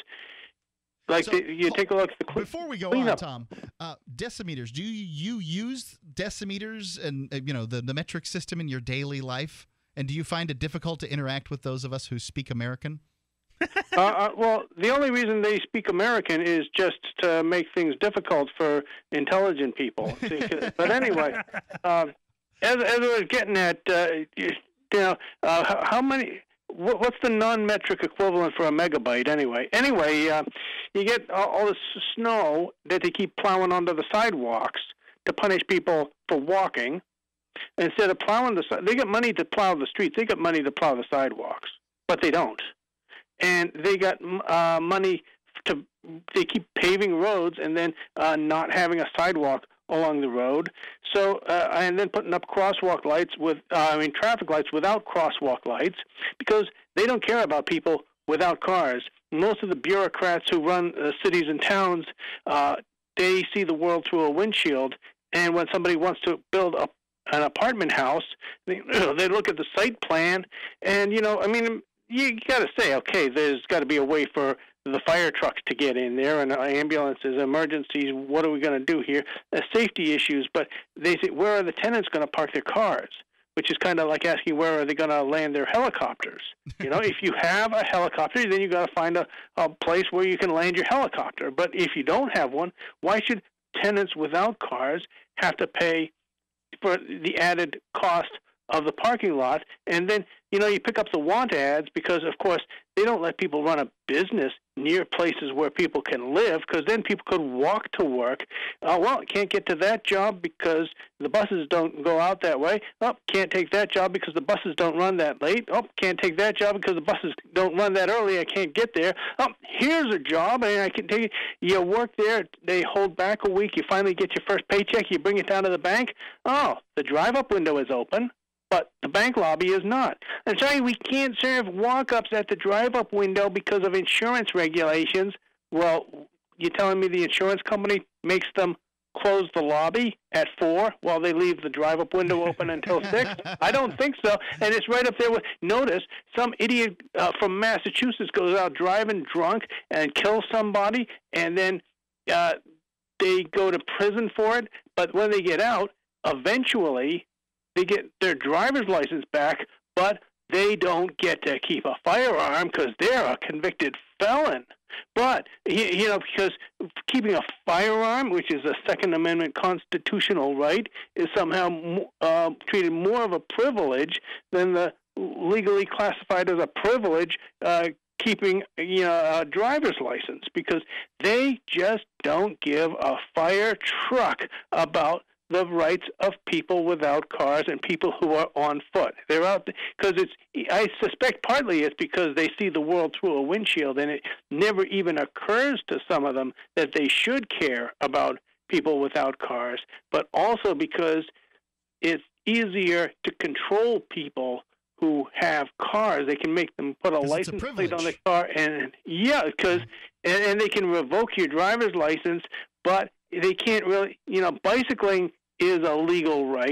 Like So, the, you take a look at the cl- Before we go cleanup. on, Tom, uh, decimeters, do you, you use decimeters and, uh, you know, the, the metric system in your daily life? And do you find it difficult to interact with those of us who speak American? uh, uh, well, the only reason they speak American is just to make things difficult for intelligent people. See, 'cause- but anyway, um, as, as I was getting at, uh, you, you know, uh, how, how many... What's the non-metric equivalent for a megabyte anyway? Anyway, uh, you get all, all this snow that they keep plowing onto the sidewalks to punish people for walking. Instead of plowing the they get money to plow the streets. They get money to plow the sidewalks, but they don't. And they got uh, money to they keep paving roads and then uh, not having a sidewalk along the road. So, uh, and then putting up crosswalk lights with, uh, I mean, traffic lights without crosswalk lights, because they don't care about people without cars. Most of the bureaucrats who run uh, cities and towns, uh, they see the world through a windshield. And when somebody wants to build a, an apartment house, they, you know, they look at the site plan, and, you know, I mean, you got to say, okay, there's got to be a way for the fire trucks to get in there, and ambulances, emergencies. What are we going to do here? Uh, safety issues. But they say, where are the tenants going to park their cars? Which is kind of like asking, where are they going to land their helicopters? You know, if you have a helicopter, then you got to find a, a place where you can land your helicopter. But if you don't have one, why should tenants without cars have to pay for the added cost of the parking lot? And then, you know, you pick up the want ads because, of course, they don't let people run a business near places where people can live, because then people could walk to work. Uh, well, can't get to that job because the buses don't go out that way. Oh, can't take that job because the buses don't run that late. Oh, can't take that job because the buses don't run that early. I can't get there. Oh, here's a job, and I can take it. You work there. They hold back a week. You finally get your first paycheck. You bring it down to the bank. Oh, the drive-up window is open, but the bank lobby is not. I'm sorry, we can't serve walk-ups at the drive-up window because of insurance regulations. Well, you're telling me the insurance company makes them close the lobby at four while they leave the drive-up window open until six? I don't think so. And it's right up there with, notice, some idiot uh, from Massachusetts goes out driving drunk and kills somebody, and then uh, they go to prison for it. But when they get out, eventually they get their driver's license back, but they don't get to keep a firearm because they're a convicted felon. But, you know, because keeping a firearm, which is a Second Amendment constitutional right, is somehow uh, treated more of a privilege than the legally classified as a privilege uh, keeping, you know, a driver's license, because they just don't give a fire truck about the rights of people without cars and people who are on foot. They're out because it's, I suspect partly it's because they see the world through a windshield, and it never even occurs to some of them that they should care about people without cars, but also because it's easier to control people who have cars. They can make them put a license a plate on the car, and yeah, because and, and they can revoke your driver's license, but they can't really, you know, bicycling is a legal right,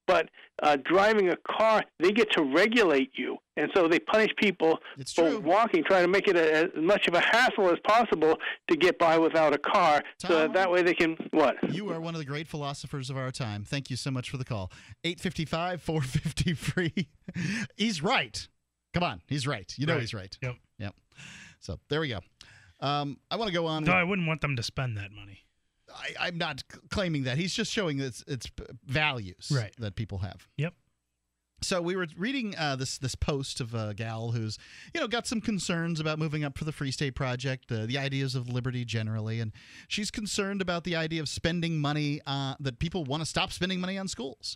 But uh, driving a car, they get to regulate you. And so they punish people it's for true. walking, trying to make it a, as much of a hassle as possible to get by without a car. Tom, so that, that way they can, what? You are one of the great philosophers of our time. Thank you so much for the call. eight five five, four five zero, free. He's right. Come on. He's right. You know Right. he's right. Yep. Yep. So there we go. Um, I want to go on. No, with- I wouldn't want them to spend that money. I, I'm not c- claiming that. He's just showing its its values Right. that people have. Yep. So we were reading uh, this this post of a gal who's, you know, got some concerns about moving up for the Free State Project, uh, the ideas of liberty generally, and she's concerned about the idea of spending money, uh, that people want to stop spending money on schools.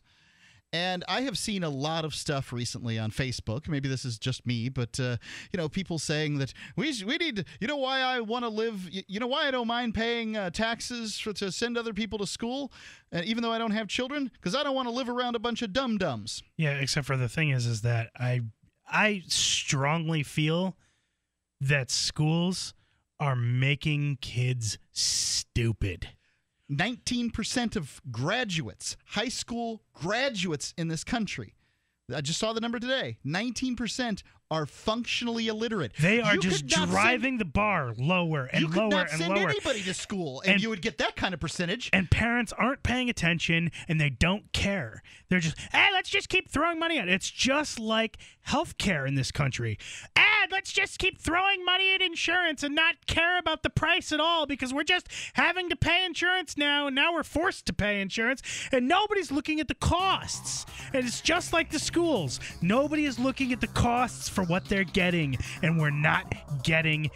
And I have seen a lot of stuff recently on Facebook. Maybe this is just me, but uh, you know, people saying that we we need. You know why I want to live? You know why I don't mind paying uh, taxes for, to send other people to school, and even though I don't have children, because I don't want to live around a bunch of dum dums. Yeah, except for the thing is, is that I I strongly feel that schools are making kids stupid. nineteen percent of graduates, high school graduates in this country, I just saw the number today, nineteen percent are functionally illiterate. They are You just could not driving send, the bar lower and you could lower not and send lower. anybody to school, and, And- you would get that kind of percentage. And parents aren't paying attention, and they don't care. They're just, hey, let's just keep throwing money at it. It's just like healthcare in this country. And let's just keep throwing money at insurance and not care about the price at all because we're just having to pay insurance now, and now we're forced to pay insurance, and nobody's looking at the costs. And it's just like the schools. Nobody is looking at the costs for what they're getting, and we're not getting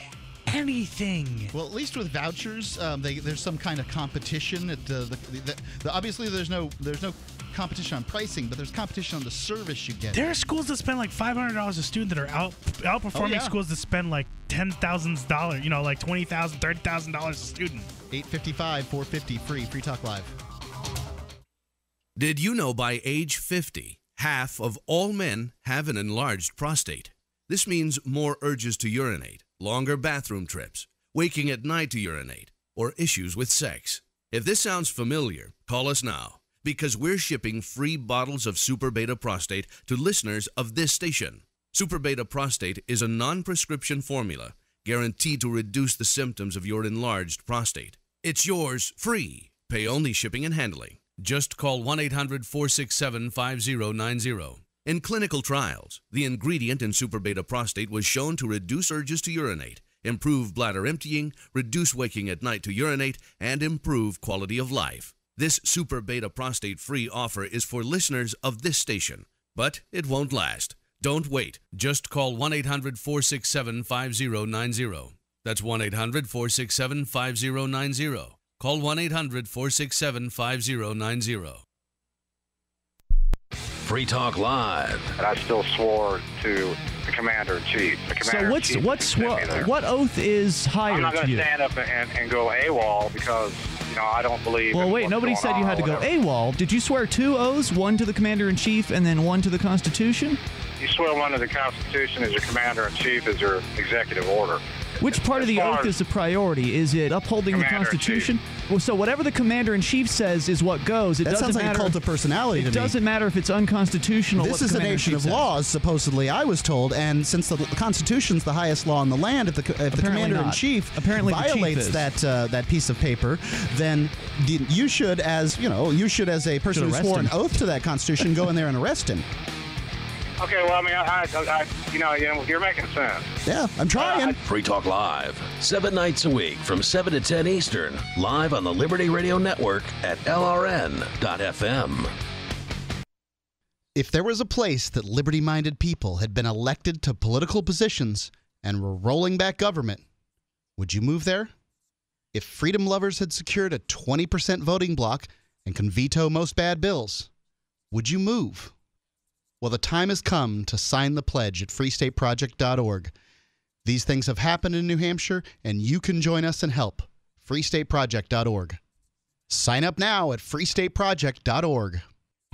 anything. Well, at least with vouchers, um, they, there's some kind of competition. At the, the, the, the obviously there's no there's no competition on pricing, but there's competition on the service you get. There are schools that spend like five hundred dollars a student that are out outperforming Oh, yeah. schools that spend like ten thousand dollars, you know, like twenty thousand dollars, thirty thousand dollars a student. eight five five, four five zero, free. Free Talk Live. Did you know by age fifty, half of all men have an enlarged prostate? This means more urges to urinate, longer bathroom trips, waking at night to urinate, or issues with sex. If this sounds familiar, call us now, because we're shipping free bottles of Super Beta Prostate to listeners of this station. Super Beta Prostate is a non-prescription formula guaranteed to reduce the symptoms of your enlarged prostate. It's yours free. Pay only shipping and handling. Just call one eight hundred, four six seven, five zero nine zero. In clinical trials, the ingredient in Super Beta Prostate was shown to reduce urges to urinate, improve bladder emptying, reduce waking at night to urinate, and improve quality of life. This Super Beta Prostate free offer is for listeners of this station, but it won't last. Don't wait. Just call one eight hundred, four six seven, five zero nine zero. That's one eight hundred, four six seven, five zero nine zero. Call one eight hundred, four six seven, five zero nine zero. Free Talk Live. And I still swore to the Commander-in-Chief. The So Commander-in-Chief what's what's sent me what, there. what oath is higher I'm not to going to you? stand up and, and go AWOL because, you know, I don't believe Well, in wait, what's nobody going said you on had to or go whatever. AWOL. Did you swear two oaths, one to the Commander-in-Chief and then one to the Constitution? You swear one to the Constitution as your Commander-in-Chief as your executive order. Which part of the far oath as- is a priority? Is it upholding the Commander-in-Chief. Constitution? Well, so whatever the Commander-in-Chief says is what goes. It That doesn't sounds like a matter, cult of personality It to me. doesn't matter if it's unconstitutional. This what the is a nation Commander-in-Chief of says. laws, supposedly, I was told, and since the Constitution's the highest law in the land, if the, if the Apparently Commander-in-Chief not. Apparently the chief violates is. that uh, that piece of paper, then d- you should, as you know, you should, as a person Should who arrest swore him. an oath to that Constitution, go in there and arrest him. Okay, well, I mean, I, I, I you know, you know, you're making sense. Yeah, I'm trying. Free Talk Live, seven nights a week from seven to ten Eastern, live on the Liberty Radio Network at L R N dot F M. If there was a place that liberty-minded people had been elected to political positions and were rolling back government, would you move there? If freedom lovers had secured a twenty percent voting block and can veto most bad bills, would you move? Well, the time has come to sign the pledge at free state project dot org. These things have happened in New Hampshire, and you can join us and help. free state project dot org. Sign up now at free state project dot org.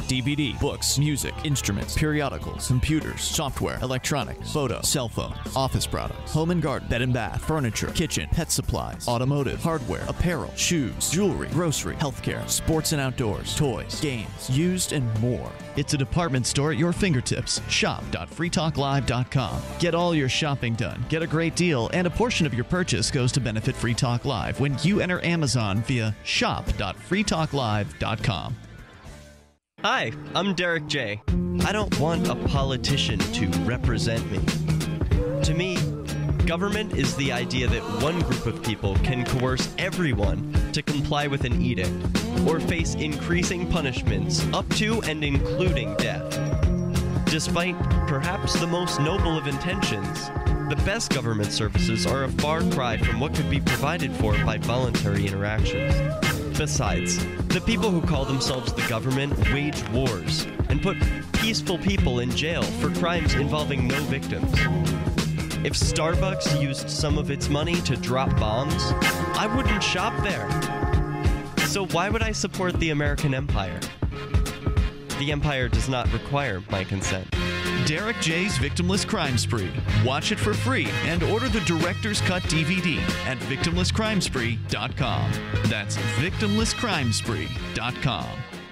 D V D, books, music, instruments, periodicals, computers, software, electronics, photo, cell phones, office products, home and garden, bed and bath, furniture, kitchen, pet supplies, automotive, hardware, apparel, shoes, jewelry, grocery, healthcare, sports and outdoors, toys, games, used, and more. It's a department store at your fingertips. shop dot free talk live dot com. Get all your shopping done, get a great deal, and a portion of your purchase goes to benefit Free Talk Live when you enter Amazon via shop dot free talk live dot com. Hi, I'm Derek J. I don't want a politician to represent me. To me, government is the idea that one group of people can coerce everyone to comply with an edict or face increasing punishments up to and including death. Despite perhaps the most noble of intentions, the best government services are a far cry from what could be provided for by voluntary interactions. Besides, the people who call themselves the government wage wars and put peaceful people in jail for crimes involving no victims. If Starbucks used some of its money to drop bombs, I wouldn't shop there. So why would I support the American empire? The empire does not require my consent. Derek J's Victimless Crime Spree. Watch it for free and order the Director's Cut D V D at victimless crime spree dot com. That's victimless crime spree dot com.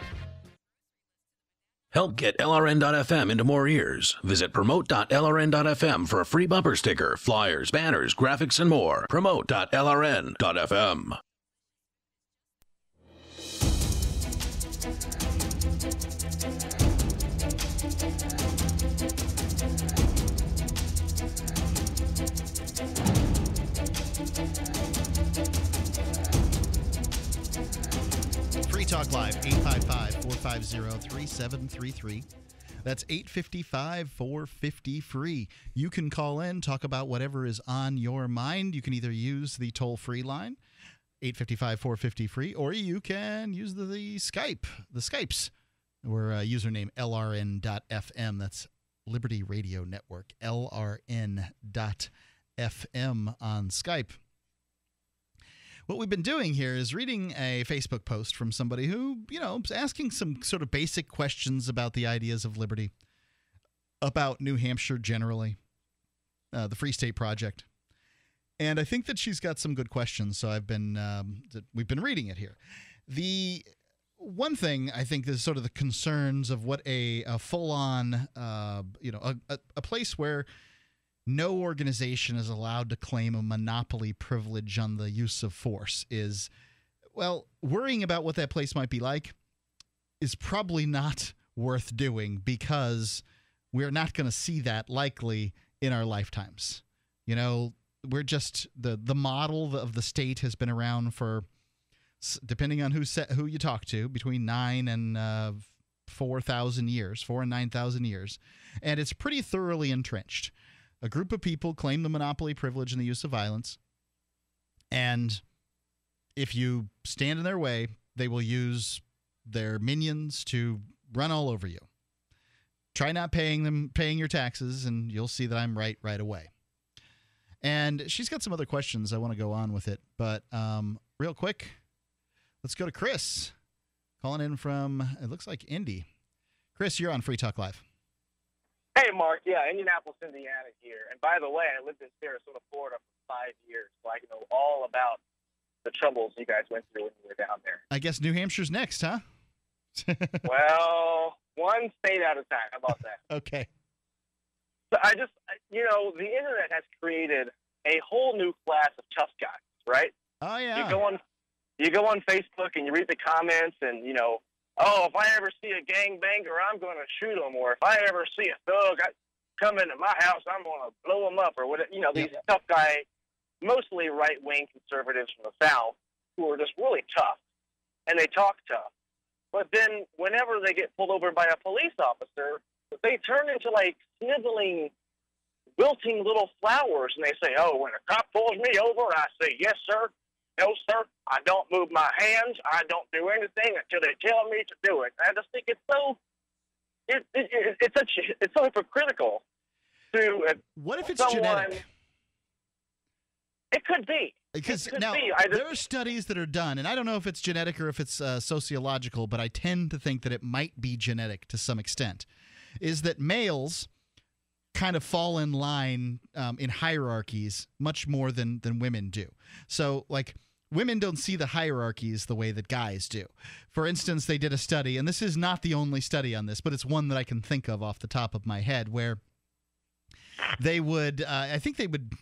Help get L R N dot F M into more ears. Visit promote dot L R N dot F M for a free bumper sticker, flyers, banners, graphics, and more. promote dot L R N dot F M. Free Talk Live, eight five five, four five zero, three seven three three. That's eight five five, four five zero, free. You can call in, talk about whatever is on your mind. You can either use the toll-free line, eight five five, four five zero, free, or you can use the, the Skype, the Skypes. We're uh, username L R N dot F M. That's Liberty Radio Network, L R N dot F M on Skype. What we've been doing here is reading a Facebook post from somebody who, you know, is asking some sort of basic questions about the ideas of liberty, about New Hampshire generally, uh, the Free State Project. And I think that she's got some good questions, so I've been um, we've been reading it here. The one thing I think is sort of the concerns of what a, a full-on, uh, you know, a, a, a place where no organization is allowed to claim a monopoly privilege on the use of force is, well, worrying about what that place might be like is probably not worth doing because we're not going to see that likely in our lifetimes. You know, we're just the the model of the state has been around for, depending on who set, who you talk to, between nine and uh, four thousand years, four and nine thousand years, and it's pretty thoroughly entrenched. A group of people claim the monopoly privilege in the use of violence, and if you stand in their way, they will use their minions to run all over you. Try not paying them, paying your taxes, and you'll see that I'm right right away. And she's got some other questions. I want to go on with it, but um, real quick, let's go to Chris, calling in from, it looks like Indy. Chris, you're on Free Talk Live. Hey, Mark. Yeah, Indianapolis, Indiana here. And by the way, I lived in Sarasota, Florida for five years, so I know all about the troubles you guys went through when you were down there. I guess New Hampshire's next, huh? Well, one state at a time. How about that? Okay. So I just, you know, the internet has created a whole new class of tough guys, right? Oh, yeah. You go on, you go on Facebook and you read the comments and, you know, oh, if I ever see a gangbanger, I'm going to shoot him. Or if I ever see a thug I come into my house, I'm going to blow him up. Or whatever. You know, these yeah. tough guys, mostly right-wing conservatives from the South, who are just really tough. And they talk tough. But then whenever they get pulled over by a police officer, they turn into, like, sniveling, wilting little flowers. And they say, oh, when a cop pulls me over, I say, yes, sir. No, sir, I don't move my hands. I don't do anything until they tell me to do it. I just think it's so it, it, it, it's such it's so hypocritical to uh, what if it's someone, genetic? It could be. Because it could now be. I just, there are studies that are done, and I don't know if it's genetic or if it's uh, sociological, but I tend to think that it might be genetic to some extent. Is that males kind of fall in line um, in hierarchies much more than than women do. So, like, women don't see the hierarchies the way that guys do. For instance, they did a study, and this is not the only study on this, but it's one that I can think of off the top of my head, where they would, uh, I think they would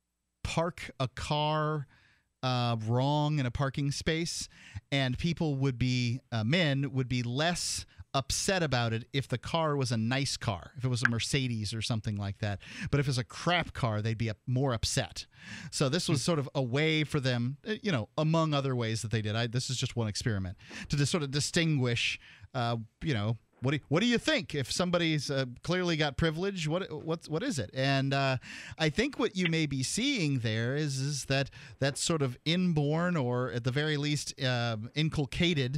park a car uh, wrong in a parking space, and people would be, uh, men would be less upset about it if the car was a nice car, if it was a Mercedes or something like that. But if it was a crap car, they'd be more upset. So this was sort of a way for them, you know, among other ways that they did. I, this is just one experiment to just sort of distinguish, uh, you know, what do, what do you think if somebody's uh, clearly got privilege? What what what is it? And uh, I think what you may be seeing there is is that that sort of inborn, or at the very least uh, inculcated,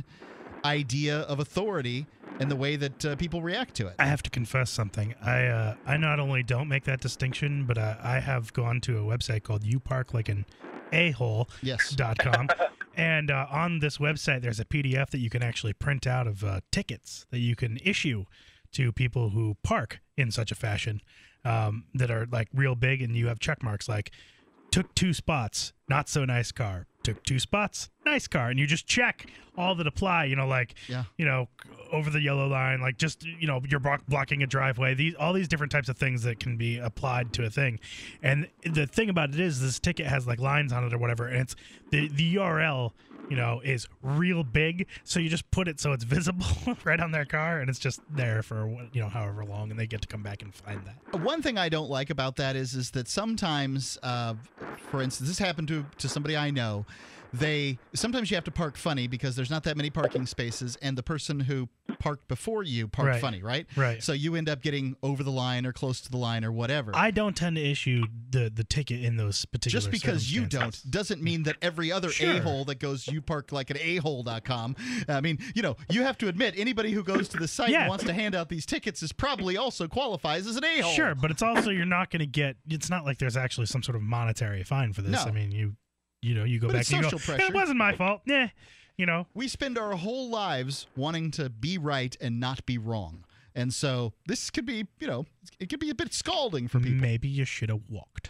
idea of authority and the way that uh, people react to it. I have to confess something. I uh, I not only don't make that distinction, but uh, I have gone to a website called You Park Like an A-hole yes. dot com. And uh, on this website, there's a P D F that you can actually print out of uh, tickets that you can issue to people who park in such a fashion um, that are like real big, and you have check marks like took two spots, not so nice car. Took two spots, nice car. And you just check all that apply, you know, like, yeah. you know, over the yellow line, like just, you know, you're block- blocking a driveway, these all these different types of things that can be applied to a thing. And the thing about it is this ticket has like lines on it or whatever, and it's the, the U R L, you know, is real big. So you just put it so it's visible right on their car, and it's just there for, you know, however long, and they get to come back and find that. One thing I don't like about that is is that sometimes, uh, for instance, this happened to, to somebody I know. They sometimes you have to park funny because there's not that many parking spaces, and the person who parked before you parked Right. funny, right? Right. So you end up getting over the line or close to the line or whatever. I don't tend to issue the, the ticket in those particular Just because you circumstances. don't doesn't mean that every other Sure. a-hole that goes you park like an a hole dot com. I mean, you know, you have to admit anybody who goes to the site Yeah. and wants to hand out these tickets is probably also qualifies as an a-hole. Sure, but it's also you're not going to get. It's not like there's actually some sort of monetary fine for this. No. I mean, you, you know, you go But back it's and you social go. pressure. It wasn't my fault. Yeah, you know. We spend our whole lives wanting to be right and not be wrong. And so this could be, you know, it could be a bit scalding for people. Maybe you should have walked.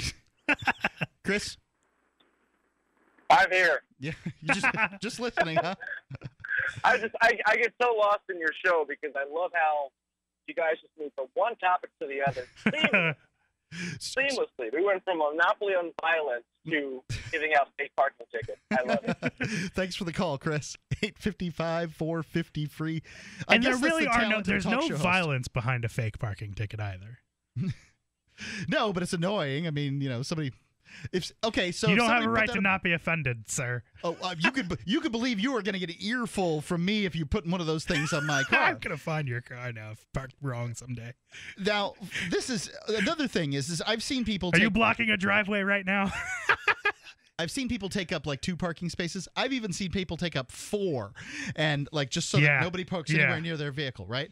Chris? I'm here. Yeah, you just just listening, huh? I just I, I get so lost in your show because I love how you guys just move from one topic to the other seamlessly. seamlessly. We went from monopoly on violence to giving out fake parking tickets. I love it. Thanks for the call, Chris. eight five five, four five zero, free. I And there guess that's really the are no. talent of a There's talk no show host. violence behind a fake parking ticket either. No, but it's annoying. I mean, you know, somebody. If okay, so you if don't have somebody a put right that to up- not be offended, sir. Oh, uh, you could you could believe you are going to get an earful from me if you put one of those things on my car. I'm gonna find your car now if parked wrong someday. Now, this is another thing. Is is I've seen people. Are take, you blocking a driveway right now? I've seen people take up like two parking spaces. I've even seen people take up four, and like just so Yeah. that nobody parks Yeah. anywhere near their vehicle. Right.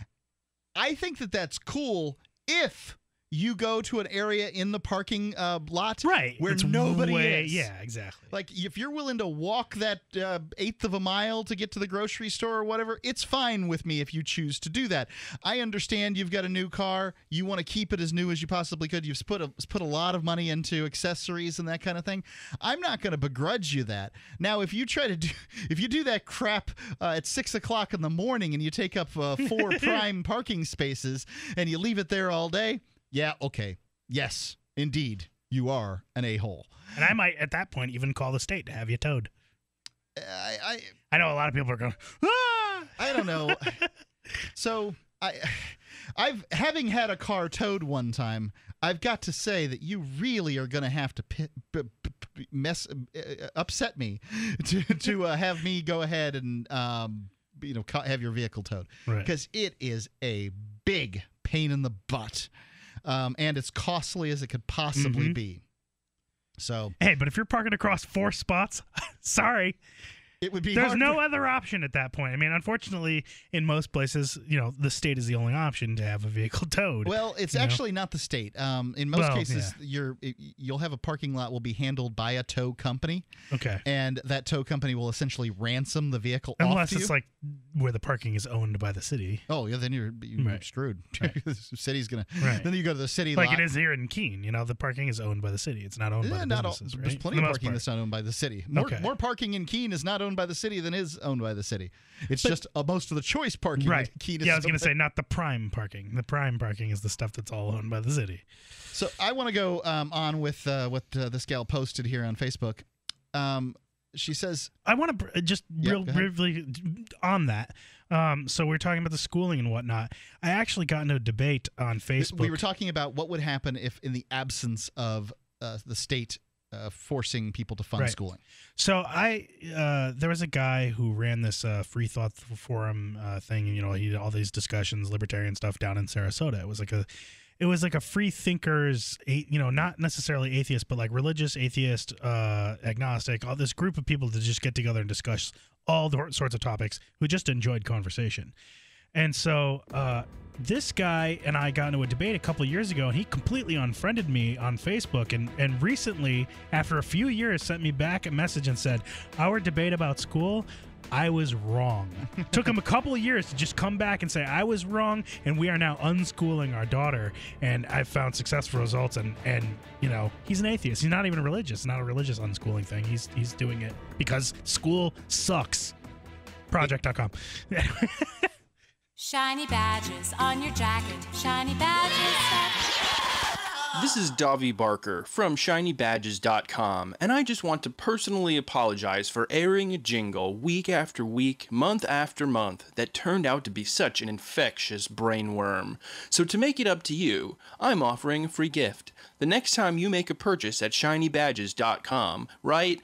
I think that that's cool if you go to an area in the parking uh, lot Right. where It's nobody way- is. Yeah, exactly. Like if you're willing to walk that uh, eighth of a mile to get to the grocery store or whatever, it's fine with me if you choose to do that. I understand you've got a new car. You want to keep it as new as you possibly could. You've put a, put a lot of money into accessories and that kind of thing. I'm not going to begrudge you that. Now, if you try to do, if you do that crap uh, at six o'clock in the morning and you take up uh, four prime parking spaces and you leave it there all day, yeah, okay. Yes, indeed, you are an a-hole. And I might, at that point, even call the state to have you towed. I, I, I know a lot of people are going, ah! I don't know. So I, I've having had a car towed one time. I've got to say that you really are going to have to p- p- p- mess uh, upset me to to uh, have me go ahead and um, you know ca- have your vehicle towed Right. because it is a big pain in the butt. Um, and it's costly as it could possibly Mhm. be. So Hey, but if you're parking across four spots, sorry, It would be There's hard no for- other option at that point. I mean, unfortunately, in most places, you know, the state is the only option to have a vehicle towed. Well, it's you know? actually not the state. Um, in most Well, cases, you're it, you'll have a parking lot will be handled by a tow company. Okay. And that tow company will essentially ransom the vehicle off Unless to it's you. like where the parking is owned by the city. Oh, yeah, then you're, you're Right. screwed. Right. The city's going Right. to... Then you go to the city Like lot. it is here in Keene. You know, the parking is owned by the city. It's not owned by Yeah, the not all, businesses, There's right? plenty For the of most parking part. that's not owned by the city. More, Okay. more parking in Keene is not owned by the city than is owned by the city. It's But- just uh, most of the choice parking Right. in Keene is Yeah, I was going to owned by- say not the prime parking. The prime parking is the stuff that's all owned by the city. So I want to go um, on with uh, what uh, this gal posted here on Facebook. Um, she says, I want to br- just Yeah, real go ahead. briefly on that. Um, so we're talking about the schooling and whatnot. I actually got into a debate on Facebook. we were talking about what would happen if, in the absence of uh, the state uh, forcing people to fund Right. schooling. So I, uh, there was a guy who ran this uh, free thought forum uh, thing. You know, he did all these discussions, libertarian stuff down in Sarasota. It was like a, it was like a free thinkers, a- you know, not necessarily atheist, but like religious, atheist, uh, agnostic, all this group of people to just get together and discuss all the sorts of topics who just enjoyed conversation. And so uh, this guy and I got into a debate a couple of years ago, and he completely unfriended me on Facebook. And, and recently, after a few years, sent me back a message and said, our debate about school, I was wrong. Took him a couple of years to just come back and say, I was wrong, and we are now unschooling our daughter. And I've found successful results. And, and you know, he's an atheist. He's not even religious. It's not a religious unschooling thing. He's, he's doing it because school sucks. Project dot com. Shiny badges on your jacket. Shiny badges. This is Davi Barker from shiny badges dot com, and I just want to personally apologize for airing a jingle week after week, month after month, that turned out to be such an infectious brainworm. So to make it up to you, I'm offering a free gift. The next time you make a purchase at shiny badges dot com, write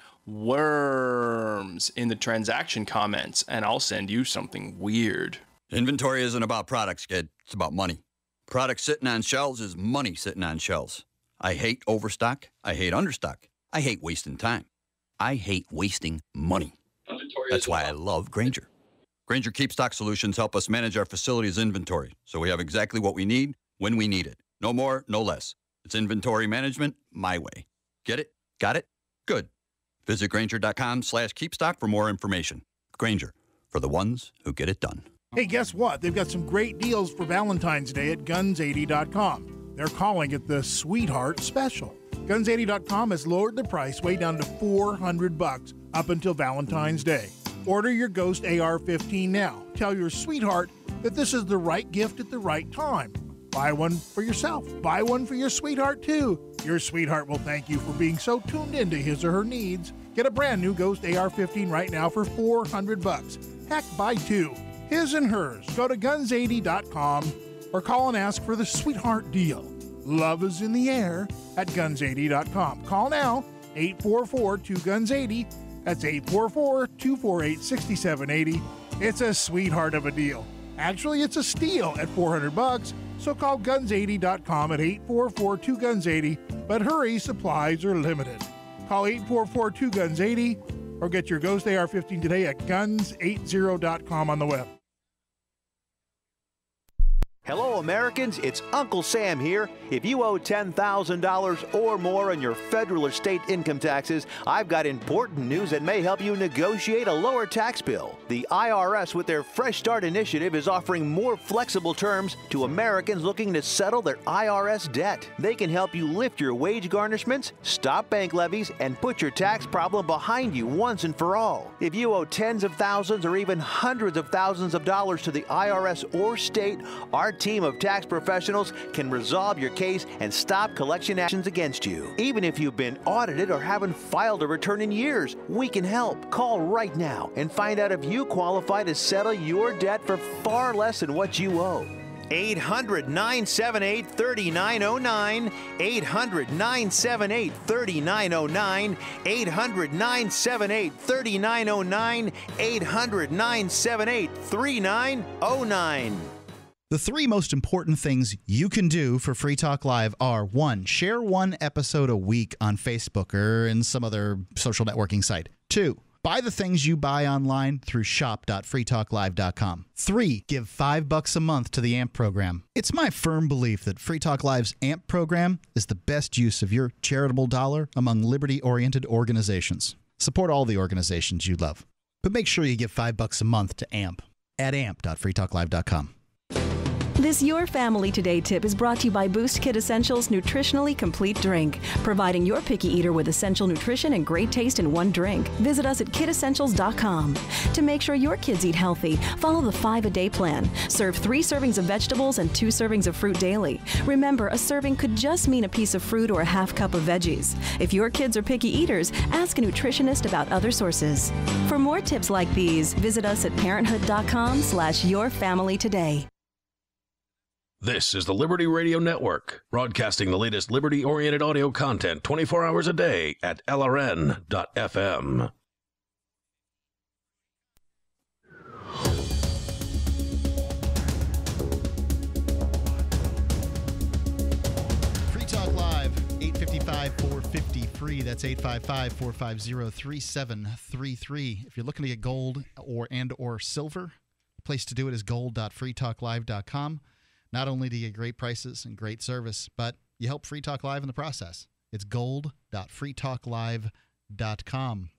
worms in the transaction comments, and I'll send you something weird. Inventory isn't about products, kid. It's about money. Product sitting on shelves is money sitting on shelves. I hate overstock. I hate understock. I hate wasting time. I hate wasting money. That's why I love Grainger. Grainger KeepStock Solutions help us manage our facility's inventory, so we have exactly what we need when we need it. No more, no less. It's inventory management my way. Get it? Got it? Good. Visit Grainger.com slash keepstock for more information. Grainger, for the ones who get it done. Hey, guess what? They've got some great deals for Valentine's Day at guns eighty dot com. They're calling it the Sweetheart Special. guns eighty dot com has lowered the price way down to four hundred bucks up until Valentine's Day. Order your Ghost A R fifteen now. Tell your sweetheart that this is the right gift at the right time. Buy one for yourself. Buy one for your sweetheart, too. Your sweetheart will thank you for being so tuned into his or her needs. Get a brand new Ghost A R fifteen right now for four hundred bucks. Heck, buy two. His and hers. Go to guns eighty dot com or call and ask for the Sweetheart Deal. Love is in the air at guns eighty dot com. Call now, eight four four, two guns eighty. That's eight four four, two four eight, six seven eight zero. It's a sweetheart of a deal. Actually, it's a steal at four hundred bucks. So call guns eighty dot com at eight four four, two guns eighty. But hurry, supplies are limited. Call eight four four, two guns eighty or get your Ghost A R fifteen today at guns eighty dot com on the web. Hello, Americans. It's Uncle Sam here. If you owe ten thousand dollars or more on your federal or state income taxes, I've got important news that may help you negotiate a lower tax bill. The I R S, with their Fresh Start initiative, is offering more flexible terms to Americans looking to settle their I R S debt. They can help you lift your wage garnishments, stop bank levies, and put your tax problem behind you once and for all. If you owe tens of thousands or even hundreds of thousands of dollars to the I R S or state, our team of tax professionals can resolve your case and stop collection actions against you. Even if you've been audited or haven't filed a return in years, we can help. Call right now and find out if you qualify to settle your debt for far less than what you owe. eight hundred, nine seven eight, three nine zero nine, eight hundred, nine seven eight, three nine zero nine, eight hundred, nine seven eight, three nine zero nine, eight hundred, nine seven eight, three nine zero nine. The three most important things you can do for Free Talk Live are, one, share one episode a week on Facebook or in some other social networking site. Two, Buy the things you buy online through shop dot free talk live dot com. Three, give five bucks a month to the A M P program. It's my firm belief that Free Talk Live's A M P program is the best use of your charitable dollar among liberty-oriented organizations. Support all the organizations you love, but make sure you give five bucks a month to A M P at amp dot free talk live dot com. This Your Family Today tip is brought to you by Boost Kid Essentials Nutritionally Complete Drink, providing your picky eater with essential nutrition and great taste in one drink. Visit us at kid essentials dot com. To make sure your kids eat healthy, follow the five-a-day plan. Serve three servings of vegetables and two servings of fruit daily. Remember, a serving could just mean a piece of fruit or a half cup of veggies. If your kids are picky eaters, ask a nutritionist about other sources. For more tips like these, visit us at parenthood dot com slash your family today. This is the Liberty Radio Network, broadcasting the latest liberty-oriented audio content twenty-four hours a day at L R N dot F M. Free Talk Live, eight five five, four five zero, free. That's eight five five, four five zero, three seven three three. If you're looking to get gold or and or silver, the place to do it is gold dot free talk live dot com. Not only do you get great prices and great service, but you help Free Talk Live in the process. It's gold dot free talk live dot com.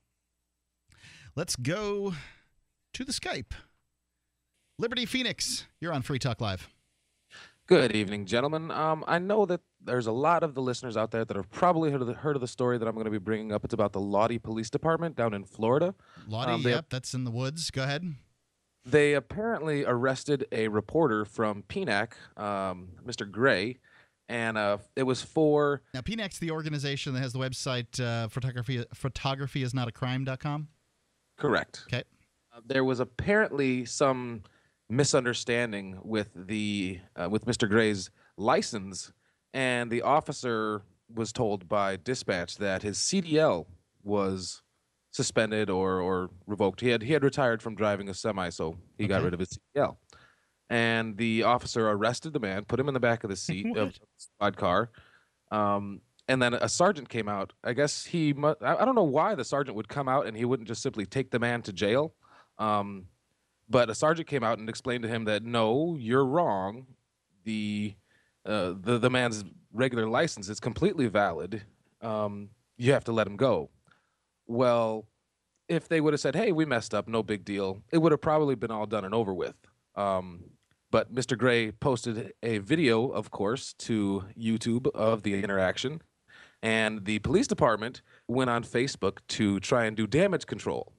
Let's go to the Skype. Liberty Phoenix, you're on Free Talk Live. Good evening, gentlemen. Um, I know that there's a lot of the listeners out there that have probably heard of the, heard of the story that I'm going to be bringing up. It's about the Lottie Police Department down in Florida. Lottie, um, they, yep, that's in the woods. Go ahead. They apparently arrested a reporter from P N A C, um, Mister Gray, and uh, it was for... Now, P N A C's the organization that has the website uh, photography, photography is not a crime dot com? Correct. Okay. Uh, there was apparently some misunderstanding with the uh, with Mister Gray's license, and the officer was told by dispatch that his C D L was suspended or or revoked. He had he had retired from driving a semi, so he okay. got rid of his C D L. And the officer arrested the man, put him in the back of the seat of the squad car, um, and then a sergeant came out. I guess he mu- I, I don't know why the sergeant would come out and he wouldn't just simply take the man to jail. Um, but a sergeant came out and explained to him that no, you're wrong. The uh, the the man's regular license is completely valid. Um, you have to let him go. Well, if they would have said, hey, we messed up, no big deal, it would have probably been all done and over with. Um, but Mister Gray posted a video, of course, to YouTube of the interaction, and the police department went on Facebook to try and do damage control.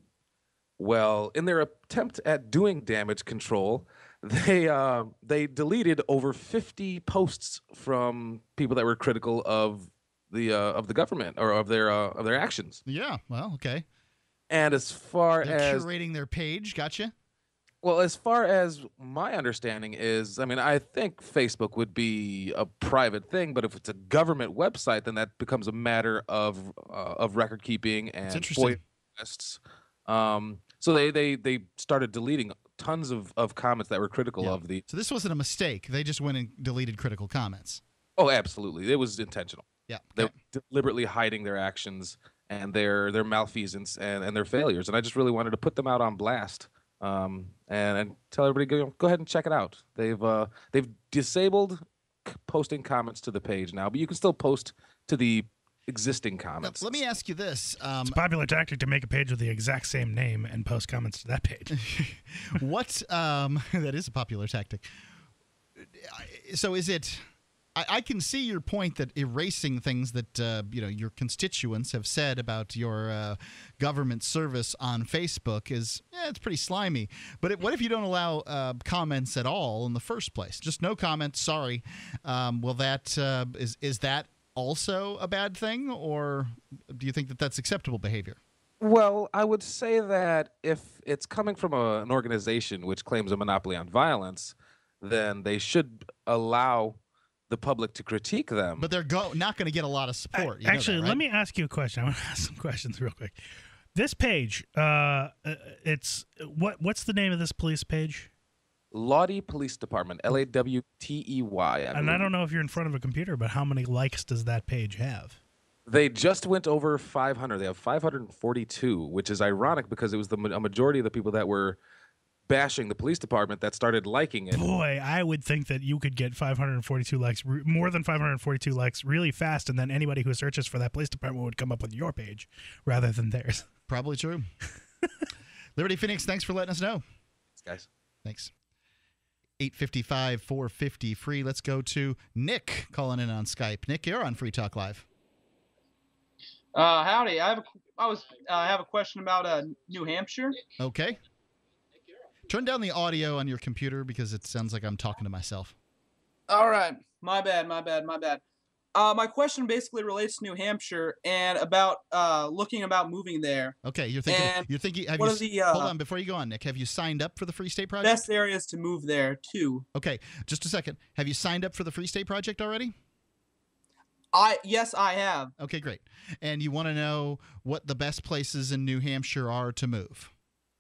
Well, in their attempt at doing damage control, they uh, they deleted over fifty posts from people that were critical of the uh, of the government or of their uh, of their actions. Yeah, well, okay. And as far They're as curating their page, gotcha. Well, as far as my understanding is, I mean, I think Facebook would be a private thing, but if it's a government website, then that becomes a matter of uh, of record keeping and FOIA requests. Um, so they, they they started deleting tons of, of comments that were critical yeah. of the. So this wasn't a mistake. They just went and deleted critical comments. Oh, absolutely. It was intentional. Yeah. They were deliberately hiding their actions and their their malfeasance and, and their failures. And I just really wanted to put them out on blast. Um, and, and tell everybody go go ahead and check it out. They've uh, they've disabled c- posting comments to the page now, but you can still post to the existing comments. Now, let me ask you this: um, it's a popular tactic to make a page with the exact same name and post comments to that page. what? Um, that is a popular tactic. So is it? I, I can see your point that erasing things that uh, you know your constituents have said about your uh, government service on Facebook is yeah, it's pretty slimy. But it, what if you don't allow uh, comments at all in the first place? Just no comments. Sorry. Um, will that uh, is is that also a bad thing, or do you think that that's acceptable behavior? Well, I would say that if it's coming from a, an organization which claims a monopoly on violence, then they should allow the public to critique them. But they're go- not going to get a lot of support. You Actually, know that, right? let me ask you a question. I want to ask some questions real quick. This page, uh, it's what? What's the name of this police page? Lottie Police Department, L A W T E Y. And I don't know if you're in front of a computer, but how many likes does that page have? They just went over five hundred. They have five hundred forty-two, which is ironic because it was the a majority of the people that were bashing the police department that started liking it. Boy, I would think that you could get five hundred forty-two likes, more than five hundred forty-two likes really fast, and then anybody who searches for that police department would come up with your page rather than theirs. Probably true. Liberty Phoenix, thanks for letting us know. Thanks, guys. Thanks. eight five five, four five zero, free. Let's go to Nick calling in on Skype. Nick, you're on Free Talk Live. Uh, howdy. I have a, I was uh, I have a question about uh, New Hampshire. Okay. Turn down the audio on your computer because it sounds like I'm talking to myself. All right. My bad, my bad, my bad. Uh, my question basically relates to New Hampshire and about uh, looking about moving there. Okay, you're thinking. And you're thinking. Have what you, are the, uh, hold on, before you go on, Nick. Have you signed up for the Free State Project? Best areas to move there too. Okay, just a second. Have you signed up for the Free State Project already? I yes, I have. Okay, great. And you want to know what the best places in New Hampshire are to move?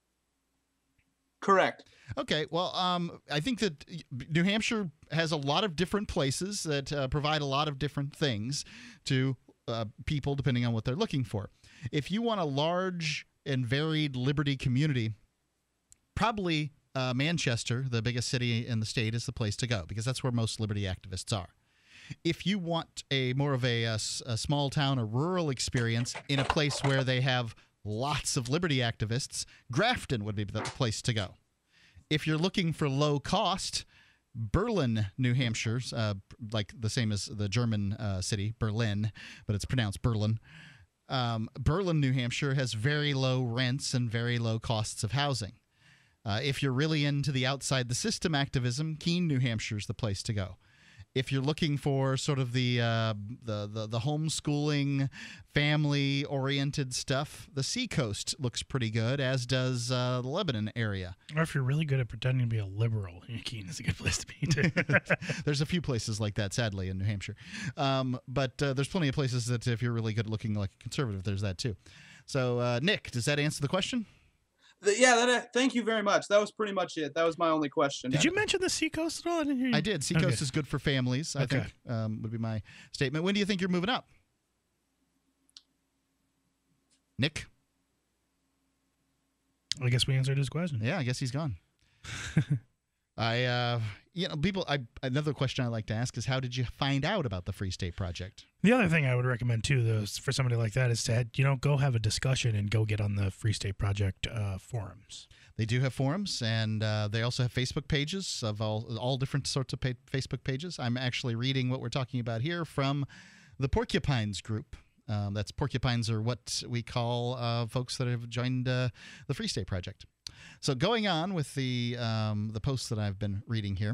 Correct. Okay, well, um, I think that New Hampshire has a lot of different places that uh, provide a lot of different things to uh, people depending on what they're looking for. If you want a large and varied liberty community, probably uh, Manchester, the biggest city in the state, is the place to go because that's where most liberty activists are. If you want a more of a, a, a small town or rural experience in a place where they have lots of liberty activists, Grafton would be the place to go. If you're looking for low cost, Berlin, New Hampshire, uh, like the same as the German uh, city, Berlin, but it's pronounced Berlin. Um, Berlin, New Hampshire has very low rents and very low costs of housing. Uh, if you're really into the outside the system activism, Keene, New Hampshire is the place to go. If you're looking for sort of the uh, the, the the homeschooling, family-oriented stuff, the Seacoast looks pretty good, as does uh, the Lebanon area. Or if you're really good at pretending to be a liberal, Keene is a good place to be, too. There's a few places like that, sadly, in New Hampshire. Um, but uh, there's plenty of places that if you're really good at looking like a conservative, there's that, too. So, uh, Nick, does that answer the question? Yeah, that, uh, thank you very much. That was pretty much it. That was my only question. Did you mention the Seacoast at all? I didn't hear you. I did. Seacoast Okay. is good for families, I Okay. think, um, would be my statement. When do you think you're moving up? Nick? I guess we answered his question. Yeah, I guess he's gone. I, uh, you know, people, I, another question I like to ask is how did you find out about the Free State Project? The other thing I would recommend, too, though, is for somebody like that is to, you know, go have a discussion and go get on the Free State Project uh, forums. They do have forums, and uh, they also have Facebook pages of all all different sorts of pa- Facebook pages. I'm actually reading what we're talking about here from the Porcupines group. Um, that's Porcupines are what we call uh, folks that have joined uh, the Free State Project. So going on with the um, the posts that I've been reading here.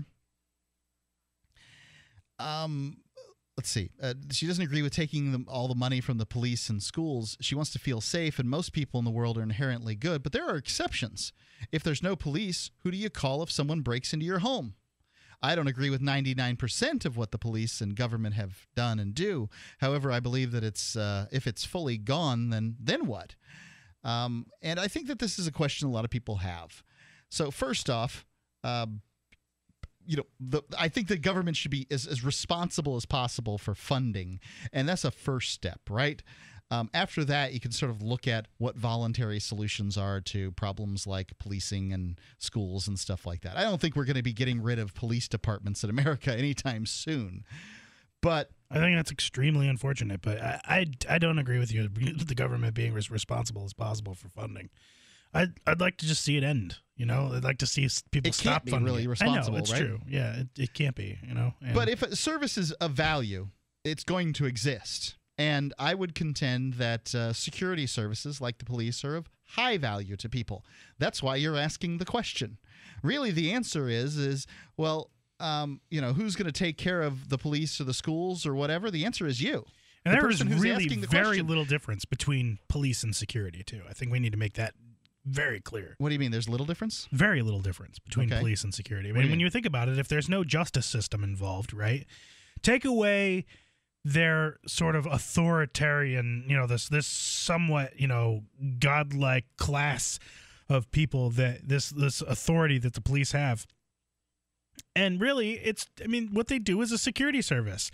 Um, let's see. Uh, she doesn't agree with taking the, all the money from the police and schools. She wants to feel safe, and most people in the world are inherently good. But there are exceptions. If there's no police, who do you call if someone breaks into your home? I don't agree with ninety-nine percent of what the police and government have done and do. However, I believe that it's uh, if it's fully gone, then then what? Um, and I think that this is a question a lot of people have. So first off, uh, you know, the, I think the government should be as, as responsible as possible for funding, and that's a first step, right? Um, after that, you can sort of look at what voluntary solutions are to problems like policing and schools and stuff like that. I don't think we're going to be getting rid of police departments in America anytime soon. But I think that's extremely unfortunate, but I, I, I don't agree with you. The government being as responsible as possible for funding. I'd, I'd like to just see it end. You know, I'd like to see people it stop can't be funding really it. responsible, I know, it's right? true. Yeah, it, it can't be, you know. And but if a service is of value, it's going to exist. And I would contend that uh, security services like the police are of high value to people. That's why you're asking the question. Really, the answer is, is well, um, you know, who's going to take care of the police or the schools or whatever? The answer is you. And the there is person who's really asking the very question. little difference between police and security, too. I think we need to make that very clear. What do you mean? There's little difference? Very little difference between Okay. police and security. I What do mean, you when mean? you think about it, if there's no justice system involved, right? Take away their sort of authoritarian, you know, this this somewhat, you know, godlike class of people that this this authority that the police have. And really, it's, I mean, what they do is a security service.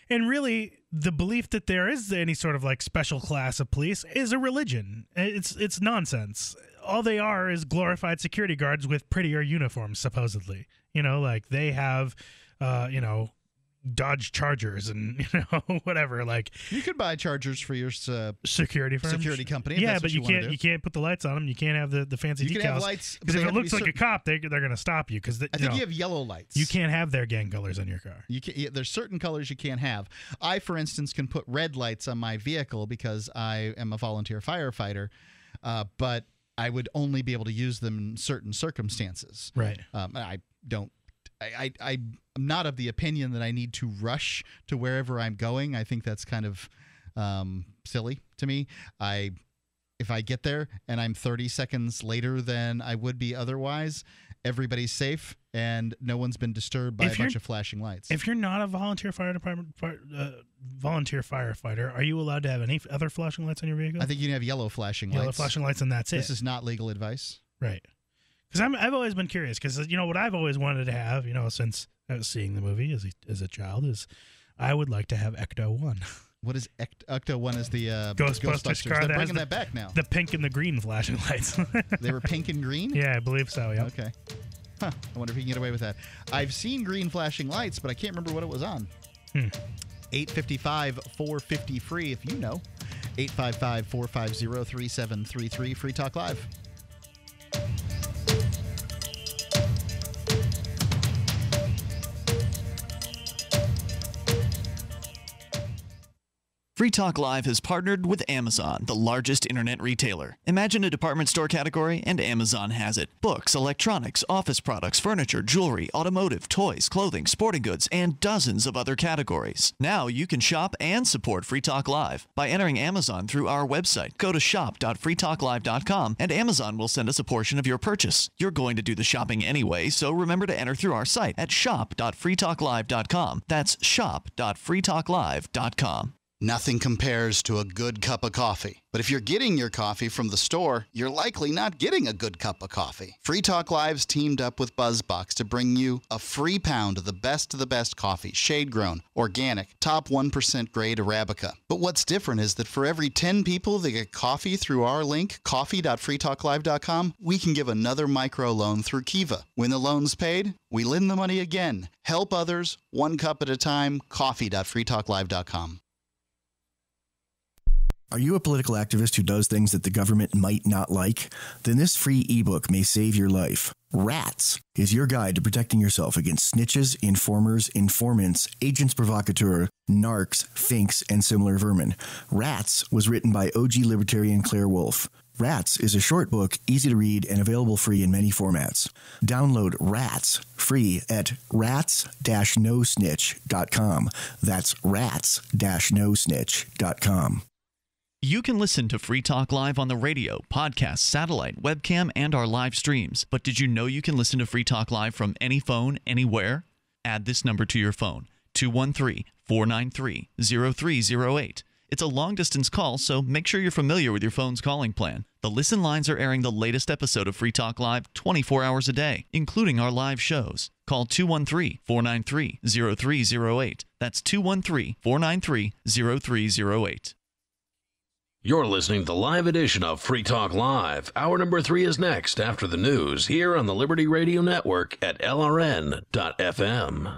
And really, the belief that there is any sort of like special class of police is a religion. It's it's nonsense. All they are is glorified security guards with prettier uniforms, supposedly. You know, like they have, uh, you know, Dodge Chargers and, you know, whatever. Like you could buy Chargers for your uh, security firm, security company. If yeah, that's but what you, you can't wanna do. you can't put the lights on them. You can't have the, the fancy You decals. can have lights, but because they if it have to looks be like a certain- cop, they they're gonna stop you. Because I think you have yellow lights. You can't have their gang colors on your car. You can, yeah, there's certain colors you can't have. I, for instance, can put red lights on my vehicle because I am a volunteer firefighter, uh, but I would only be able to use them in certain circumstances. Right. Um, I don't. I, I, I'm not of the opinion that I need to rush to wherever I'm going. I think that's kind of um, silly to me. I, if I get there and I'm thirty seconds later than I would be otherwise, everybody's safe and no one's been disturbed by If a bunch you're- of flashing lights. If you're not a volunteer fire department, fire, uh, volunteer firefighter, are you allowed to have any other flashing lights on your vehicle? I think you can have yellow flashing Yellow lights. flashing lights, and that's it. This is not legal advice. Right. Because I've always been curious. Because you know what I've always wanted to have, you know, since I was seeing the movie as a, as a child, is I would like to have Ecto One. What is Ect- Ecto One? Is the uh, Ghostbusters, Ghostbusters? car They're that has bringing the, that back now. The pink and the green flashing lights. They were pink and green? Yeah, I believe so. Yeah. Okay. Huh. I wonder if he can get away with that. I've seen green flashing lights, but I can't remember what it was on. Hmm. eight five five, four five zero, free if you know. eight five five, four five zero, three seven three three. Free Talk Live. Free Talk Live has partnered with Amazon, the largest internet retailer. Imagine a department store category, and Amazon has it. Books, electronics, office products, furniture, jewelry, automotive, toys, clothing, sporting goods, and dozens of other categories. Now you can shop and support Free Talk Live by entering Amazon through our website. Go to shop dot free talk live dot com, and Amazon will send us a portion of your purchase. You're going to do the shopping anyway, so remember to enter through our site at shop dot free talk live dot com. That's shop dot free talk live dot com. Nothing compares to a good cup of coffee. But if you're getting your coffee from the store, you're likely not getting a good cup of coffee. Free Talk Live's teamed up with BuzzBox to bring you a free pound of the best of the best coffee, shade-grown, organic, top one percent grade Arabica. But what's different is that for every ten people that get coffee through our link, coffee dot free talk live dot com, we can give another microloan through Kiva. When the loan's paid, we lend the money again. Help others, one cup at a time, coffee dot free talk live dot com. Are you a political activist who does things that the government might not like? Then this free ebook may save your life. Rats is your guide to protecting yourself against snitches, informers, informants, agents provocateur, narcs, finks, and similar vermin. Rats was written by O G libertarian Claire Wolfe. Rats is a short book, easy to read, and available free in many formats. Download Rats free at rats dash no snitch dot com. That's rats dash no snitch dot com. You can listen to Free Talk Live on the radio, podcast, satellite, webcam, and our live streams. But did you know you can listen to Free Talk Live from any phone, anywhere? Add this number to your phone, two one three, four nine three, zero three zero eight. It's a long-distance call, so make sure you're familiar with your phone's calling plan. The listen lines are airing the latest episode of Free Talk Live twenty-four hours a day, including our live shows. Call two one three, four nine three, zero three zero eight. That's two one three, four nine three, zero three zero eight. You're listening to the live edition of Free Talk Live. Hour number three is next after the news here on the Liberty Radio Network at L R N dot F M.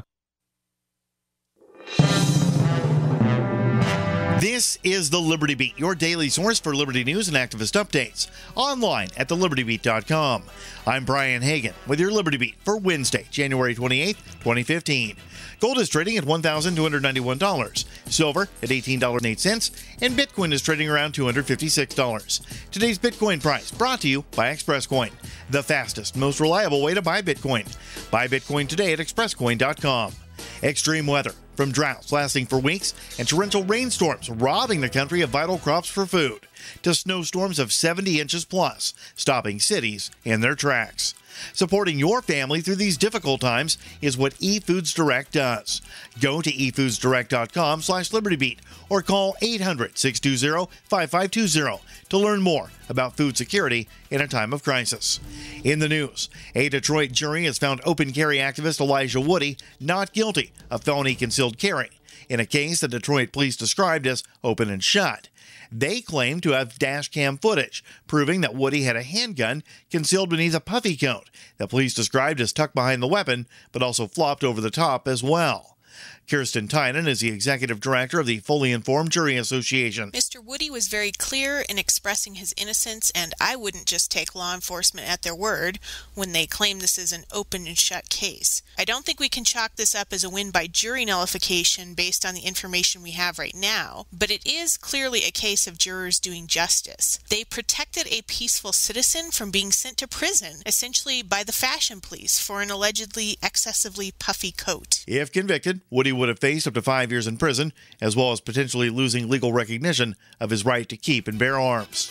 This is the Liberty Beat, your daily source for liberty news and activist updates, online at the liberty beat dot com. I'm Brian Hagan with your Liberty Beat for Wednesday, January twenty-eighth, twenty fifteen. Gold is trading at one thousand two hundred ninety-one dollars, silver at eighteen dollars and eight cents, and Bitcoin is trading around two hundred fifty-six dollars. Today's Bitcoin price brought to you by ExpressCoin, the fastest, most reliable way to buy Bitcoin. Buy Bitcoin today at express coin dot com. Extreme weather, from droughts lasting for weeks and torrential rainstorms robbing the country of vital crops for food, to snowstorms of seventy inches plus, stopping cities in their tracks. Supporting your family through these difficult times is what eFoods Direct does. Go to e foods direct dot com slash liberty beat or call eight hundred, six two zero, five five two zero to learn more about food security in a time of crisis. In the news, a Detroit jury has found open carry activist Elijah Woody not guilty of felony concealed concealed carry, in a case that Detroit police described as open and shut. They claim to have dash cam footage proving that Woody had a handgun concealed beneath a puffy coat that police described as tucked behind the weapon, but also flopped over the top as well. Kirsten Tynan is the executive director of the Fully Informed Jury Association. Mister Woody was very clear in expressing his innocence, and I wouldn't just take law enforcement at their word when they claim this is an open and shut case. I don't think we can chalk this up as a win by jury nullification based on the information we have right now, but it is clearly a case of jurors doing justice. They protected a peaceful citizen from being sent to prison, essentially by the fashion police, for an allegedly excessively puffy coat. If convicted, Woody would have faced up to five years in prison, as well as potentially losing legal recognition of his right to keep and bear arms.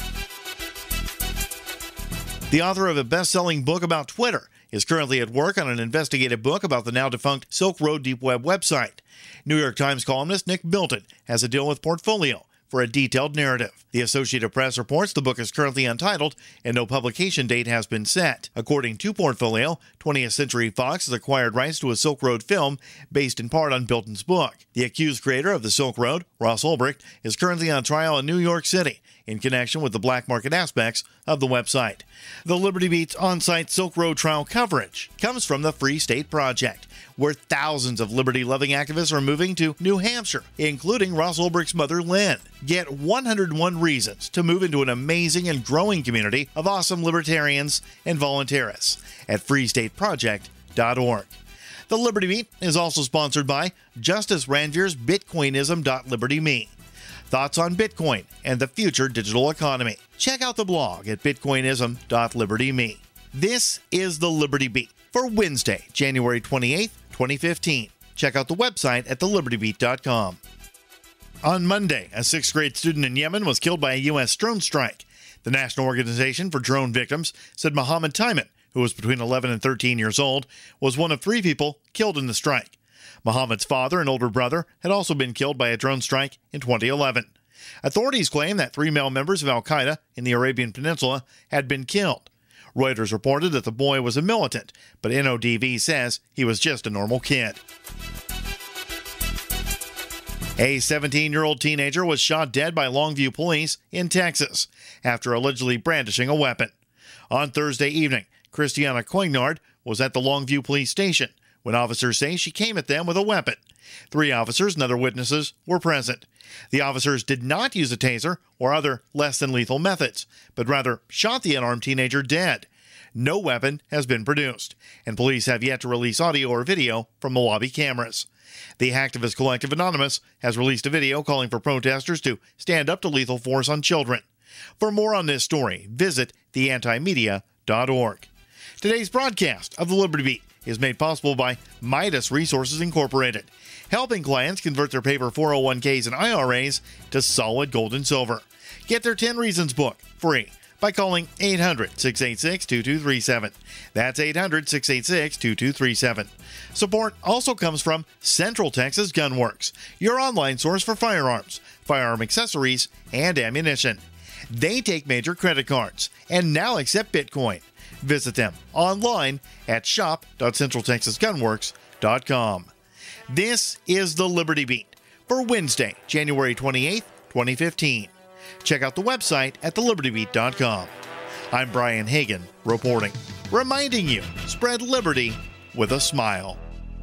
The author of a best-selling book about Twitter is currently at work on an investigative book about the now-defunct Silk Road Deep Web website. New York Times columnist Nick Bilton has a deal with Portfolio for a detailed narrative. The Associated Press reports the book is currently untitled and no publication date has been set. According to Portfolio, twentieth Century Fox has acquired rights to a Silk Road film based in part on Bilton's book. The accused creator of the Silk Road, Ross Ulbricht, is currently on trial in New York City in connection with the black market aspects of the website. The Liberty Beat's on-site Silk Road trial coverage comes from the Free State Project, where thousands of liberty-loving activists are moving to New Hampshire, including Ross Ulbricht's mother, Lynn. Get one hundred one reasons to move into an amazing and growing community of awesome libertarians and voluntarists at free state project dot org. The Liberty Beat is also sponsored by Justice Ranvier's Bitcoinism dot liberty dot me. Thoughts on Bitcoin and the future digital economy. Check out the blog at bitcoinism dot liberty dot me. This is the Liberty Beat for Wednesday, January twenty-eighth, twenty fifteen. Check out the website at the liberty beat dot com. On Monday, a sixth grade student in Yemen was killed by a U S drone strike. The National Organization for Drone Victims said Mohammed Taiman, who was between eleven and thirteen years old, was one of three people killed in the strike. Mohammed's father and older brother had also been killed by a drone strike in twenty eleven. Authorities claim that three male members of al-Qaeda in the Arabian Peninsula had been killed. Reuters reported that the boy was a militant, but N O D V says he was just a normal kid. A seventeen-year-old teenager was shot dead by Longview police in Texas after allegedly brandishing a weapon. On Thursday evening, Christiana Coignard was at the Longview police station when officers say she came at them with a weapon. Three officers and other witnesses were present. The officers did not use a taser or other less-than-lethal methods, but rather shot the unarmed teenager dead. No weapon has been produced, and police have yet to release audio or video from the lobby cameras. The Hacktivist Collective Anonymous has released a video calling for protesters to stand up to lethal force on children. For more on this story, visit the anti media dot org. Today's broadcast of the Liberty Beat is made possible by Midas Resources Incorporated, helping clients convert their paper four oh one k's and I R As to solid gold and silver. Get their ten Reasons book free by calling eight hundred, six eight six, two two three seven. That's eight hundred, six eight six, two two three seven. Support also comes from Central Texas Gunworks, your online source for firearms, firearm accessories, and ammunition. They take major credit cards and now accept Bitcoin. Visit them online at shop dot central texas gunworks dot com. This is the Liberty Beat for Wednesday, January twenty-eighth, twenty fifteen. Check out the website at the liberty beat dot com. I'm Brian Hagan reporting, reminding you, spread liberty with a smile.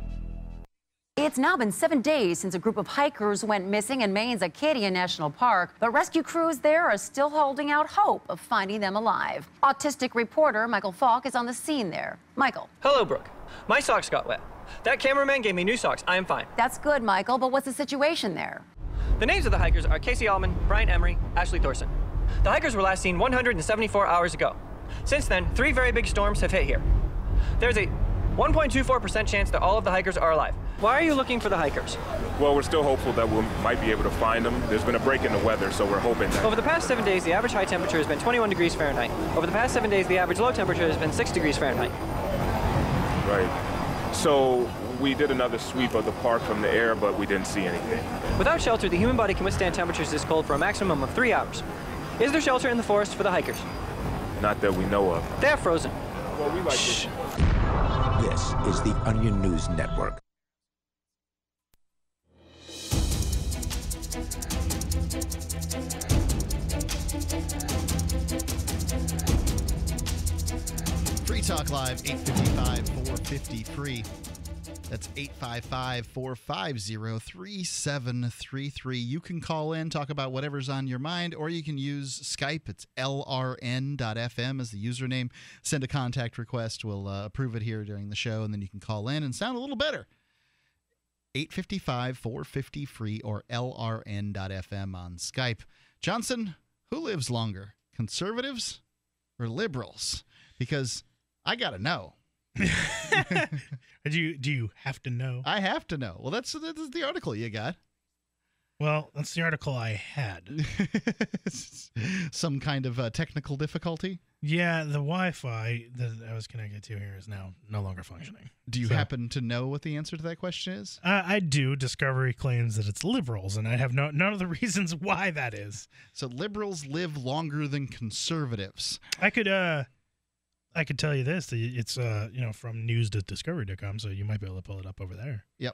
It's now been seven days since a group of hikers went missing in Maine's Acadia National Park, but rescue crews there are still holding out hope of finding them alive. Autistic reporter Michael Falk is on the scene there. Michael. Hello, Brooke. My socks got wet. That cameraman gave me new socks. I am fine. That's good, Michael, but what's the situation there? The names of the hikers are Casey Allman, Brian Emery, Ashley Thorson. The hikers were last seen one hundred seventy-four hours ago. Since then, three very big storms have hit here. There's a one point two four percent chance that all of the hikers are alive. Why are you looking for the hikers? Well, we're still hopeful that we might be able to find them. There's been a break in the weather, so we're hoping that... Over the past seven days, the average high temperature has been twenty-one degrees Fahrenheit. Over the past seven days, the average low temperature has been six degrees Fahrenheit. Right. So we did another sweep of the park from the air, but we didn't see anything. Without shelter, the human body can withstand temperatures this cold for a maximum of three hours. Is there shelter in the forest for the hikers? Not that we know of. They're frozen. Well, we like Shh. This is the Onion News Network. Talk Live, eight five five, four five zero, free. That's eight five five, four five zero, three seven three three. You can call in, talk about whatever's on your mind, or you can use Skype. It's L R N dot F M as the username. Send a contact request. We'll uh, approve it here during the show, and then you can call in and sound a little better. eight five five, four five zero, free or L R N dot F M on Skype. Johnson, who lives longer, conservatives or liberals? Because I got to know. do you do you have to know? I have to know. Well, that's that's the article you got. Well, that's the article I had. Some kind of uh, technical difficulty? Yeah, the Wi-Fi that I was connected to here is now no longer functioning. Do you So- happen to know what the answer to that question is? Uh, I do. Discovery claims that it's liberals, and I have no none of the reasons why that is. So liberals live longer than conservatives. I could uh, I could tell you this. that It's uh, you know, from news dot discovery dot com, so you might be able to pull it up over there. Yep.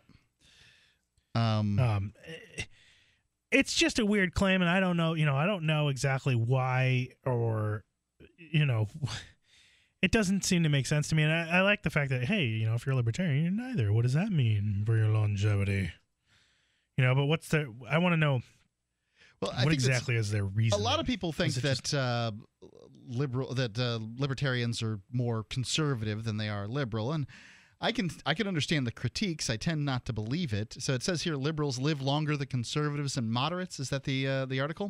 Um. Um. It's just a weird claim, and I don't know. You know, I don't know exactly why, or you know, it doesn't seem to make sense to me. And I, I like the fact that, hey, you know, if you're a libertarian, you're neither. What does that mean for your longevity? You know, but what's the? I want to know. Well, I what think exactly is their reason? A lot of people think that uh, liberal that uh, libertarians are more conservative than they are liberal, and I can I can understand the critiques. I tend not to believe it. So it says here, liberals live longer than conservatives and moderates. Is that the uh, the article?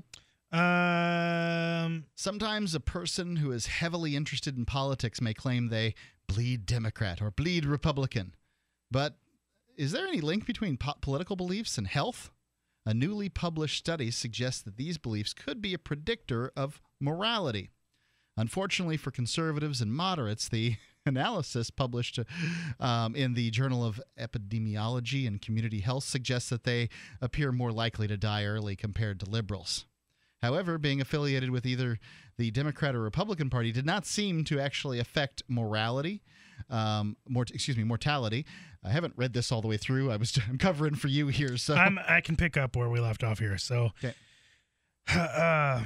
Um. Sometimes a person who is heavily interested in politics may claim they bleed Democrat or bleed Republican. But is there any link between po- political beliefs and health? A newly published study suggests that these beliefs could be a predictor of morality. Unfortunately for conservatives and moderates, the analysis published um, in the Journal of Epidemiology and Community Health suggests that they appear more likely to die early compared to liberals. However, being affiliated with either the Democrat or Republican Party did not seem to actually affect morality, um, mort- excuse me, mortality. I haven't read this all the way through. I was I'm covering for you here, so I'm, I can pick up where we left off here. So, okay. uh,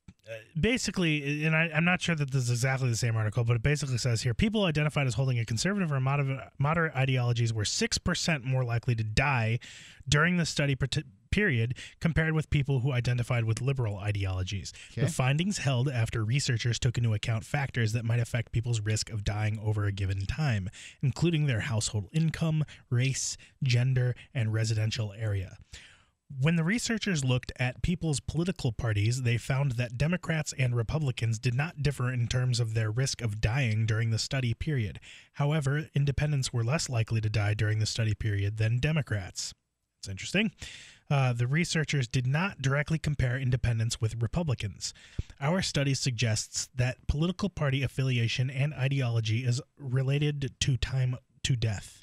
basically, and I, I'm not sure that this is exactly the same article, but it basically says here, people identified as holding a conservative or moderate, moderate ideologies were six percent more likely to die during the study per- period compared with people who identified with liberal ideologies. Okay. The findings held after researchers took into account factors that might affect people's risk of dying over a given time, including their household income, race, gender, and residential area. When the researchers looked at people's political parties, they found that Democrats and Republicans did not differ in terms of their risk of dying during the study period. However, independents were less likely to die during the study period than Democrats. It's interesting. Uh, the researchers did not directly compare independents with Republicans. Our study suggests that political party affiliation and ideology is related to time to death.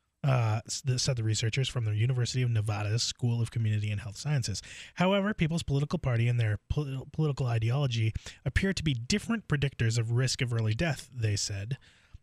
Uh, said the researchers from the University of Nevada's School of Community and Health Sciences. However, people's political party and their pol- political ideology appear to be different predictors of risk of early death, they said.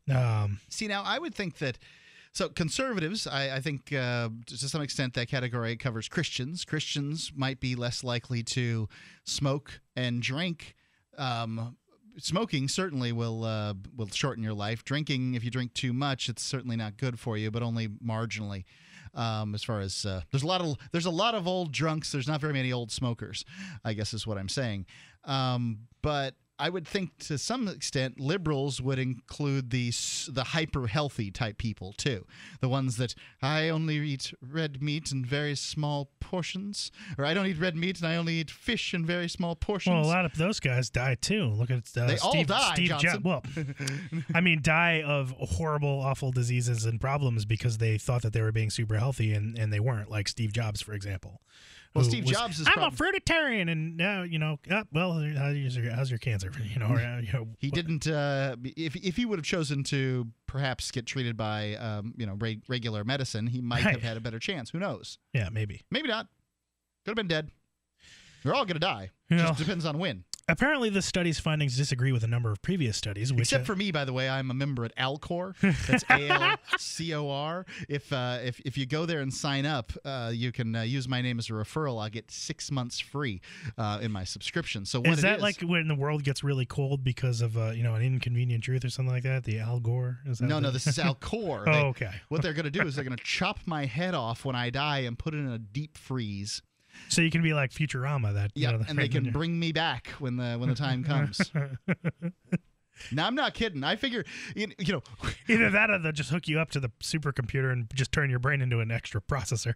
Um, See, now I would think that, so conservatives, I, I think uh, to some extent that category covers Christians. Christians might be less likely to smoke and drink. Um, smoking certainly will uh, will shorten your life. Drinking, if you drink too much, it's certainly not good for you, but only marginally. Um, as far as uh, there's a lot of there's a lot of old drunks. There's not very many old smokers, I guess is what I'm saying. Um, but I would think to some extent liberals would include the the hyper healthy type people too, the ones that I only eat red meat in very small portions, or I don't eat red meat and I only eat fish in very small portions. well, a lot of those guys die too. Look at uh, They Steve, all die, Steve Johnson. Jobs. Well, I mean, die of horrible, awful diseases and problems because they thought that they were being super healthy and, and they weren't. Like Steve Jobs, for example. Well, who Steve was, Jobs is I'm prob- a fruitarian, and now you know. Uh, well, how's your, how's your cancer? You know, or, uh, you know he didn't. Uh, if if he would have chosen to perhaps get treated by um, you know re- regular medicine, he might Right. have had a better chance. Who knows? Yeah, maybe. Maybe not. Could have been dead. They're all going to die. You Just know. depends on when. apparently the study's findings disagree with a number of previous studies. Which, Except uh, for me, by the way, I'm a member at Alcor. That's A L C O R. If uh, if if you go there and sign up, uh, you can uh, use my name as a referral. I'll get six months free uh, in my subscription. So what is it that is, like when the world gets really cold because of uh, you know an inconvenient truth or something like that? The Al Gore? Is that no, the... no, this is Alcor. Oh, They- okay. What they're going to do is they're going to chop my head off when I die and put it in a deep freeze. So you can be like Futurama. That Yeah, you know, and they can bring me back when the when the time comes. Now, I'm not kidding. I figure, you you know, either that or they'll just hook you up to the supercomputer and just turn your brain into an extra processor.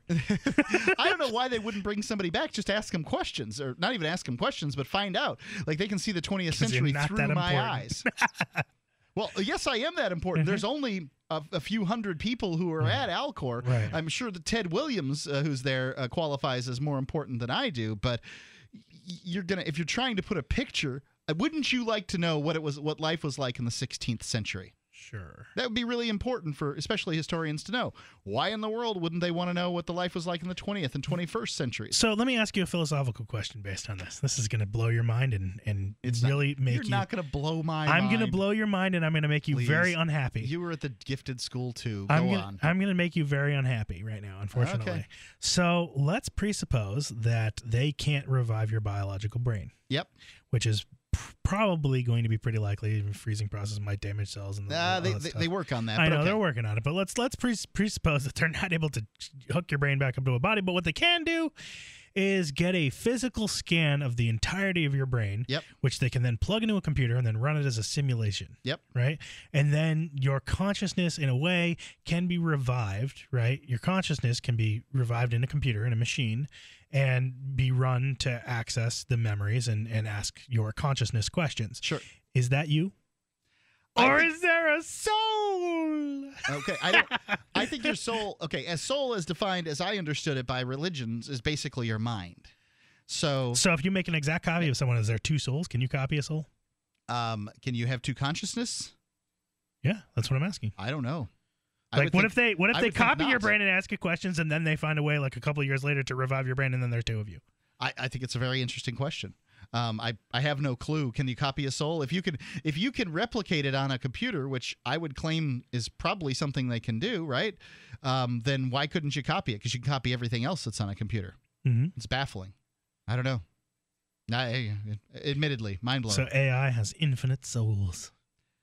I don't know why they wouldn't bring somebody back. Just ask them questions, or not even ask them questions, but find out. Like they can see the twentieth 'Cause you're century not through that my important. eyes. Well, yes, I am that important. There's only a, a few hundred people who are at Alcor. Right. I'm sure that Ted Williams, uh, who's there, uh, qualifies as more important than I do. But y- you're gonna, if you're trying to put a picture, uh, wouldn't you like to know what it was, what life was like in the sixteenth century? Sure. That would be really important for especially historians to know. Why in the world wouldn't they want to know what the life was like in the twentieth and twenty-first centuries? So let me ask you a philosophical question based on this. This is going to blow your mind and and It's really not, make you're you. not going to blow my I'm mind. going to blow your mind and I'm going to make you Please. very unhappy. You were at the gifted school too. Go I'm gonna, on. I'm going to make you very unhappy right now, unfortunately. Okay. So let's presuppose that they can't revive your biological brain. Yep. Which is p- probably going to be pretty likely. The freezing process might damage cells. And Uh, all they, that they, stuff. they work on that. I but know okay. they're working on it, but let's let's pres- presuppose that they're not able to hook your brain back up to a body. But what they can do is get a physical scan of the entirety of your brain, yep. which they can then plug into a computer and then run it as a simulation. Yep. Right? And then your consciousness, in a way, can be revived, right? Your consciousness can be revived in a computer, in a machine, and be run to access the memories and, and ask your consciousness questions. Sure. Is that you? I Or think- is there a soul? Okay, I don't. I think your soul. Okay, as soul as defined, as I understood it by religions, is basically your mind. So, So if you make an exact copy of someone, is there two souls? Can you copy a soul? um, can you have two consciousness? Yeah, that's what I'm asking. I don't know. I Like, would what think- if they what if I they would think copy your not. brain and ask you questions, and then they find a way, like a couple of years later, to revive your brain, and then there are two of you? I, I think it's a very interesting question. Um, I, I have no clue. Can you copy a soul? If you can if you can replicate it on a computer, which I would claim is probably something they can do, right? Um, then why couldn't you copy it? Because you can copy everything else that's on a computer. Mm-hmm. It's baffling. I don't know. I, admittedly, mind blowing. So A I has infinite souls.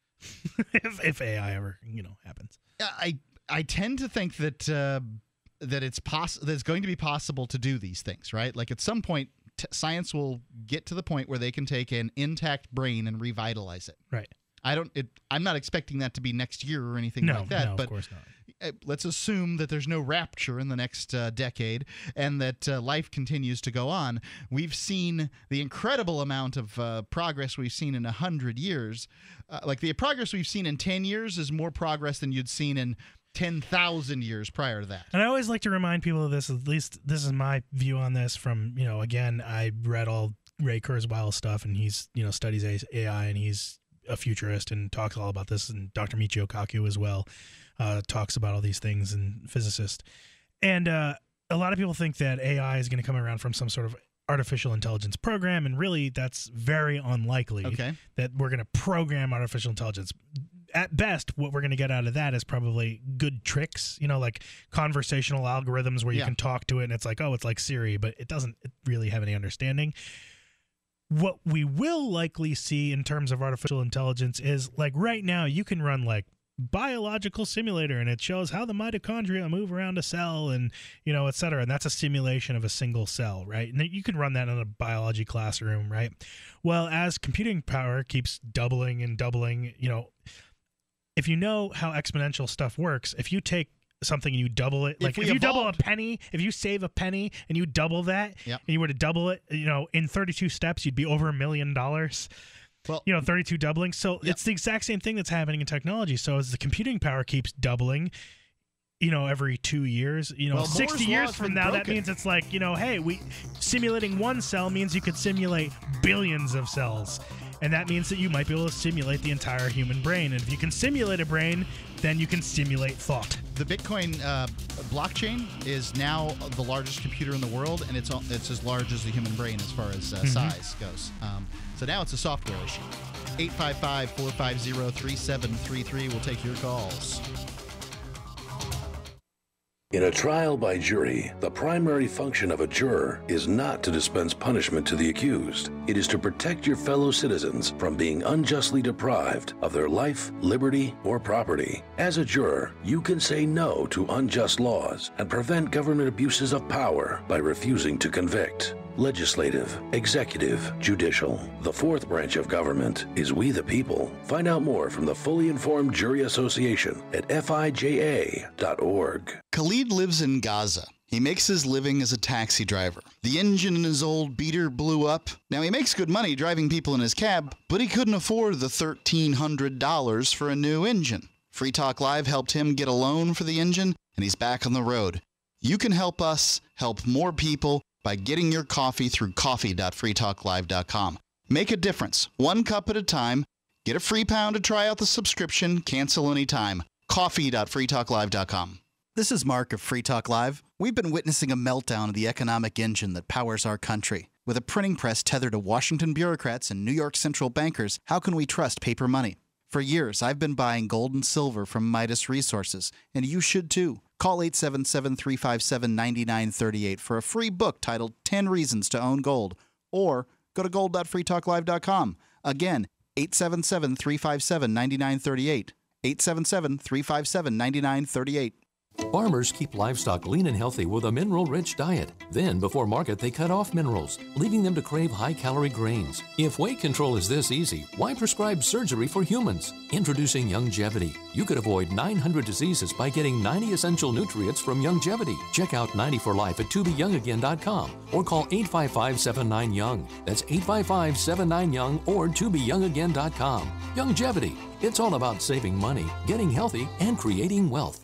if if A I ever you know happens. I I tend to think that uh, that it's poss- that it's going to be possible to do these things, right? Like at some point, t- science will get to the point where they can take an intact brain and revitalize it. Right. I don't. It, I'm not expecting that to be next year or anything No, like that. no, of but course not. uh, let's assume that there's no rapture in the next uh, decade and that uh, life continues to go on. We've seen the incredible amount of uh, progress we've seen in a hundred years. Uh, like the progress we've seen in ten years is more progress than you'd seen in ten thousand years prior to that. And I always like to remind people of this. At least this is my view on this. From you know, again, I read all Ray Kurzweil's stuff, and he's you know studies A I, and he's a futurist and talks all about this. And Doctor Michio Kaku as well uh, talks about all these things, and physicist. And uh, a lot of people think that A I is going to come around from some sort of artificial intelligence program, and really that's very unlikely. Okay. That we're going to program artificial intelligence. At best, what we're going to get out of that is probably good tricks, you know, like conversational algorithms where you Yeah. can talk to it and it's like, oh, it's like Siri, but it doesn't really have any understanding. What we will likely see in terms of artificial intelligence is, like, right now you can run like biological simulator and it shows how the mitochondria move around a cell and, you know, et cetera. And that's a simulation of a single cell, right? And you can run that in a biology classroom, right? Well, as computing power keeps doubling and doubling, you know, if you know how exponential stuff works, if you take something and you double it, If like we if you double a evolved- penny, if you save a penny and you double that, Yep. and you were to double it, you know, in thirty-two steps, you'd be over a million dollars. Well, you know, thirty-two doubling. So Yep. it's the exact same thing that's happening in technology. So as the computing power keeps doubling, you know, every two years, you know, Well, sixty Moore's years law's from been now, that broken. means it's like, you know, hey, we simulating one cell means you could simulate billions of cells. And that means that you might be able to simulate the entire human brain. And if you can simulate a brain, then you can stimulate thought. The Bitcoin uh, blockchain is now the largest computer in the world, and it's it's as large as the human brain as far as uh, Mm-hmm. size goes. Um, so now it's a software issue. eight five five, four five zero, three seven three three. We'll take your calls. In a trial by jury, the primary function of a juror is not to dispense punishment to the accused. It is to protect your fellow citizens from being unjustly deprived of their life, liberty, or property. As a juror, you can say no to unjust laws and prevent government abuses of power by refusing to convict. Legislative, executive, judicial. The fourth branch of government is we the people. Find out more from the Fully Informed Jury Association at F I J A dot org. Khalid lives in Gaza. He makes his living as a taxi driver. The engine in his old beater blew up. Now, he makes good money driving people in his cab, but he couldn't afford the thirteen hundred dollars for a new engine. Free Talk Live helped him get a loan for the engine, and he's back on the road. You can help us help more people by getting your coffee through coffee dot free talk live dot com. Make a difference, one cup at a time. Get a free pound to try out the subscription. Cancel anytime. coffee dot free talk live dot com. This is Mark of Free Talk Live. We've been witnessing a meltdown of the economic engine that powers our country. With a printing press tethered to Washington bureaucrats and New York central bankers, how can we trust paper money? For years, I've been buying gold and silver from Midas Resources, and you should too. Call eight seven seven, three five seven, nine nine three eight for a free book titled ten Reasons to Own Gold, or go to gold dot free talk live dot com. Again, eight seven seven, three five seven, nine nine three eight. eight seven seven, three five seven, nine nine three eight. Farmers keep livestock lean and healthy with a mineral-rich diet. Then, before market, they cut off minerals, leaving them to crave high-calorie grains. If weight control is this easy, why prescribe surgery for humans? Introducing Youngevity. You could avoid nine hundred diseases by getting ninety essential nutrients from Youngevity. Check out ninety for life at to be young again dot com or call eight five five, seven nine, young. That's eight five five, seven nine, young or to be young again dot com. Youngevity. It's all about saving money, getting healthy, and creating wealth.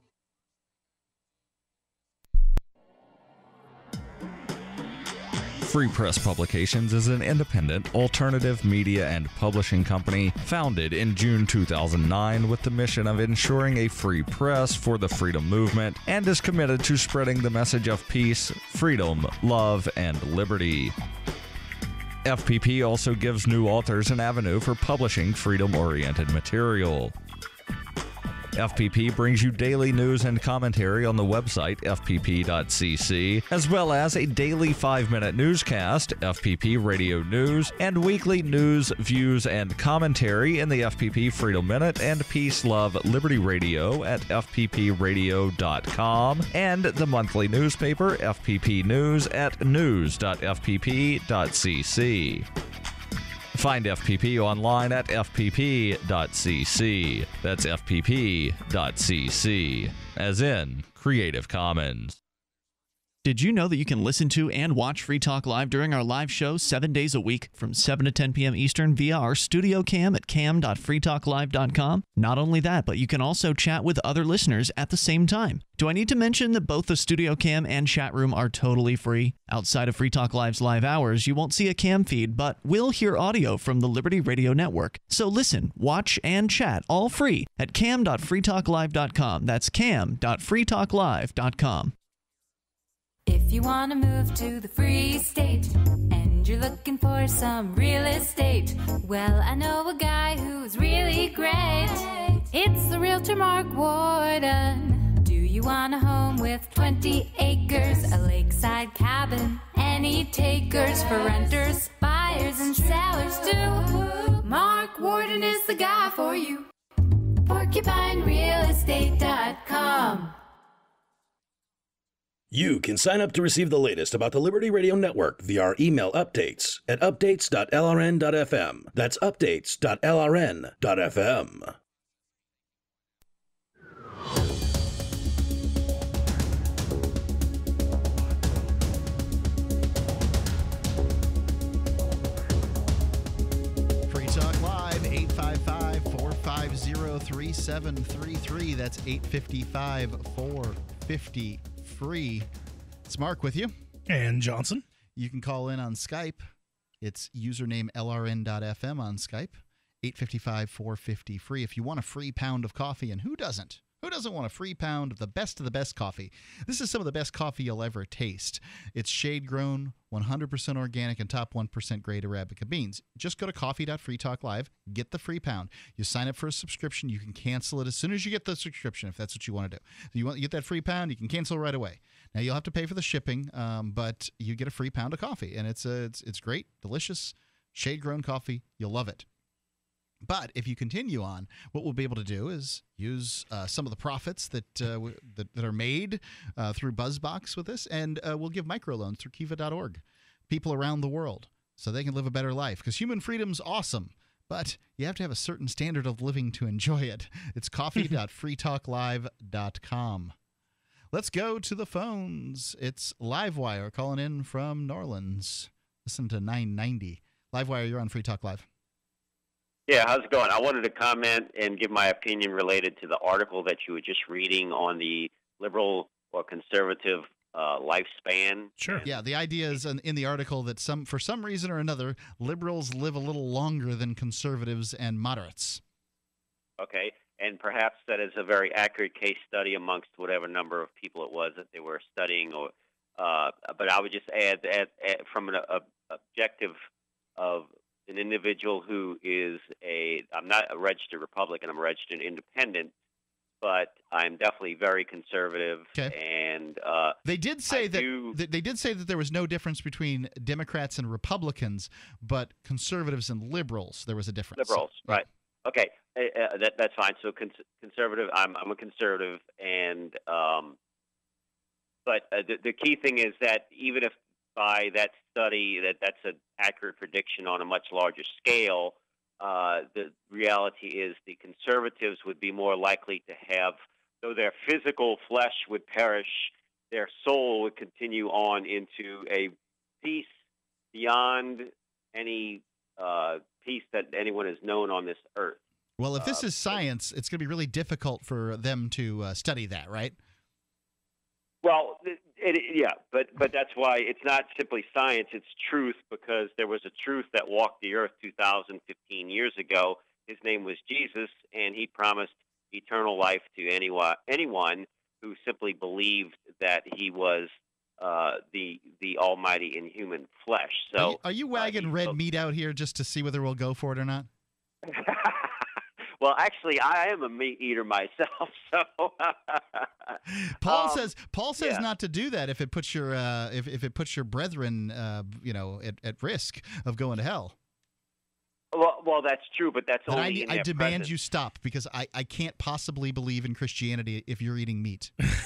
Free Press Publications is an independent, alternative media and publishing company founded in June two thousand nine with the mission of ensuring a free press for the freedom movement and is committed to spreading the message of peace, freedom, love, and liberty. F P P also gives new authors an avenue for publishing freedom-oriented material. F P P brings you daily news and commentary on the website f p p dot c c, as well as a daily five-minute newscast, F P P Radio News, and weekly news, views, and commentary in the F P P Freedom Minute and Peace, Love, Liberty Radio at f p p radio dot com, and the monthly newspaper, F P P News, at news dot f p p dot c c. Find F P P online at f p p dot c c. That's f p p dot c c, as in Creative Commons. Did you know that you can listen to and watch Free Talk Live during our live show seven days a week from seven to ten p.m. Eastern via our studio cam at cam dot free talk live dot com? Not only that, but you can also chat with other listeners at the same time. Do I need to mention that both the studio cam and chat room are totally free? Outside of Free Talk Live's live hours, you won't see a cam feed, but will hear audio from the Liberty Radio Network. So listen, watch, and chat all free at cam dot free talk live dot com. That's cam dot free talk live dot com. If you want to move to the free state and you're looking for some real estate, well, I know a guy who's really great. It's the realtor Mark Warden. Do you want a home with twenty acres, a lakeside cabin, any takers for renters, buyers, and sellers too? Mark Warden is the guy for you. porcupine real estate dot com. You can sign up to receive the latest about the Liberty Radio Network via our email updates at updates dot l r n dot f m. That's updates dot l r n dot f m. Free Talk Live, eight five five, four five zero, three seven three three. That's eight five five, four five zero, free. It's Mark with you. And Johnson. You can call in on Skype It's username L R N dot F M on Skype, eight five five, four five zero, free if you want a free pound of coffee, and who doesn't? Who doesn't want a free pound of the best of the best coffee? This is some of the best coffee you'll ever taste. It's shade-grown, one hundred percent organic, and top one percent grade Arabica beans. Just go to coffee dot free talk live, get the free pound. You sign up for a subscription. You can cancel it as soon as you get the subscription if that's what you want to do. So you want you get that free pound, you can cancel right away. Now, you'll have to pay for the shipping, um, but you get a free pound of coffee, and it's, uh, it's, it's great, delicious, shade-grown coffee. You'll love it. But if you continue on, what we'll be able to do is use uh, some of the profits that, uh, w- that that are made uh, through BuzzBox with this, and uh, we'll give microloans through kiva dot org. People around the world, so they can live a better life. Because human freedom's awesome, but you have to have a certain standard of living to enjoy it. It's coffee dot free talk live dot com. Let's go to the phones. It's Livewire calling in from New Orleans. Listen to nine ninety. Livewire, you're on Free Talk Live. Yeah, how's it going? I wanted to comment and give my opinion related to the article that you were just reading on the liberal or conservative uh, lifespan. Sure. Yeah, the idea is in, in the article that some, for some reason or another, liberals live a little longer than conservatives and moderates. Okay, and perhaps that is a very accurate case study amongst whatever number of people it was that they were studying. Or, uh, but I would just add that from an a, objective of an individual who is a, I'm not a registered Republican, I'm a registered independent, but I'm definitely very conservative. Okay. And uh, they did say I that do, they did say that there was no difference between Democrats and Republicans, but conservatives and liberals, there was a difference. Liberals, Yeah. right? Okay, uh, that that's fine. So cons- conservative, I'm I'm a conservative, and um, but uh, the the key thing is that even if by that study that that's an accurate prediction on a much larger scale, uh, the reality is the conservatives would be more likely to have, though their physical flesh would perish, their soul would continue on into a peace beyond any uh, peace that anyone has known on this earth. Well, if this Uh, is science, it's going to be really difficult for them to uh, study that, right? Well, it, it, yeah, but but that's why it's not simply science; it's truth, because there was a truth that walked the earth two thousand fifteen years ago. His name was Jesus, and he promised eternal life to anyone anyone who simply believed that he was uh, the the Almighty in human flesh. So, Are you, are you wagging red meat out here just to see whether we'll go for it or not? well, actually, I am a meat eater myself. So, Paul um, says Paul says yeah. not to do that if it puts your uh, if if it puts your brethren uh, you know at, at risk of going to hell. Well, well, that's true, but that's Then only I, in I their demand presence. you stop because I, I can't possibly believe in Christianity if you're eating meat.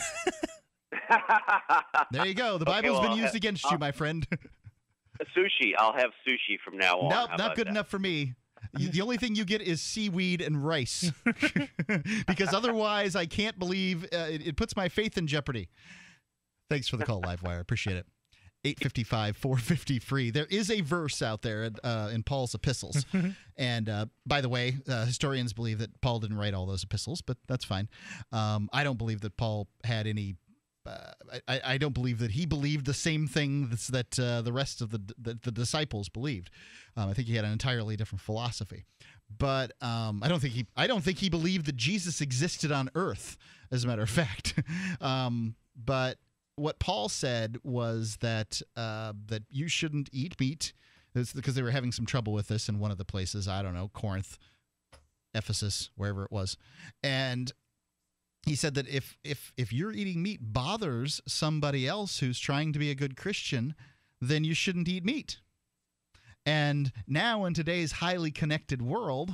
There you go. The Okay, Bible's well, been used I'll- against you, I'll- my friend. Sushi. I'll have sushi from now on. Nope, How not about good that? enough for me. You- The only thing you get is seaweed and rice, because otherwise I can't believe uh, it, it puts my faith in jeopardy. Thanks for the call, Livewire. Appreciate it. eight five five, four five zero, free. There is a verse out there uh, in Paul's epistles. And uh, by the way, uh, historians believe that Paul didn't write all those epistles, but that's fine. Um, I don't believe that Paul had any Uh, I, I don't believe that he believed the same thing that's, that uh, the rest of the, the the disciples believed. Um, I think he had an entirely different philosophy, but um, I don't think he I don't think he believed that Jesus existed on earth. As a matter of fact, um, but what Paul said was that uh, that you shouldn't eat meat. It's because they were having some trouble with this in one of the places. I don't know, Corinth, Ephesus, wherever it was, and he said that if if if your eating meat bothers somebody else who's trying to be a good Christian, then you shouldn't eat meat. And now in today's highly connected world,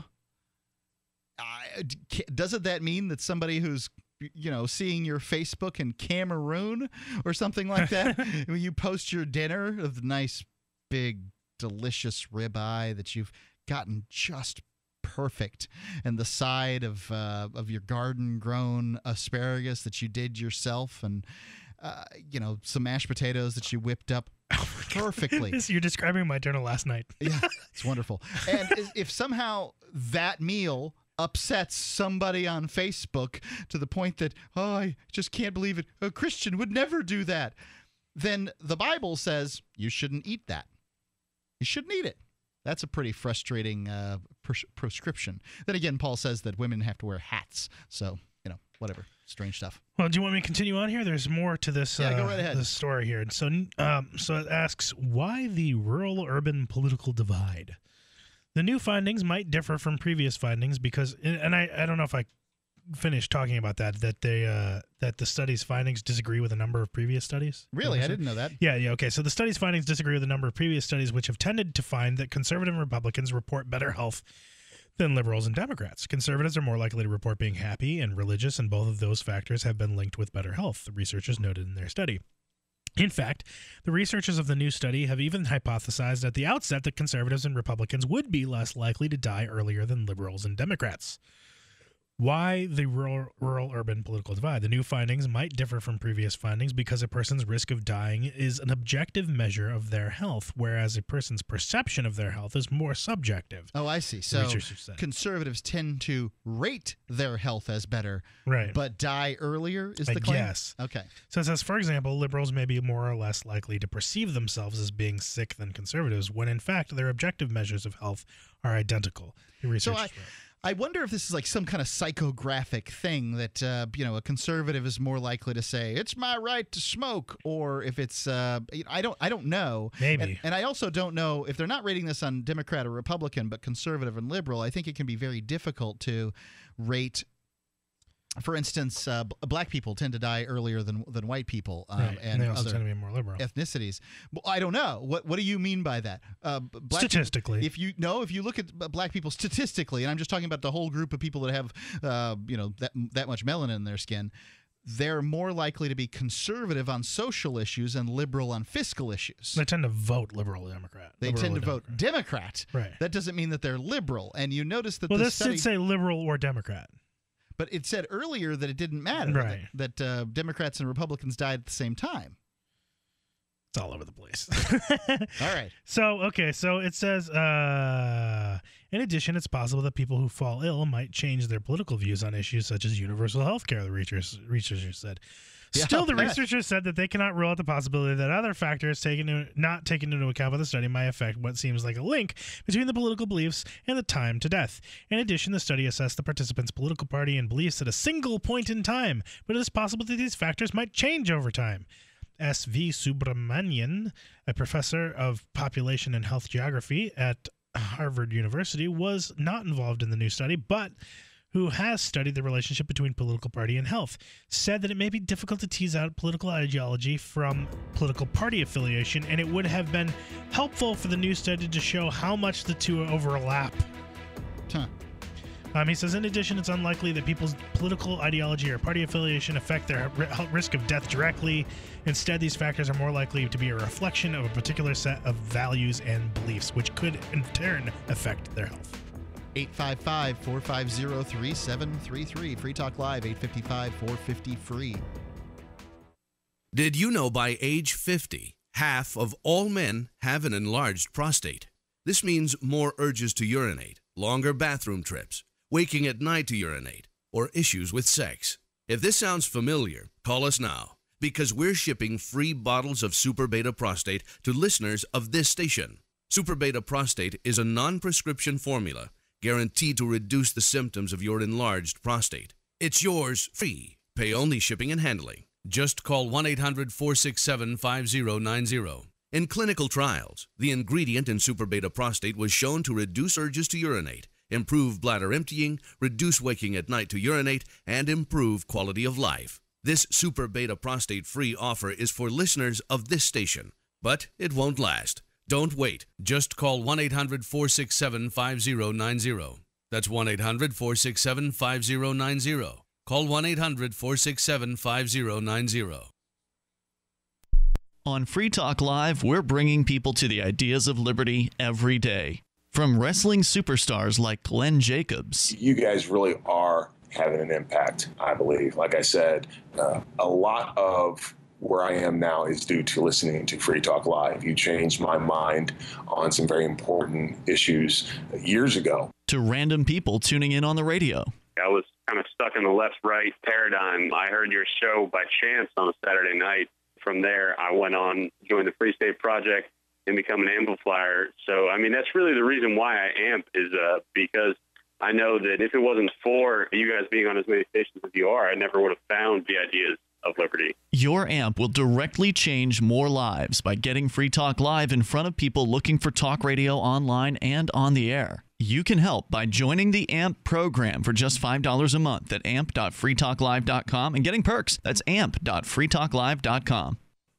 uh, doesn't that mean that somebody who's you know seeing your Facebook in Cameroon or something like that, when you post your dinner of the nice big delicious ribeye that you've gotten just perfect, and the side of uh, of your garden grown asparagus that you did yourself, and uh, you know some mashed potatoes that you whipped up perfectly. You're describing my dinner last night. Yeah, it's wonderful. And if somehow that meal upsets somebody on Facebook to the point that, oh, I just can't believe it, a Christian would never do that, then the Bible says you shouldn't eat that. You shouldn't eat it. That's a pretty frustrating uh, pres- prescription. Then again, Paul says that women have to wear hats. So, you know, whatever. Strange stuff. Well, do you want me to continue on here? There's more to this, Yeah, uh, go right ahead. this story here. So, um, so it asks, why the rural-urban political divide? The new findings might differ from previous findings because, and I, I don't know if I finished talking about that, that they uh, that the study's findings disagree with a number of previous studies. Really? I didn't know that. Yeah, yeah, okay. So the study's findings disagree with a number of previous studies which have tended to find that conservative Republicans report better health than liberals and Democrats. Conservatives are more likely to report being happy and religious, and both of those factors have been linked with better health, the researchers noted in their study. In fact, the researchers of the new study have even hypothesized at the outset that conservatives and Republicans would be less likely to die earlier than liberals and Democrats. Why the rural, rural-urban political divide? The new findings might differ from previous findings because a person's risk of dying is an objective measure of their health, whereas a person's perception of their health is more subjective. Oh, I see. So conservatives tend to rate their health as better, right, but die earlier is the I claim? guess. Okay. So it says, for example, liberals may be more or less likely to perceive themselves as being sick than conservatives, when in fact their objective measures of health are identical. The research So I, I wonder if this is like some kind of psychographic thing that, uh, you know, a conservative is more likely to say, it's my right to smoke, or if it's, uh, I don't I don't know. Maybe. And, and I also don't know, if they're not rating this on Democrat or Republican, but conservative and liberal, I think it can be very difficult to rate. For instance, uh, b- black people tend to die earlier than than white people, um, Right, and, and they also other tend to be more liberal. ethnicities. Well, I don't know. What what do you mean by that? Uh, b- black Statistically. people, if you no, if you look at b- black people statistically, and I'm just talking about the whole group of people that have, uh, you know, that that much melanin in their skin, they're more likely to be conservative on social issues and liberal on fiscal issues. They tend to vote liberal or Democrat. They liberal tend or to vote Democrat. Right. That doesn't mean that they're liberal. And you notice that Well, the this study, did say liberal or Democrat. but it said earlier that it didn't matter. Right. That, that uh, Democrats and Republicans died at the same time. It's all over the place. All right. So, okay, so it says, uh, in addition, it's possible that people who fall ill might change their political views on issues such as universal health care, the researchers, researchers said. Yeah, Still, the that- researchers said that they cannot rule out the possibility that other factors taken into, not taken into account by the study might affect what seems like a link between the political beliefs and the time to death. In addition, the study assessed the participants' political party and beliefs at a single point in time, but it is possible that these factors might change over time. S V Subramanian, a professor of population and health geography at Harvard University, was not involved in the new study, but who has studied the relationship between political party and health, said that it may be difficult to tease out political ideology from political party affiliation, and it would have been helpful for the new study to show how much the two overlap. Huh. Um, he says, in addition, it's unlikely that people's political ideology or party affiliation affect their ri- risk of death directly. Instead, these factors are more likely to be a reflection of a particular set of values and beliefs, which could, in turn, affect their health. eight five five, four five zero, three seven three three. Free Talk Live, eight five five, four five zero, free. Did you know by age fifty, half of all men have an enlarged prostate? This means more urges to urinate, longer bathroom trips, waking at night to urinate, or issues with sex. If this sounds familiar, call us now, because we're shipping free bottles of Super Beta Prostate to listeners of this station. Super Beta Prostate is a non-prescription formula guaranteed to reduce the symptoms of your enlarged prostate. It's yours free. Pay only shipping and handling. Just call one eight hundred, four six seven, five zero nine zero. In clinical trials, the ingredient in Super Beta Prostate was shown to reduce urges to urinate, improve bladder emptying, reduce waking at night to urinate, and improve quality of life. This Super Beta Prostate free offer is for listeners of this station, but it won't last. Don't wait. Just call one eight hundred, four six seven, five zero nine zero. That's one eight hundred, four six seven, five zero nine zero. Call one eight hundred, four six seven, five zero nine zero. On Free Talk Live, we're bringing people to the ideas of liberty every day. From wrestling superstars like Glenn Jacobs. You guys really are having an impact, I believe. Like I said, uh, a lot of where I am now is due to listening to Free Talk Live. You changed my mind on some very important issues years ago. To random people tuning in on the radio. I was kind of stuck in the left-right paradigm. I heard your show by chance on a Saturday night. From there, I went on, joined the Free State Project, and become an amplifier. So, I mean, that's really the reason why I amp is uh, because I know that if it wasn't for you guys being on as many stations as you are, I never would have found the ideas of liberty. Your amp will directly change more lives by getting Free Talk Live in front of people looking for talk radio online and on the air. You can help by joining the AMP program for just five dollars a month at amp dot free talk live dot com and getting perks. That's amp dot free talk live dot com.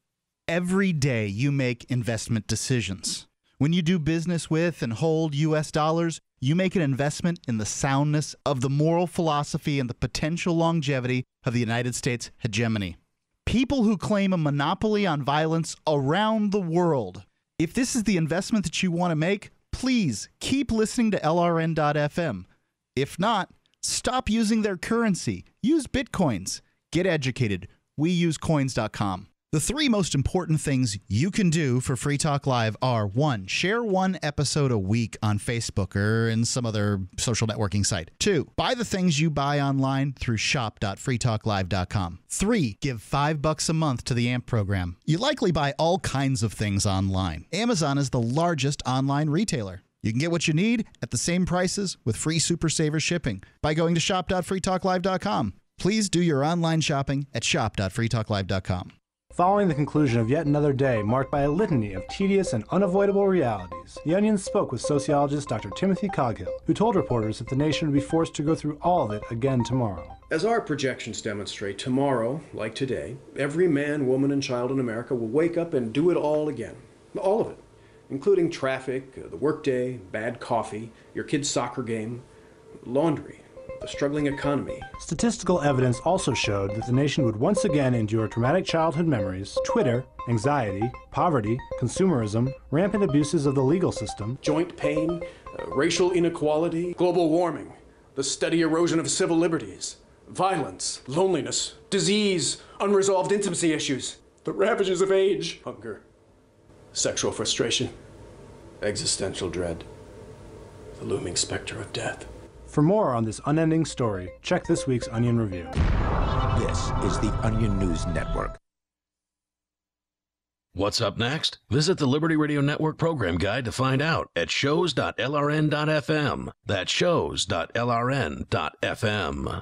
Every day you make investment decisions. When you do business with and hold U S dollars, you make an investment in the soundness of the moral philosophy and the potential longevity of the United States hegemony. People who claim a monopoly on violence around the world. If this is the investment that you want to make, please keep listening to L R N dot F M. If not, stop using their currency. Use Bitcoins. Get educated. We use coins dot com. The three most important things you can do for Free Talk Live are, one, share one episode a week on Facebook or in some other social networking site. Two, buy the things you buy online through shop dot free talk live dot com. Three, give five bucks a month to the AMP program. You likely buy all kinds of things online. Amazon is the largest online retailer. You can get what you need at the same prices with free Super Saver shipping by going to shop dot free talk live dot com. Please do your online shopping at shop dot free talk live dot com. Following the conclusion of yet another day marked by a litany of tedious and unavoidable realities, The Onion spoke with sociologist Doctor Timothy Coghill, who told reporters that the nation would be forced to go through all of it again tomorrow. As our projections demonstrate, tomorrow, like today, every man, woman, and child in America will wake up and do it all again. All of it, including traffic, the workday, bad coffee, your kid's soccer game, laundry, the struggling economy. Statistical evidence also showed that the nation would once again endure traumatic childhood memories, Twitter, anxiety, poverty, consumerism, rampant abuses of the legal system, joint pain, uh, racial inequality, global warming, the steady erosion of civil liberties, violence, loneliness, disease, unresolved intimacy issues, the ravages of age, hunger, sexual frustration, existential dread, the looming specter of death. For more on this unending story, check this week's Onion Review. This is the Onion News Network. What's up next? Visit the Liberty Radio Network program guide to find out at shows dot L R N dot F M. That's shows dot L R N dot F M.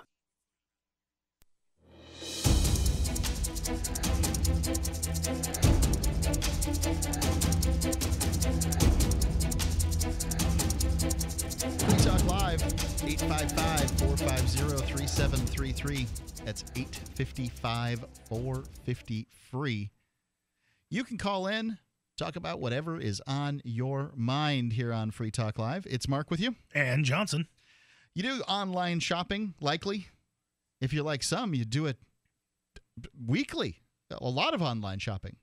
Free Talk Live, eight five five, four five zero, three seven three three. That's eight five five, four five zero, free. You can call in, talk about whatever is on your mind here on Free Talk Live. It's Mark with you. And Johnson. You do online shopping, likely. If you're like some, you do it weekly. A lot of online shopping.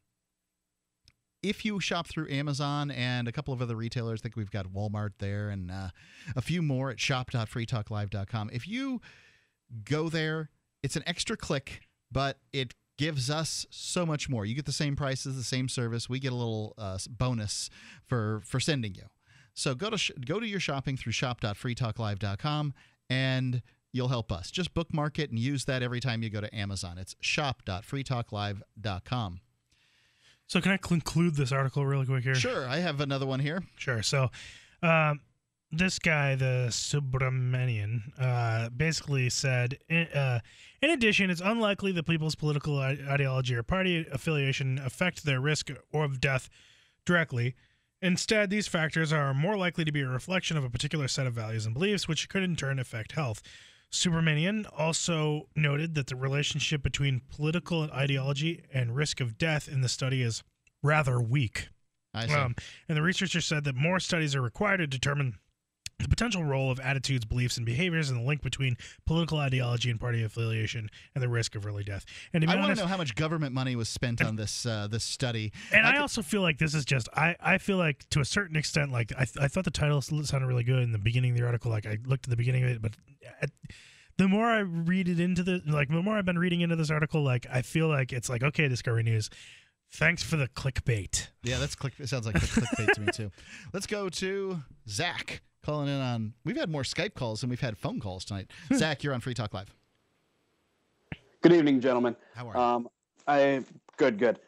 If you shop through Amazon and a couple of other retailers, I think we've got Walmart there and uh, a few more at shop dot free talk live dot com. If you go there, it's an extra click, but it gives us so much more. You get the same prices, the same service. We get a little uh, bonus for, for sending you. So go to sh- go to your shopping through shop dot free talk live dot com and you'll help us. Just bookmark it and use that every time you go to Amazon. It's shop dot free talk live dot com. So can I conclude this article really quick here? Sure. I have another one here. Sure. So um, this guy, the Subramanian, uh, basically said, uh, in addition, it's unlikely that people's political ideology or party affiliation affect their risk of death directly. Instead, these factors are more likely to be a reflection of a particular set of values and beliefs, which could in turn affect health. Subramanian also noted that the relationship between political ideology and risk of death in the study is rather weak. I see. Um, and the researcher said that more studies are required to determine the potential role of attitudes, beliefs, and behaviors and the link between political ideology and party affiliation and the risk of early death. And to be I want honest, to know how much government money was spent on this uh, this study. and I, could- also feel like this is just, I, I feel like to a certain extent, like I, th- I thought the title sounded really good in the beginning of the article. Like I looked at the beginning of it, but at, the more I read it into the, like the more I've been reading into this article, like I feel like it's like, okay, Discovery News, thanks for the clickbait. Yeah, that's click. It sounds like clickbait to me too. Let's go to Zach calling in on. We've had more Skype calls than we've had phone calls tonight. Zach, you're on Free Talk Live. Good evening, gentlemen. How are you? Um, I good, good.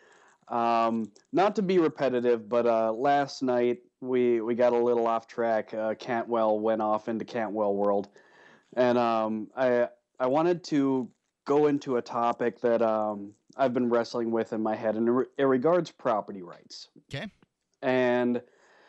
Um, not to be repetitive, but uh, last night we we got a little off track. Uh, Cantwell went off into Cantwell world, and um, I I wanted to go into a topic that um, I've been wrestling with in my head, and it, re- it regards property rights. Okay. And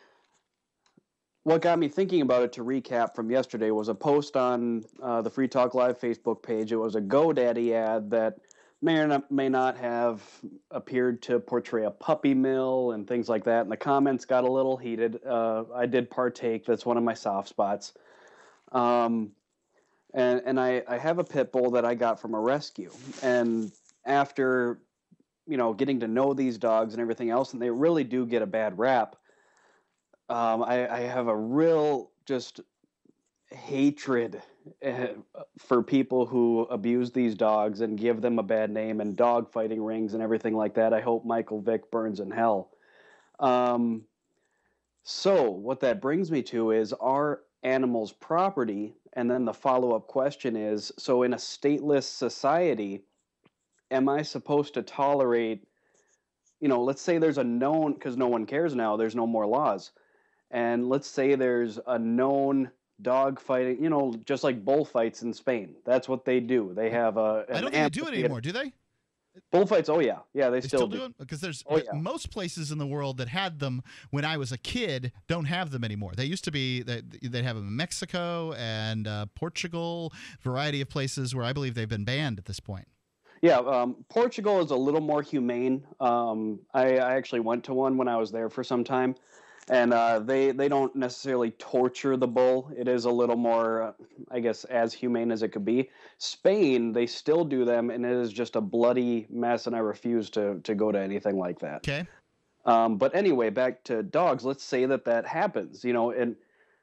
what got me thinking about it, to recap from yesterday, was a post on uh, the Free Talk Live Facebook page. It was a GoDaddy ad that may or not, may not have appeared to portray a puppy mill and things like that. And the comments got a little heated. Uh, I did partake. That's one of my soft spots. Um, and and I, I have a pit bull that I got from a rescue. And after, you know, getting to know these dogs and everything else, and they really do get a bad rap, Um, I, I have a real just hatred uh, for people who abuse these dogs and give them a bad name and dog fighting rings and everything like that. I hope Michael Vick burns in hell. Um, so what that brings me to is, are animals property? And then the follow-up question is, so in a stateless society, am I supposed to tolerate, you know, let's say there's a known, because no one cares now, there's no more laws. And let's say there's a known dog fighting, you know, just like bullfights in Spain. That's what they do. They have a. I don't think they do it anymore, do they? Bullfights, oh yeah, yeah, they, They still, still do. do it? Because there's Oh, yeah. most places in the world that had them when I was a kid don't have them anymore. They used to be, they, they have them in Mexico and uh, Portugal, variety of places where I believe they've been banned at this point. Yeah, um, Portugal is a little more humane. Um, I, I actually went to one when I was there for some time. And uh, they, they don't necessarily torture the bull. It is a little more, uh, I guess, as humane as it could be. Spain, they still do them, and it is just a bloody mess, and I refuse to, to go to anything like that. Okay. Um, but anyway, back to dogs. Let's say that that happens, you know, and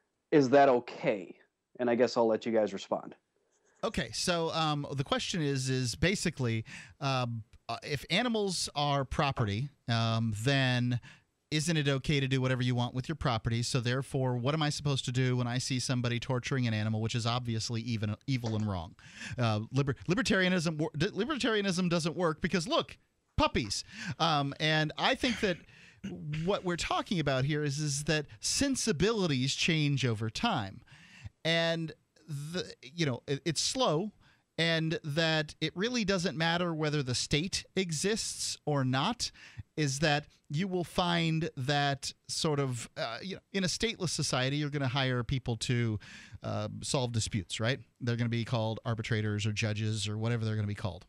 is that okay? And I guess I'll let you guys respond. Okay, so um, the question is, is basically, um, uh, if animals are property, um, then isn't it okay to do whatever you want with your property? So therefore, what am I supposed to do when I see somebody torturing an animal, which is obviously even evil and wrong? Uh, liber- libertarianism wor- libertarianism doesn't work because, look, puppies. Um, and I think that what we're talking about here is, is that sensibilities change over time. And, the, you know, it, it's slow. And that it really doesn't matter whether the state exists or not, is that you will find that sort of, uh, you know, in a stateless society, you're going to hire people to uh, solve disputes, right? They're going to be called arbitrators or judges or whatever they're going to be called.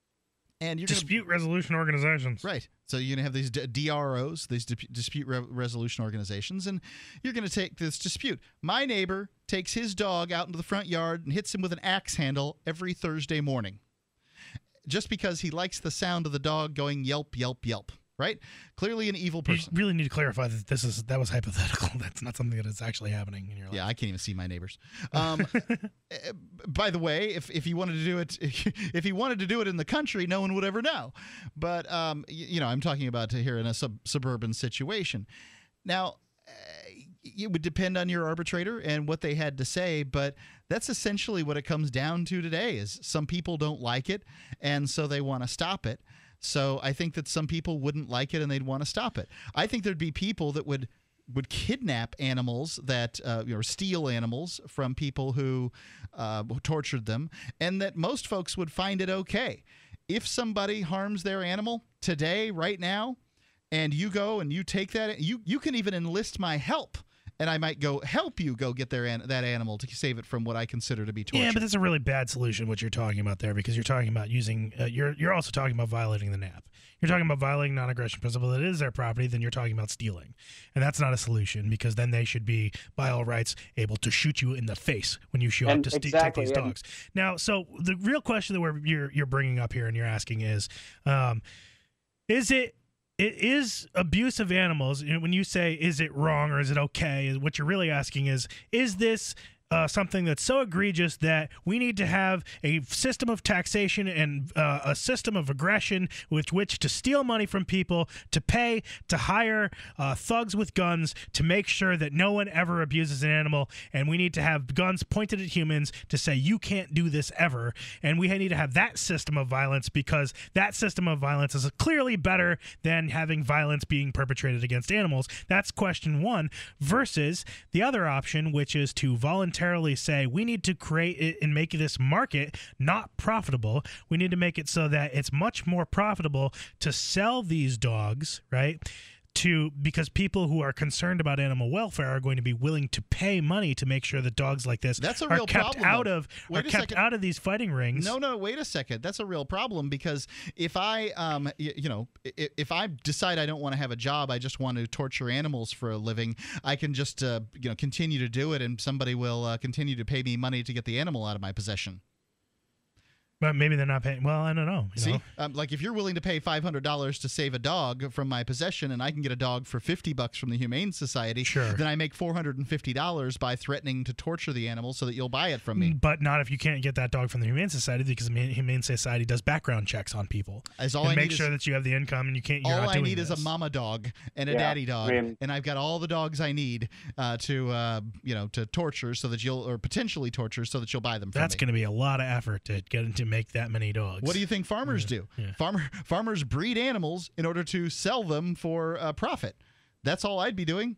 And you're dispute gonna, resolution organizations. Right. So you're going to have these D R Os, these dispute re- resolution organizations, and you're going to take this dispute. My neighbor takes his dog out into the front yard and hits him with an axe handle every Thursday morning just because he likes the sound of the dog going yelp, yelp, yelp. Right? Clearly an evil person. You really need to clarify that this is that was hypothetical. That's not something that is actually happening in your life. Yeah, I can't even see my neighbors. Um, by the way, if if he wanted to do it, if he wanted to do it in the country, no one would ever know. But um, you, you know, I'm talking about here in a sub- suburban situation. Now, it would depend on your arbitrator and what they had to say, but that's essentially what it comes down to today. Is some people don't like it, and so they want to stop it. So I think that some people wouldn't like it and they'd want to stop it. I think there'd be people that would would kidnap animals that uh, or steal animals from people who uh, tortured them, and that most folks would find it okay. If somebody harms their animal today, right now, and you go and you take that, you you can even enlist my help. And I might go help you go get their an- that animal to save it from what I consider to be torture. Yeah, but that's a really bad solution, what you're talking about there, because you're talking about using, uh, you're you're also talking about violating the N A P. You're talking about violating non-aggression principle. That is their property, then you're talking about stealing. And that's not a solution, because then they should be, by all rights, able to shoot you in the face when you show up to st- exactly, take these dogs. Now, so the real question that we're you're, you're bringing up here and you're asking is, um, is it, It is abuse of animals. When you say, is it wrong or is it okay? What you're really asking is, is this uh, something that's so egregious that we need to have a system of taxation and uh, a system of aggression with which to steal money from people, to pay, to hire uh, thugs with guns to make sure that no one ever abuses an animal, and we need to have guns pointed at humans to say you can't do this ever, and we need to have that system of violence because that system of violence is clearly better than having violence being perpetrated against animals. That's question one, versus the other option, which is to voluntarily say we need to create it and make this market not profitable. We need to make it so that it's much more profitable to sell these dogs, right? To because people who are concerned about animal welfare are going to be willing to pay money to make sure that dogs like this That's a are real kept problem, out though. of Wait are a kept second. out of these fighting rings. No, no, wait a second. That's a real problem because if I, um, y- you know, if, if I decide I don't want to have a job, I just want to torture animals for a living, I can just, uh, you know, continue to do it, and somebody will uh, continue to pay me money to get the animal out of my possession. But maybe they're not paying. Well, I don't know. You See, know? um, like if you're willing to pay five hundred dollars to save a dog from my possession, and I can get a dog for fifty bucks from the Humane Society, sure. then I make four hundred fifty dollars by threatening to torture the animal so that you'll buy it from me. But not if you can't get that dog from the Humane Society, because the Humane Society does background checks on people As all and I make need sure is, that you have the income and you can't. You're all not I doing need this. is a mama dog and a Yeah, daddy dog, I mean- and I've got all the dogs I need uh, to, uh, you know, to torture so that you'll, or potentially torture so that you'll buy them from That's me. going to be a lot of effort to get to make that many dogs. What do you think farmers Yeah, do? yeah. Farmer farmers breed animals in order to sell them for uh, profit. That's all I'd be doing.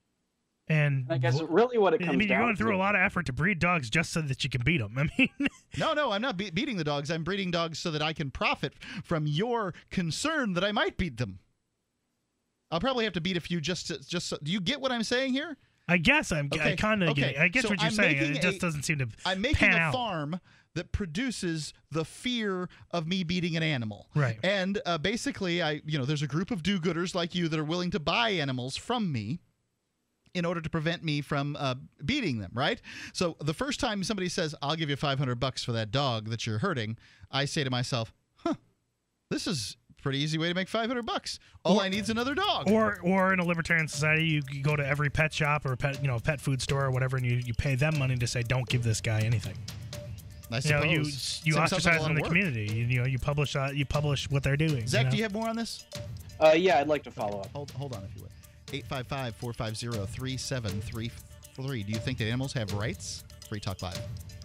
And I guess really what it comes I mean, you're down going through to- a lot of effort to breed dogs just so that you can beat them. I mean, No, no, I'm not be- beating the dogs. I'm breeding dogs so that I can profit from your concern that I might beat them. I'll probably have to beat a few just to, just. So, do you get what I'm saying here? I guess I'm. I Okay, kind of okay. get. I get So what you're I'm saying. making It just a- doesn't seem to I'm making pan a out. farm that produces the fear of me beating an animal. Right. And uh, basically, I, you know, there's a group of do-gooders like you that are willing to buy animals from me in order to prevent me from uh, beating them, right? So the first time somebody says, I'll give you five hundred bucks for that dog that you're hurting, I say to myself, huh, this is a pretty easy way to make five hundred bucks. All Or- I need is another dog. Or, or in a libertarian society, you, you go to every pet shop or pet, you know, pet food store or whatever, and you, you pay them money to say, don't give this guy anything. I You know, you suppose. you Sounds like a ostracize lot them in of the work. community. You, you know, you publish uh, you publish what they're doing. Zach, you know? do you have more on this? Uh, yeah, I'd like to follow up. Hold, hold on, if you would. eight five five, four five zero, three seven three three. Do you think that animals have rights? Free Talk Live.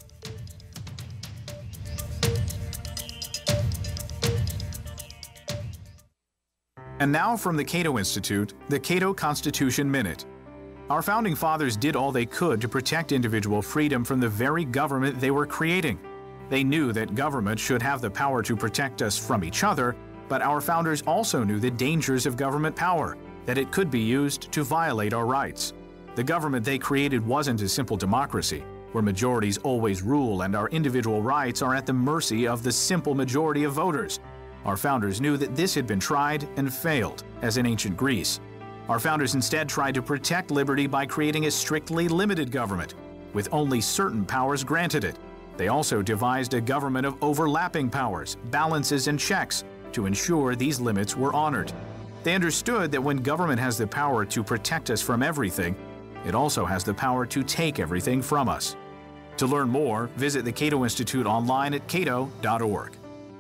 And now from the Cato Institute, the Cato Constitution Minute. Our founding fathers did all they could to protect individual freedom from the very government they were creating. They knew that government should have the power to protect us from each other, but our founders also knew the dangers of government power, that it could be used to violate our rights. The government they created wasn't a simple democracy, where majorities always rule and our individual rights are at the mercy of the simple majority of voters. Our founders knew that this had been tried and failed, as in ancient Greece. Our founders instead tried to protect liberty by creating a strictly limited government, with only certain powers granted it. They also devised a government of overlapping powers, balances, and checks to ensure these limits were honored. They understood that when government has the power to protect us from everything, it also has the power to take everything from us. To learn more, visit the Cato Institute online at cato dot org.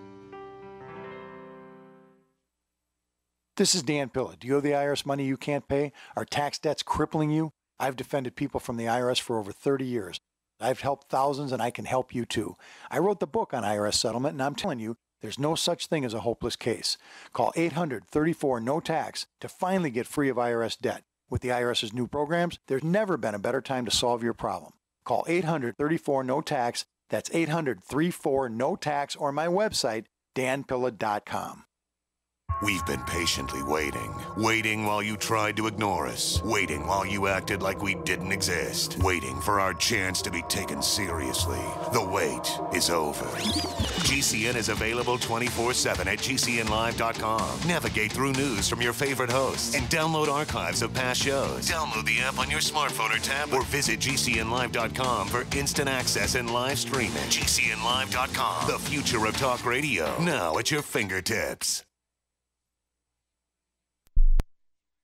This is Dan Pilla. Do you owe the I R S money you can't pay? Are tax debts crippling you? I've defended people from the I R S for over thirty years. I've helped thousands, and I can help you too. I wrote the book on I R S settlement, and I'm telling you, there's no such thing as a hopeless case. Call eight hundred, thirty-four, no tax to finally get free of I R S debt. With the IRS's new programs, there's never been a better time to solve your problem. Call eight hundred, thirty-four, no tax. That's eight hundred, thirty-four, no tax, or my website, dan pilla dot com. We've been patiently waiting. Waiting while you tried to ignore us. Waiting while you acted like we didn't exist. Waiting for our chance to be taken seriously. The wait is over. G C N is available twenty-four seven at G C N live dot com. Navigate through news from your favorite hosts and download archives of past shows. Download the app on your smartphone or tablet or visit G C N live dot com for instant access and live streaming. G C N live dot com. The future of talk radio. Now at your fingertips.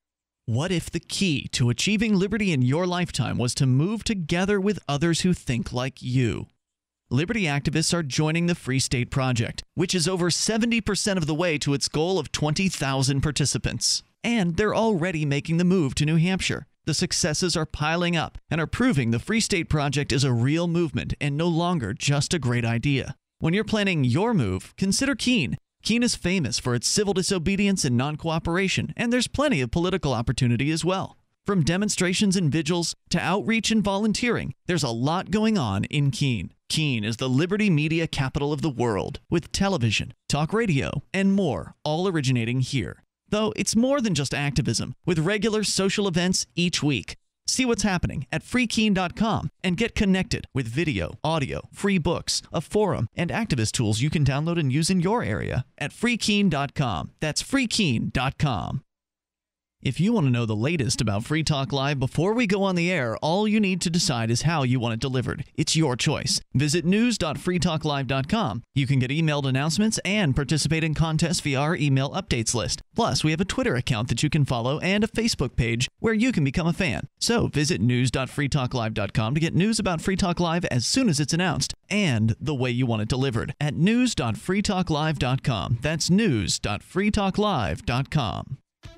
What if the key to achieving liberty in your lifetime was to move together with others who think like you? Liberty activists are joining the Free State Project, which is over seventy percent of the way to its goal of twenty thousand participants. And they're already making the move to New Hampshire. The successes are piling up and are proving the Free State Project is a real movement and no longer just a great idea. When you're planning your move, consider Keene. Keene is famous for its civil disobedience and non-cooperation, and there's plenty of political opportunity as well. From demonstrations and vigils to outreach and volunteering, there's a lot going on in Keene. Keene is the liberty media capital of the world, with television, talk radio, and more, all originating here. Though it's more than just activism, with regular social events each week. See what's happening at free keene dot com and get connected with video, audio, free books, a forum, and activist tools you can download and use in your area at free keene dot com. That's free keene dot com. If you want to know the latest about Free Talk Live before we go on the air, all you need to decide is how you want it delivered. It's your choice. Visit news dot free talk live dot com. You can get emailed announcements and participate in contests via our email updates list. Plus, we have a Twitter account that you can follow and a Facebook page where you can become a fan. So visit news dot free talk live dot com to get news about Free Talk Live as soon as it's announced and the way you want it delivered at news dot free talk live dot com. That's news dot free talk live dot com.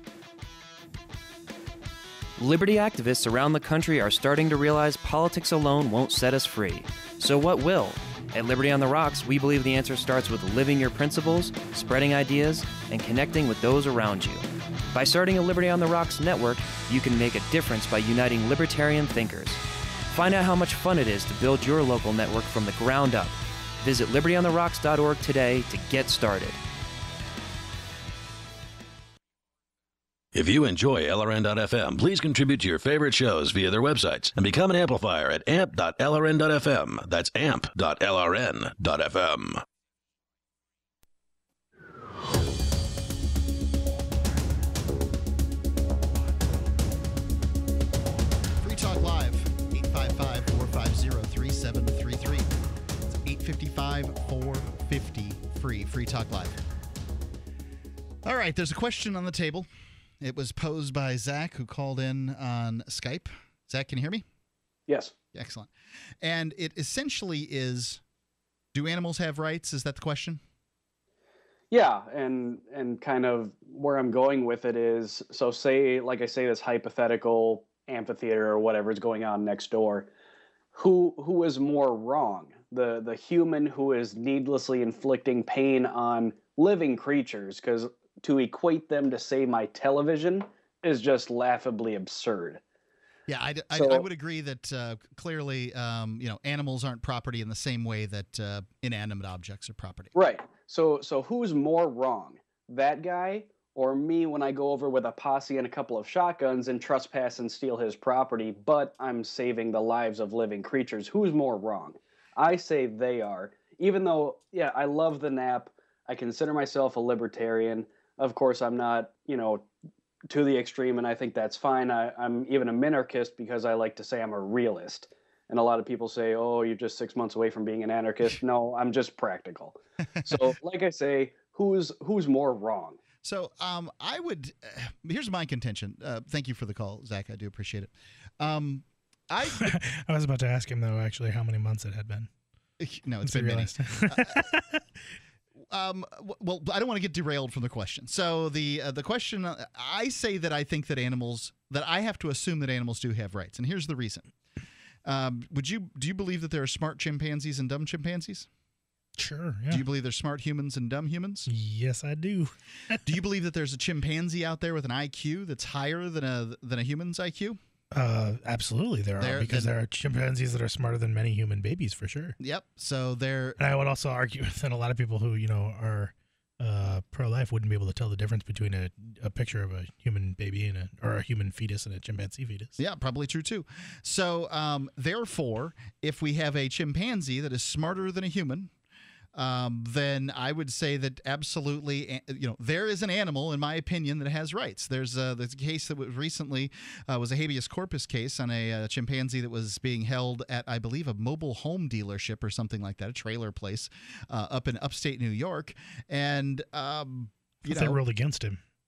Liberty activists around the country are starting to realize politics alone won't set us free. So what will? At Liberty on the Rocks, we believe the answer starts with living your principles, spreading ideas, and connecting with those around you. By starting a Liberty on the Rocks network, you can make a difference by uniting libertarian thinkers. Find out how much fun it is to build your local network from the ground up. Visit liberty on the rocks dot org today to get started. If you enjoy L R N dot F M, please contribute to your favorite shows via their websites and become an amplifier at amp dot L R N dot F M. That's amp dot L R N dot F M. Free Talk Live, eight five five, four five zero, three seven three three. It's eight five five, four five zero, free. Free Talk Live. All right, there's a question on the table. It was posed by Zach, who called in on Skype. Zach, can you hear me? Yes. Excellent. And it essentially is, do animals have rights? Is that the question? Yeah, and and kind of where I'm going with it is, so say, like I say, this hypothetical amphitheater or whatever is going on next door. Who who is more wrong? The the human who is needlessly inflicting pain on living creatures, because to equate them to, say, my television is just laughably absurd. Yeah, I, I, So- I would agree that uh, clearly, um, you know, animals aren't property in the same way that uh, inanimate objects are property. Right. So so who's more wrong? That guy or me when I go over with a posse and a couple of shotguns and trespass and steal his property, but I'm saving the lives of living creatures? Who's more wrong? I say they are. Even though, yeah, I love the nap. I consider myself a libertarian. Of course, I'm not, you know, to the extreme, and I think that's fine. I, I'm even a minarchist because I like to say I'm a realist. And a lot of people say, oh, you're just six months away from being an anarchist. No, I'm just practical. So, like I say, who's who's more wrong? So um, I would, uh, here's my contention. Uh, thank you for the call, Zach. I do appreciate it. Um, I I was about to ask him, though, actually, how many months it had been. No, it's Once I been many. realized. Uh, Um, w- well, I don't want to get derailed from the question. So the uh, the question, uh, I say that I think that animals, that I have to assume that animals do have rights, and here's the reason. Um, would you do you believe that there are smart chimpanzees and dumb chimpanzees? Sure. Yeah. Do you believe there's smart humans and dumb humans? Yes, I do. Do you believe that there's a chimpanzee out there with an I Q that's higher than a than a human's I Q? Uh, absolutely, there are There- because then- there are chimpanzees that are smarter than many human babies, for sure. Yep. So they're. And I would also argue that a lot of people who you know are uh, pro-life wouldn't be able to tell the difference between a, a picture of a human baby and a or a human fetus and a chimpanzee fetus. Yeah, probably true too. So, um, therefore, if we have a chimpanzee that is smarter than a human, um, then I would say that absolutely, a- you know, there is an animal, in my opinion, that has rights. There's a, there's a case that was recently uh, was a habeas corpus case on a, uh chimpanzee that was being held at, I believe, a mobile home dealership or something like that, a trailer place uh, up in upstate New York, and um, you They know, ruled against him.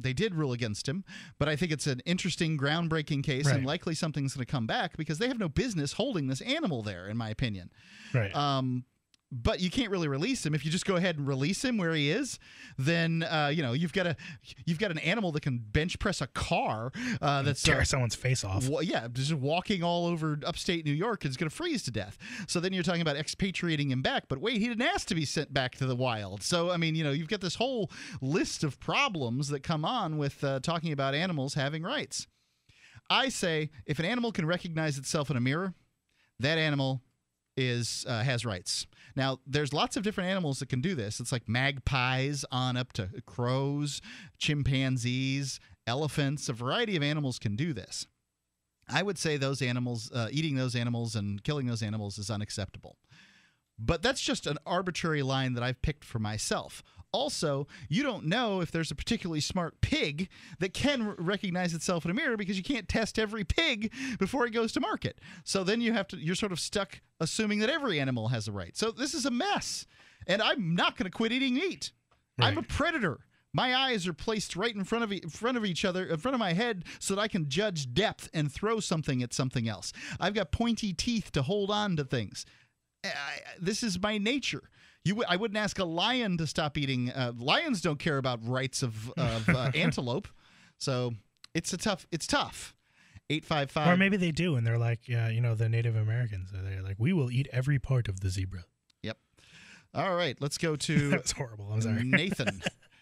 They did rule against him, but I think it's an interesting, groundbreaking case, Right. and likely something's going to come back because they have no business holding this animal there, in my opinion. Right. Um, but you can't really release him. If you just go ahead and release him where he is, then uh, you know you've got a you've got an animal that can bench press a car. Uh, that's tear uh, someone's face off. Wa- yeah, just walking all over upstate New York is going to freeze to death. So then you're talking about expatriating him back. But wait, he didn't ask to be sent back to the wild. So, I mean, you know, you've got this whole list of problems that come on with uh, talking about animals having rights. I say if an animal can recognize itself in a mirror, that animal is uh, has rights. Now, there's lots of different animals that can do this. It's like magpies on up to crows, chimpanzees, elephants. A variety of animals can do this. I would say those animals, uh, eating those animals and killing those animals is unacceptable. But that's just an arbitrary line that I've picked for myself. Also, you don't know if there's a particularly smart pig that can r- recognize itself in a mirror because you can't test every pig before it goes to market. So then you have to, you're sort of stuck assuming that every animal has a right. So this is a mess. And I'm not going to quit eating meat. Right. I'm a predator. My eyes are placed right in front of e- in front of each other, in front of my head, so that I can judge depth and throw something at something else. I've got pointy teeth to hold on to things. I, this is my nature. You, w- I wouldn't ask a lion to stop eating. Uh, lions don't care about rights of, of uh, antelope, so it's a tough. It's tough. Eight five five. Or maybe they do, and they're like, yeah, you know, the Native Americans. They're like, we will eat every part of the zebra. Yep. All right, let's go to. That was horrible. I'm sorry, Nathan.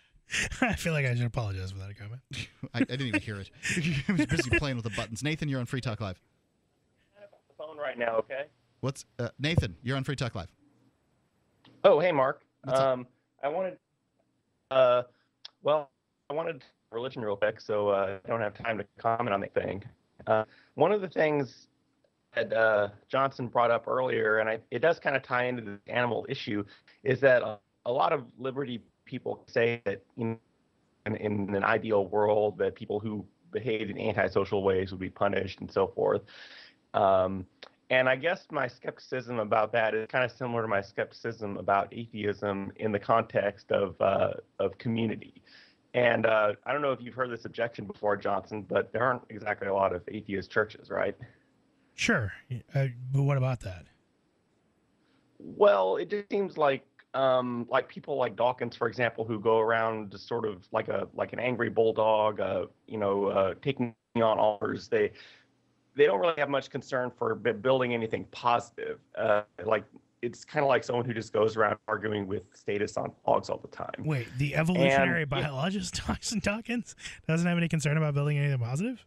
I feel like I should apologize for that comment. I, I didn't even hear it. I was busy playing with the buttons. Nathan, you're on Free Talk Live. The phone right now, okay? What's uh, Nathan? You're on Free Talk Live. Oh, hey, Mark. What's up? Um, I wanted, uh, well, I wanted religion real quick, so uh, I don't have time to comment on the thing. Uh, one of the things that uh, Johnson brought up earlier, and I, it does kind of tie into the animal issue, is that a, a lot of liberty people say that in, in, in an ideal world, that people who behaved in antisocial ways would be punished and so forth. Um, And I guess my skepticism about that is kind of similar to my skepticism about atheism in the context of uh, of community. And uh, I don't know if you've heard this objection before, Johnson, but there aren't exactly a lot of atheist churches, right? Sure, uh, but what about that? Well, it just seems like um, like people like Dawkins, for example, who go around just sort of like a like an angry bulldog, uh, you know, uh, taking on offers. They they don't really have much concern for b- building anything positive. Uh, like it's kind of like someone who just goes around arguing with status on blogs all the time. Wait, the evolutionary And- biologist Dawson Dawkins doesn't have any concern about building anything positive?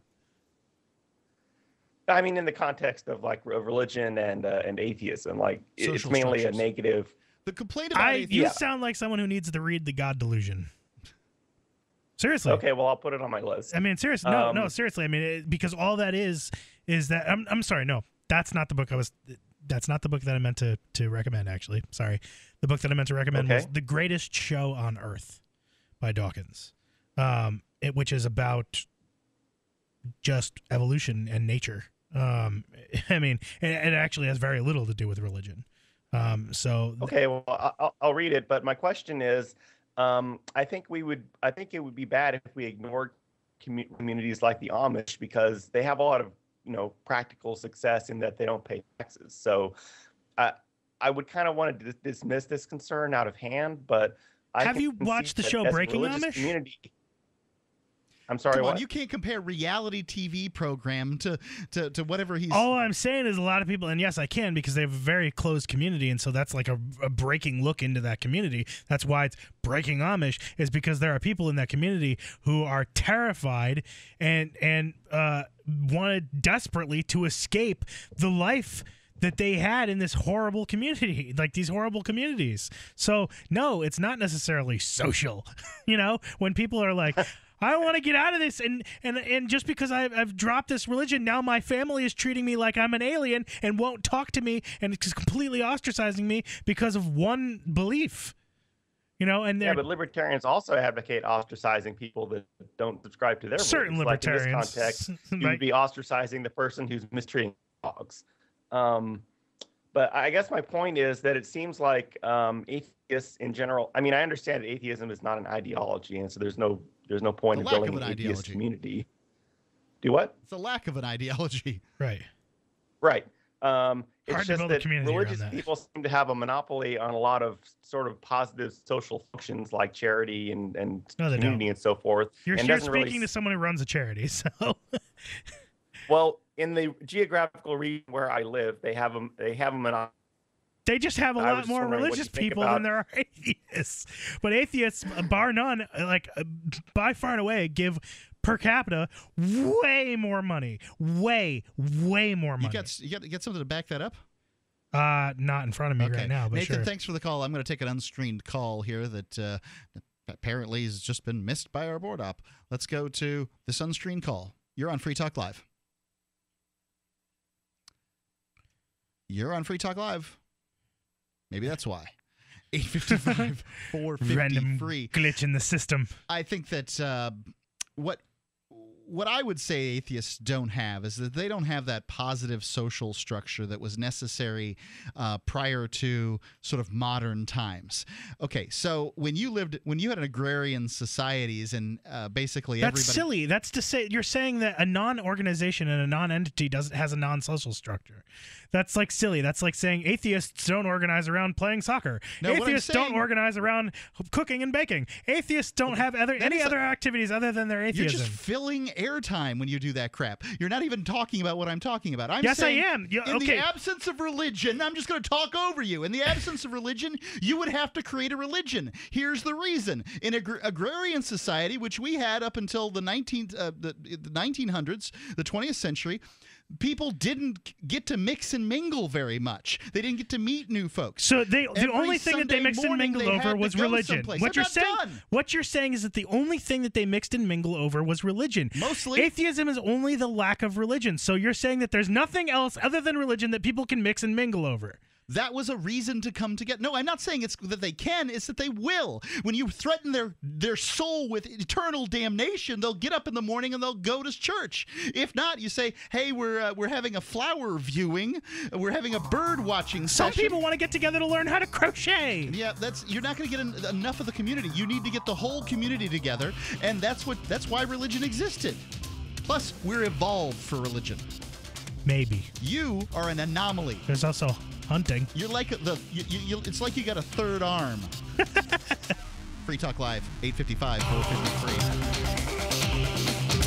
I mean, in the context of like re- religion and uh, and atheism, like it- it's Social mainly structures. a negative. The complaint about I, atheism. you Yeah. sound like someone who needs to read The God Delusion. Seriously. Okay, well, I'll put it on my list. I mean, seriously, no, Um, no, seriously. I mean, it, because all that is is that I'm I'm sorry, no, that's not the book I was. That's not the book that I meant to to recommend. Actually, sorry, the book that I meant to recommend was Okay. The Greatest Show on Earth by Dawkins, um, it, which is about just evolution and nature. Um, I mean, it, it actually has very little to do with religion. Um, so th- Okay, well, I- I'll, I'll read it. But my question is, um, I think we would, I think it would be bad if we ignored commu- communities like the Amish because they have a lot of, you know, practical success in that they don't pay taxes. So, I, I would kind of want to dis- dismiss this concern out of hand. But I Have can you concede watched the that show as a Breaking religious Amish? Community, I'm sorry. Come on, what? you can't compare reality T V program to to, to whatever he's. all I'm saying is a lot of people, and yes, I can because they have a very closed community, and so that's like a, a breaking look into that community. That's why it's Breaking Amish, is because there are people in that community who are terrified and and uh, wanted desperately to escape the life that they had in this horrible community, like these horrible communities. So no, it's not necessarily social. You know, when people are like, I want to get out of this, and and and just because I've, I've dropped this religion, now my family is treating me like I'm an alien and won't talk to me and is completely ostracizing me because of one belief. You know, and Yeah, they're but libertarians also advocate ostracizing people that don't subscribe to their Certain beliefs. Like in libertarians, this context, you right. would be ostracizing the person who's mistreating dogs. Um, but I guess my point is that it seems like um, atheists in general. I mean, I understand that atheism is not an ideology, and so there's no there's no point The in lack building of an an atheist ideology. community. Do what? It's a lack of an ideology. Right. Right. Um, it's Hard to just build a that community around religious that. people seem to have a monopoly on a lot of sort of positive social functions like charity and, and No, they community don't. and so forth. You're, and you're doesn't speaking really to someone who runs a charity, so Well, in the geographical region where I live, they have them. They have them in. they just have a I was lot just more wondering what religious you think people about- than there are atheists. But atheists, bar none, like uh, by far and away, give per capita way more money, way, way more money. You got you got to get something to back that up. Uh, not in front of me Okay. right now, but Nathan, sure. thanks for the call. I'm going to take an unscreened call here that uh, apparently has just been missed by our board op. Let's go to this unscreened call. You're on Free Talk Live. You're on Free Talk Live. Maybe that's why. eight fifty-five, four fifty Random free. glitch in the system. I think that uh, what what I would say atheists don't have is that they don't have that positive social structure that was necessary uh, prior to sort of modern times. Okay, so when you lived, when you had an agrarian societies and uh, basically That's everybody. silly. That's to say you're saying that a non-organization and a non-entity doesn't has a non-social structure. That's like silly. That's like saying atheists don't organize around playing soccer. No, what I'm atheists don't saying- organize around cooking and baking. Atheists don't have other any is a- other activities other than their You're atheism. just filling airtime when you do that crap. You're not even talking about what I'm talking about. I'm Yes, I saying am. You- in okay. the absence of religion, I'm just going to talk over you. In the absence of religion, you would have to create a religion. Here's the reason. In agr- agrarian society, which we had up until the nineteenth, uh, the, the nineteen hundreds, the twentieth century, people didn't get to mix and mingle very much. They didn't get to meet new folks. So they the Every only thing that they Sunday mixed and morning, mingled they had over to was go religion. someplace. What I'm you're not saying done. what you're saying is that the only thing that they mixed and mingled over was religion. Mostly. Atheism is only the lack of religion. So you're saying that there's nothing else other than religion that people can mix and mingle over. That was a reason to come together. No, I'm not saying it's that they can, it's that they will. When you threaten their their soul with eternal damnation, they'll get up in the morning and they'll go to church. If not, you say, "Hey, we're uh, we're having a flower viewing, we're having a bird watching Some session." people want to get together to learn how to crochet. Yeah, that's you're not going to get en- enough of the community. You need to get the whole community together, and that's what that's why religion existed. Plus, we're evolved for religion. Maybe. You are an anomaly. There's also hunting. You're like the you, you, you, it's like you got a third arm. Free Talk Live, eight fifty-five, four fifty-three.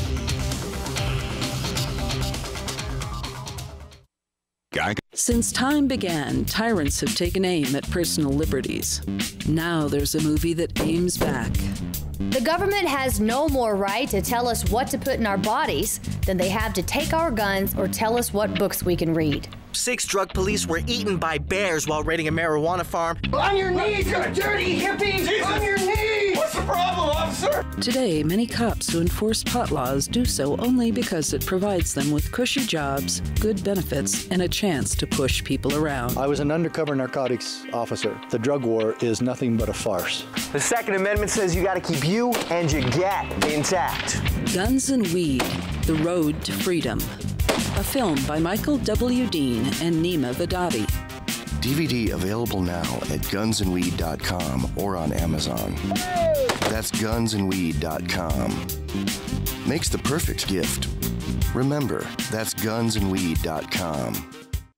Since time began, tyrants have taken aim at personal liberties. Now there's a movie that aims back. The government has no more right to tell us what to put in our bodies than they have to take our guns or tell us what books we can read. Six drug police were eaten by bears while raiding a marijuana farm. On your knees, you dirty hippies! Jesus. On your knees! What's the problem, officer? Today, many cops who enforce pot laws do so only because it provides them with cushy jobs, good benefits, and a chance to push people around. I was an undercover narcotics officer. The drug war is nothing but a farce. The Second Amendment says you gotta keep you and your gat intact. Guns and Weed, The Road to Freedom. A film by Michael W. Dean and Nima Vadadi. D V D available now at guns and weed dot com or on Amazon. That's guns and weed dot com. Makes the perfect gift. Remember, that's guns and weed dot com.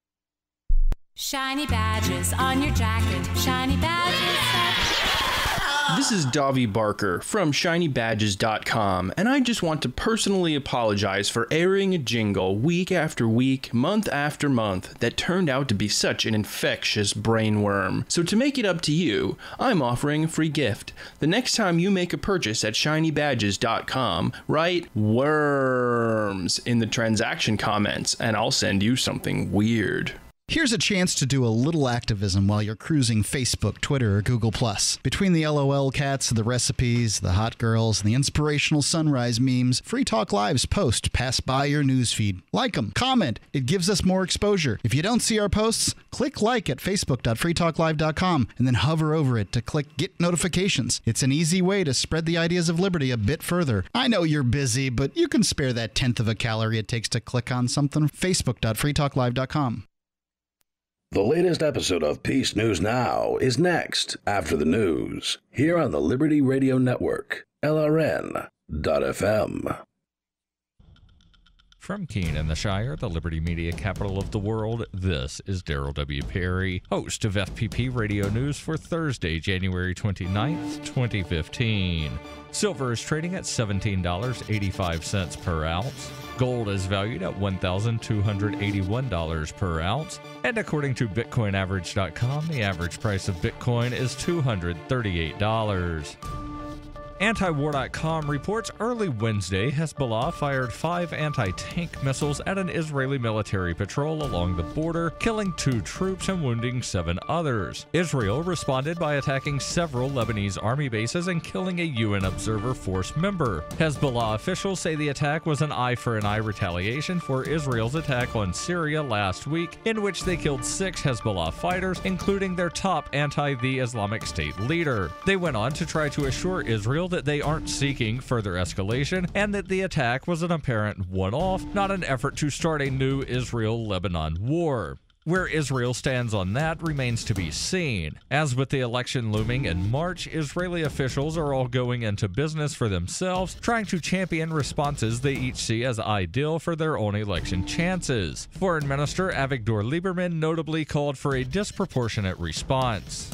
Shiny badges on your jacket. Shiny badges. This is Davi Barker from shiny badges dot com, and I just want to personally apologize for airing a jingle week after week, month after month, that turned out to be such an infectious brainworm. So to make it up to you, I'm offering a free gift. The next time you make a purchase at shiny badges dot com, write worms in the transaction comments, and I'll send you something weird. Here's a chance to do a little activism while you're cruising Facebook, Twitter, or Google plus. Between the LOL cats, the recipes, the hot girls, and the inspirational sunrise memes, Free Talk Live's posts pass by your newsfeed. Like them, comment. It gives us more exposure. If you don't see our posts, click like at facebook dot free talk live dot com and then hover over it to click Get Notifications. It's an easy way to spread the ideas of liberty a bit further. I know you're busy, but you can spare that tenth of a calorie it takes to click on something. facebook dot free talk live dot com. The latest episode of Peace News Now is next after the news here on the Liberty Radio Network. L R N dot F M. From Keene in the Shire, the Liberty Media capital of the world, this is Daryl W. Perry, host of F P P Radio News for Thursday, January twenty-ninth, twenty fifteen. Silver is trading at seventeen dollars and eighty-five cents per ounce. Gold is valued at one thousand two hundred eighty-one dollars per ounce. And according to Bitcoin Average dot com, the average price of Bitcoin is two hundred thirty-eight dollars. Antiwar dot com reports early Wednesday Hezbollah fired five anti-tank missiles at an Israeli military patrol along the border, killing two troops and wounding seven others. Israel responded by attacking several Lebanese army bases and killing a U N Observer Force member. Hezbollah officials say the attack was an eye-for-an-eye retaliation for Israel's attack on Syria last week, in which they killed six Hezbollah fighters, including their top anti-the Islamic State leader. They went on to try to assure Israel that they aren't seeking further escalation and that the attack was an apparent one-off, not an effort to start a new Israel-Lebanon war. Where Israel stands on that remains to be seen. As with the election looming in March, Israeli officials are all going into business for themselves, trying to champion responses they each see as ideal for their own election chances. Foreign Minister Avigdor Lieberman notably called for a disproportionate response.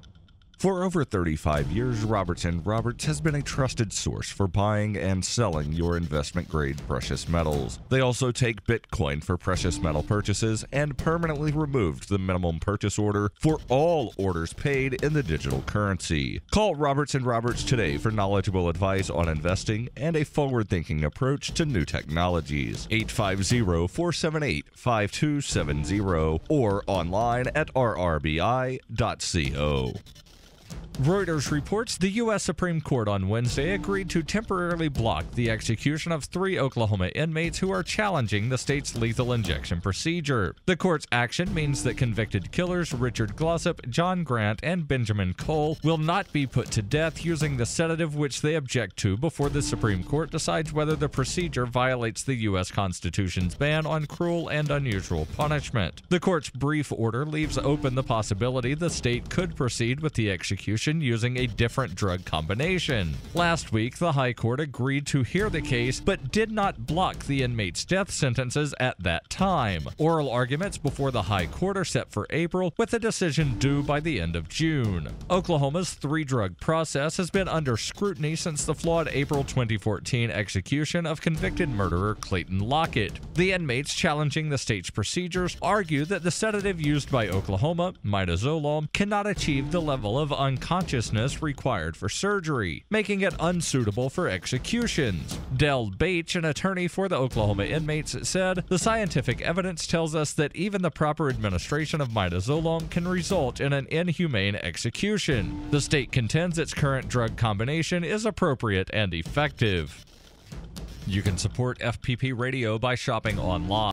For over thirty-five years, Roberts and Roberts has been a trusted source for buying and selling your investment-grade precious metals. They also take Bitcoin for precious metal purchases and permanently removed the minimum purchase order for all orders paid in the digital currency. Call Roberts and Roberts today for knowledgeable advice on investing and a forward-thinking approach to new technologies. eight five zero, four seven eight, five two seven zero or online at r r b i dot co. Reuters reports the U S Supreme Court on Wednesday agreed to temporarily block the execution of three Oklahoma inmates who are challenging the state's lethal injection procedure. The court's action means that convicted killers Richard Glossop, John Grant, and Benjamin Cole will not be put to death using the sedative which they object to before the Supreme Court decides whether the procedure violates the U S Constitution's ban on cruel and unusual punishment. The court's brief order leaves open the possibility the state could proceed with the execution using a different drug combination. Last week, the High Court agreed to hear the case, but did not block the inmates' death sentences at that time. Oral arguments before the High Court are set for April, with a decision due by the end of June. Oklahoma's three-drug process has been under scrutiny since the flawed April twenty fourteen execution of convicted murderer Clayton Lockett. The inmates challenging the state's procedures argue that the sedative used by Oklahoma, midazolam, cannot achieve the level of unconsciousness consciousness required for surgery, making it unsuitable for executions. Del Bache, an attorney for the Oklahoma inmates, said, "The scientific evidence tells us that even the proper administration of midazolam can result in an inhumane execution. The state contends its current drug combination is appropriate and effective." You can support F P P Radio by shopping online.